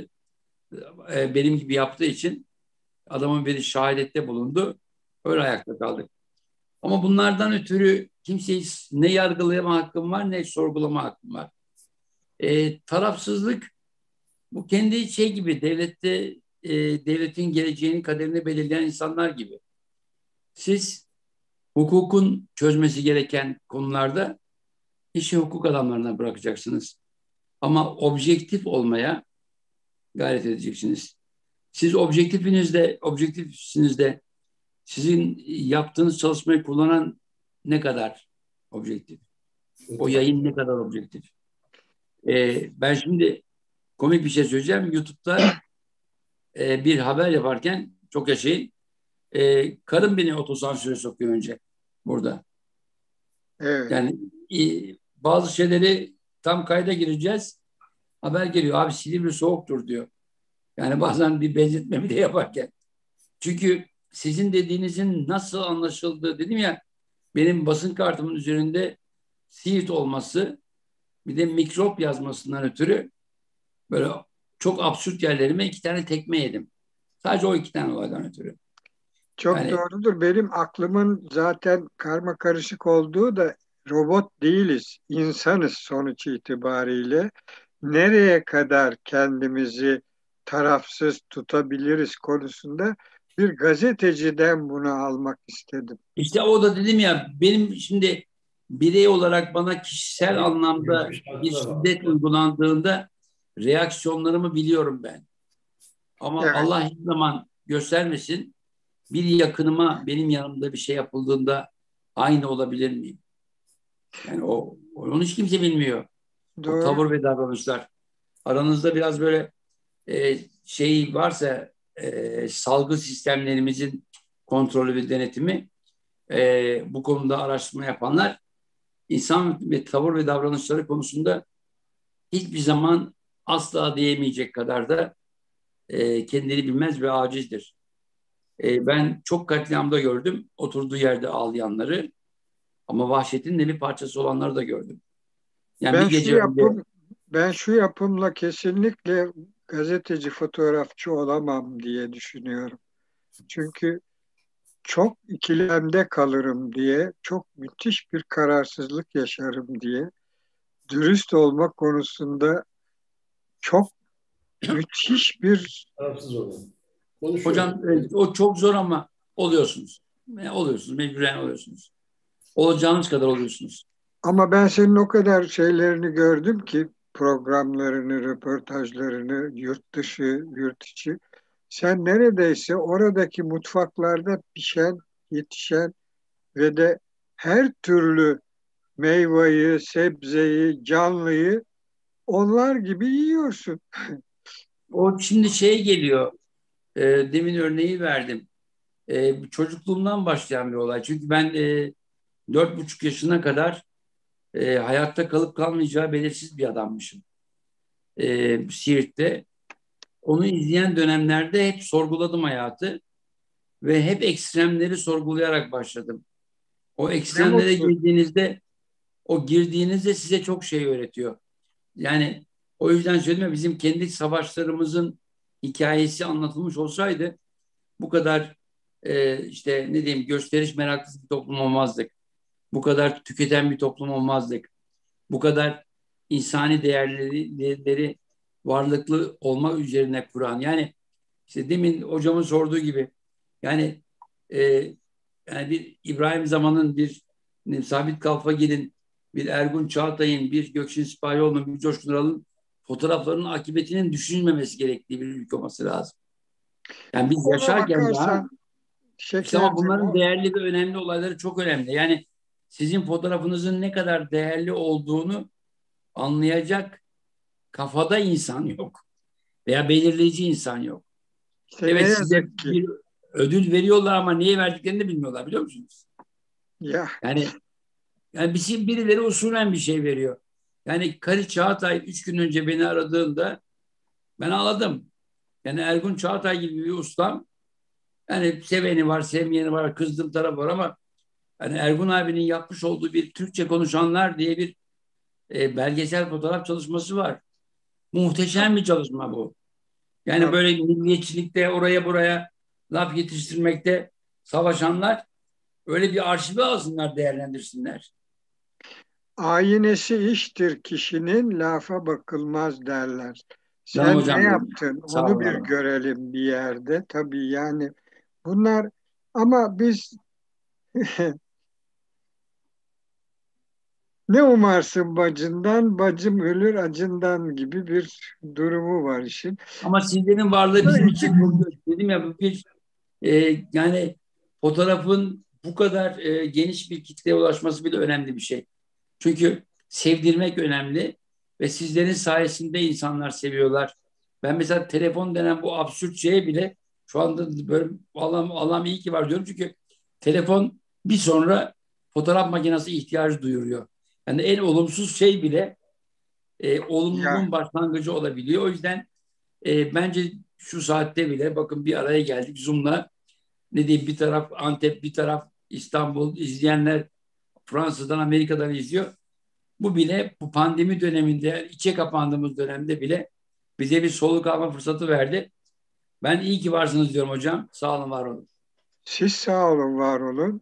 e, benim gibi yaptığı için adamın biri şahadette bulundu. Öyle ayakta kaldık. Ama bunlardan ötürü kimseyi ne yargılama hakkım var ne sorgulama hakkım var. E, tarafsızlık bu kendi şey gibi, devlette e, devletin geleceğini, kaderini belirleyen insanlar gibi. Siz hukukun çözmesi gereken konularda işi hukuk adamlarına bırakacaksınız. Ama objektif olmaya gayret edeceksiniz. Siz objektifinizde, objektifsinizde sizin yaptığınız çalışmayı kullanan ne kadar objektif? O yayın ne kadar objektif? Ee, ben şimdi komik bir şey söyleyeceğim. YouTube'da e, bir haber yaparken çok yaşayın. E, karım beni otosansüre sokuyor önce burada. Evet. Yani e, bazı şeyleri tam kayda gireceğiz. Haber geliyor. Abi Silivri soğuktur diyor. Yani bazen bir benzetmemi de yaparken. Çünkü sizin dediğinizin nasıl anlaşıldığı, dedim ya, benim basın kartımın üzerinde Siirt olması bir de mikrop yazmasından ötürü böyle çok absürt yerlerime iki tane tekme yedim. Sadece o iki tane olaydan ötürü. Çok Yani, doğrudur. Benim aklımın zaten karma karışık olduğu da robot değiliz, insanız sonuç itibariyle. Nereye kadar kendimizi tarafsız tutabiliriz konusunda bir gazeteciden bunu almak istedim. İşte o da dedim ya, benim şimdi birey olarak bana kişisel anlamda bir şiddet uygulandığında reaksiyonlarımı biliyorum ben. Ama Evet. Allah hiçbir zaman göstermesin, bir yakınıma benim yanımda bir şey yapıldığında aynı olabilir miyim? Yani o, onu hiç kimse bilmiyor. Doğru. O tavır ve davranışlar. Aranızda biraz böyle e, şey varsa e, salgı sistemlerimizin kontrolü ve denetimi, e, bu konuda araştırma yapanlar insan ve tavır ve davranışları konusunda hiçbir zaman asla diyemeyecek kadar da e, kendini bilmez ve acizdir. E, ben çok katliamda gördüm oturduğu yerde ağlayanları, ama vahşetin de bir parçası olanları da gördüm. Yani Ben bir şu gece önce yapım ben şu yapımla kesinlikle gazeteci, fotoğrafçı olamam diye düşünüyorum. Çünkü çok ikilemde kalırım diye, çok müthiş bir kararsızlık yaşarım diye, dürüst olmak konusunda çok müthiş bir Tarafsız olun. hocam, e, o çok zor ama oluyorsunuz. E, oluyorsunuz, mecburen oluyorsunuz. Olacağınız kadar oluyorsunuz. ama ben senin o kadar şeylerini gördüm ki programlarını, röportajlarını, yurt dışı, yurt içi. Sen neredeyse oradaki mutfaklarda pişen, yetişen ve de her türlü meyveyi, sebzeyi, canlıyı onlar gibi yiyorsun. O şimdi şey geliyor, e, demin örneği verdim. E, çocukluğumdan başlayan bir olay. Çünkü ben e, dört buçuk yaşına kadar e, hayatta kalıp kalmayacağı belirsiz bir adammışım. E, Siirt'te. Onu izleyen dönemlerde hep sorguladım hayatı ve hep ekstremleri sorgulayarak başladım. O Ne ekstremlere mutlu. girdiğinizde, o girdiğinizde size çok şey öğretiyor. Yani o yüzden söyledim ya, bizim kendi savaşlarımızın hikayesi anlatılmış olsaydı bu kadar e, işte ne diyeyim, gösteriş meraklısı bir toplum olmazdık. Bu kadar tüketen bir toplum olmazdık. Bu kadar insani değerleri, değerleri varlıklı olma üzerine kuran. Yani işte demin hocamın sorduğu gibi, yani e, yani bir İbrahim Zaman'ın, bir ne, Sabit Kalfagil'in, bir Ergun Çağatay'ın, bir Gökçin Sipahioğlu'nun, bir Coşkun Aral'ın fotoğraflarının akıbetinin düşünülmemesi gerektiği bir ülke olması lazım. Yani biz Ona yaşarken daha bakarsan işte, ama şekercim bunların o. değerli ve önemli olayları çok önemli. Yani sizin fotoğrafınızın ne kadar değerli olduğunu anlayacak kafada insan yok. Veya belirleyici insan yok. İşte ne Evet, size yazık ki. bir ödül veriyorlar ama niye verdiklerini de bilmiyorlar, biliyor musunuz? Ya Yani yani bizim birileri usulen bir şey veriyor. Yani Kari Çağatay üç gün önce beni aradığında ben ağladım. Yani Ergun Çağatay gibi bir ustam, yani seveni var, sevmeyeni var, kızdığım taraf var, ama yani Ergun abinin yapmış olduğu bir Türkçe konuşanlar diye bir e, belgesel fotoğraf çalışması var. Muhteşem bir çalışma bu. Yani tabii. böyle milliyetçilikte oraya buraya laf yetiştirmekte savaşanlar öyle bir arşive alsınlar, değerlendirsinler. Ayinesi iştir kişinin, lafa bakılmaz derler. Canım Sen ne hocam benim. yaptın? Sağ Onu bir olun. görelim bir yerde. Tabii yani bunlar, ama biz ne umarsın bacından, bacım ölür acından gibi bir durumu var işin. Ama sizlerin varlığı bizim için bu, dedim ya, bu bir e, yani fotoğrafın bu kadar e, geniş bir kitleye ulaşması bile önemli bir şey. Çünkü sevdirmek önemli ve sizlerin sayesinde insanlar seviyorlar. Ben mesela telefon denen bu absürt şeye bile şu anda böyle Allah'ım, Allah'ım iyi ki var diyorum. Çünkü telefon bir sonra fotoğraf makinesi ihtiyacı duyuruyor. Yani en olumsuz şey bile e, Ya olumluluğun başlangıcı olabiliyor. O yüzden e, bence şu saatte bile bakın bir araya geldik Zoom'la. Ne diyeyim, bir taraf Antep, bir taraf İstanbul, izleyenler Fransa'dan, Amerika'dan izliyor. Bu bile bu pandemi döneminde, içe kapandığımız dönemde bile bize bir soluk alma fırsatı verdi. Ben iyi ki varsınız diyorum hocam. Sağ olun, var olun. Siz sağ olun, var olun.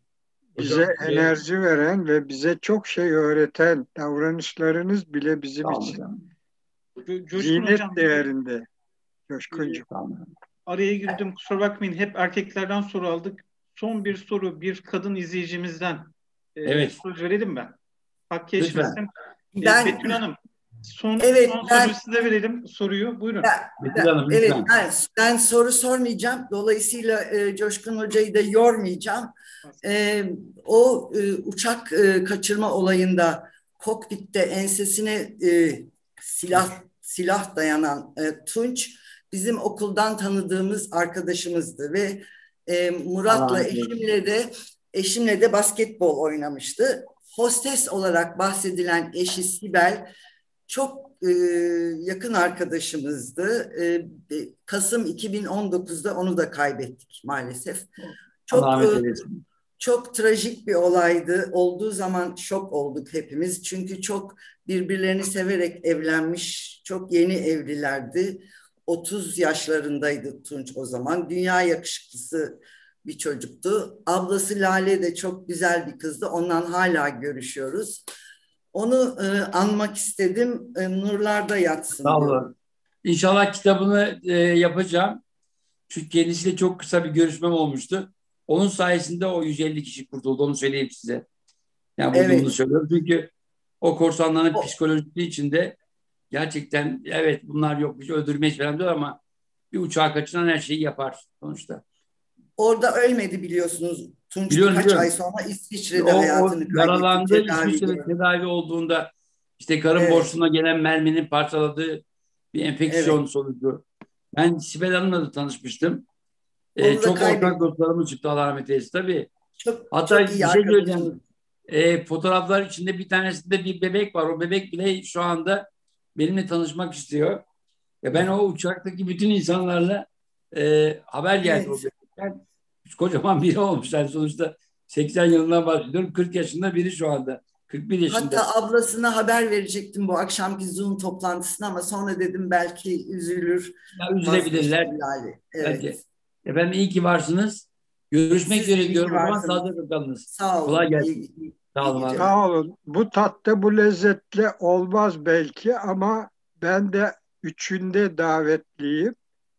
Bize Hocam, enerji veren ve bize çok şey öğreten davranışlarınız bile bizim Sağ olun için hocam. Co- Coşkun zinet Hocam, değerinde. Coşkuncuğum. Sağ olun. araya girdim, kusura bakmayın. Hep erkeklerden soru aldık. Son bir soru bir kadın izleyicimizden. Ee, Evet. Söz verelim ben. Hak Lütfen. geçmesin. Ee, Ben- Betül Hanım, son, Evet, son ben- soruyu size verelim. Soruyu buyurun. Betül Hanım, Evet, lütfen. ben, ben soru sormayacağım. Dolayısıyla e, Coşkun Hoca'yı da yormayacağım. E, o e, uçak e, kaçırma olayında kokpitte ensesine e, silah silah dayanan e, Tunç bizim okuldan tanıdığımız arkadaşımızdı ve e, Murat'la Aa, eşimle de eşimle de basketbol oynamıştı. Hostes olarak bahsedilen eşi Sibel çok e, yakın arkadaşımızdı. E, Kasım iki bin on dokuzda onu da kaybettik maalesef. Çok Allah rahmet e, eylesin. çok trajik bir olaydı. Olduğu zaman şok olduk hepimiz. Çünkü çok birbirlerini severek evlenmiş, çok yeni evlilerdi. otuz yaşlarındaydı Tunç o zaman. Dünya yakışıklısı bir çocuktu. Ablası Lale de çok güzel bir kızdı. Ondan hala görüşüyoruz. Onu e, anmak istedim. E, nurlarda yatsın Sağ diyorum. olun. İnşallah kitabını e, yapacağım. Çünkü kendisiyle çok kısa bir görüşmem olmuştu. Onun sayesinde o yüz elli kişi kurtuldu. Onu söyleyeyim size. Yani bunu, Evet. bunu söylüyorum. Çünkü o korsanların O- psikolojisi içinde gerçekten evet bunlar yok bir şey öldürmeyiz falan diyor ama bir uçağa kaçıran her şeyi yapar sonuçta. Orada ölmedi biliyorsunuz. Tunç Biliyorum, birkaç biliyorum. ay sonra İsviçre'de O, o hayatını kaybetti. yaralandı. tedavi İsviçre'de gördü. tedavi olduğunda işte karın Evet. boşluğuna gelen merminin parçaladığı bir enfeksiyon sonucu. Ben Sibel Hanım'la da tanışmıştım. Ee, Onu da çok ortak kaybettik. dostlarımız çıktı Allah rahmet eylesin tabii. Çok, Hatta çok bir iyi şey arkadaşım. söyleyeceğim. Ee, fotoğraflar içinde bir tanesinde bir bebek var. O bebek bile şu anda benimle tanışmak istiyor. Ya ben o uçaktaki bütün insanlarla e, haber geldi Evet. o bebekten. Kocaman biri olmuş. Yani sonuçta seksen yılından bahsediyorum. kırk yaşında biri şu anda. kırk bir yaşında. Hatta ablasına haber verecektim bu akşamki Zoom toplantısına ama sonra dedim belki üzülür. Ya üzülebilirler. vazgeçti Lale. Evet. Bence. Efendim iyi ki varsınız. Görüşmek Siz de üzere iyi ki diyorum. O zaman varsınız. sağlıcakla kalınız. Sağ olun. Kolay gelsin. İyi, iyi, Sağ olun. iyi var olun. geceler. Sağ olun. Bu tatta bu lezzetle olmaz belki ama ben de üçünde davetliyim.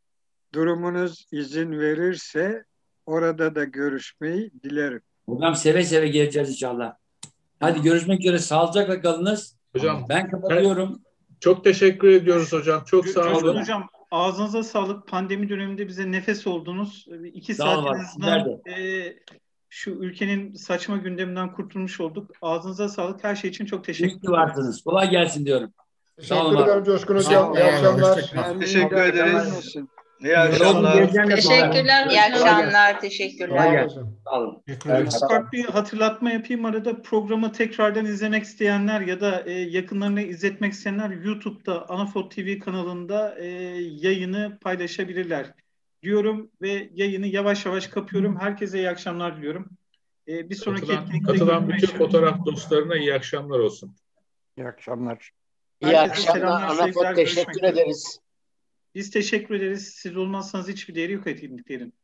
Durumunuz izin verirse orada da görüşmeyi dilerim. Hocam seve seve geleceğiz inşallah. Hadi görüşmek üzere. Sağlıcakla kalınız. Hocam Ben kapatıyorum. çok teşekkür ediyoruz hocam. Çok sağ Coşkun olun. Hocam, ağzınıza sağlık. Pandemi döneminde bize nefes oldunuz. İki Sağ olun, saatinizden e, şu ülkenin saçma gündeminden kurtulmuş olduk. Ağzınıza sağlık. Her şey için çok teşekkür İyi ki ederim. varsınız. Kolay gelsin diyorum. Sağ olun. Teşekkür var ederim olun. Coşkun Sağ Hocam. olun. İyi akşamlar. Hoşçakalın. Teşekkür ederiz. İyi Yolun akşamlar. geleceğine sonra. Teşekkürler, iyi akşamlar, teşekkürler. Kolay gelsin. Sağ olun. Evet. Ufak bir hatırlatma yapayım arada. Programı tekrardan izlemek isteyenler ya da e, yakınlarına izletmek isteyenler YouTube'da Anafot T V kanalında e, yayını paylaşabilirler diyorum ve yayını yavaş yavaş kapıyorum. Herkese iyi akşamlar diliyorum. E, bir sonraki Katılan, etkinlikte katılan görüşmek bütün üzere. fotoğraf dostlarına iyi akşamlar olsun. İyi akşamlar. İyi Herkese akşamlar. selamlar, sevgiler, Anafot görüşmek teşekkür üzere. ederiz. Biz teşekkür ederiz. Siz olmazsanız hiçbir değeri yok etkinliklerin.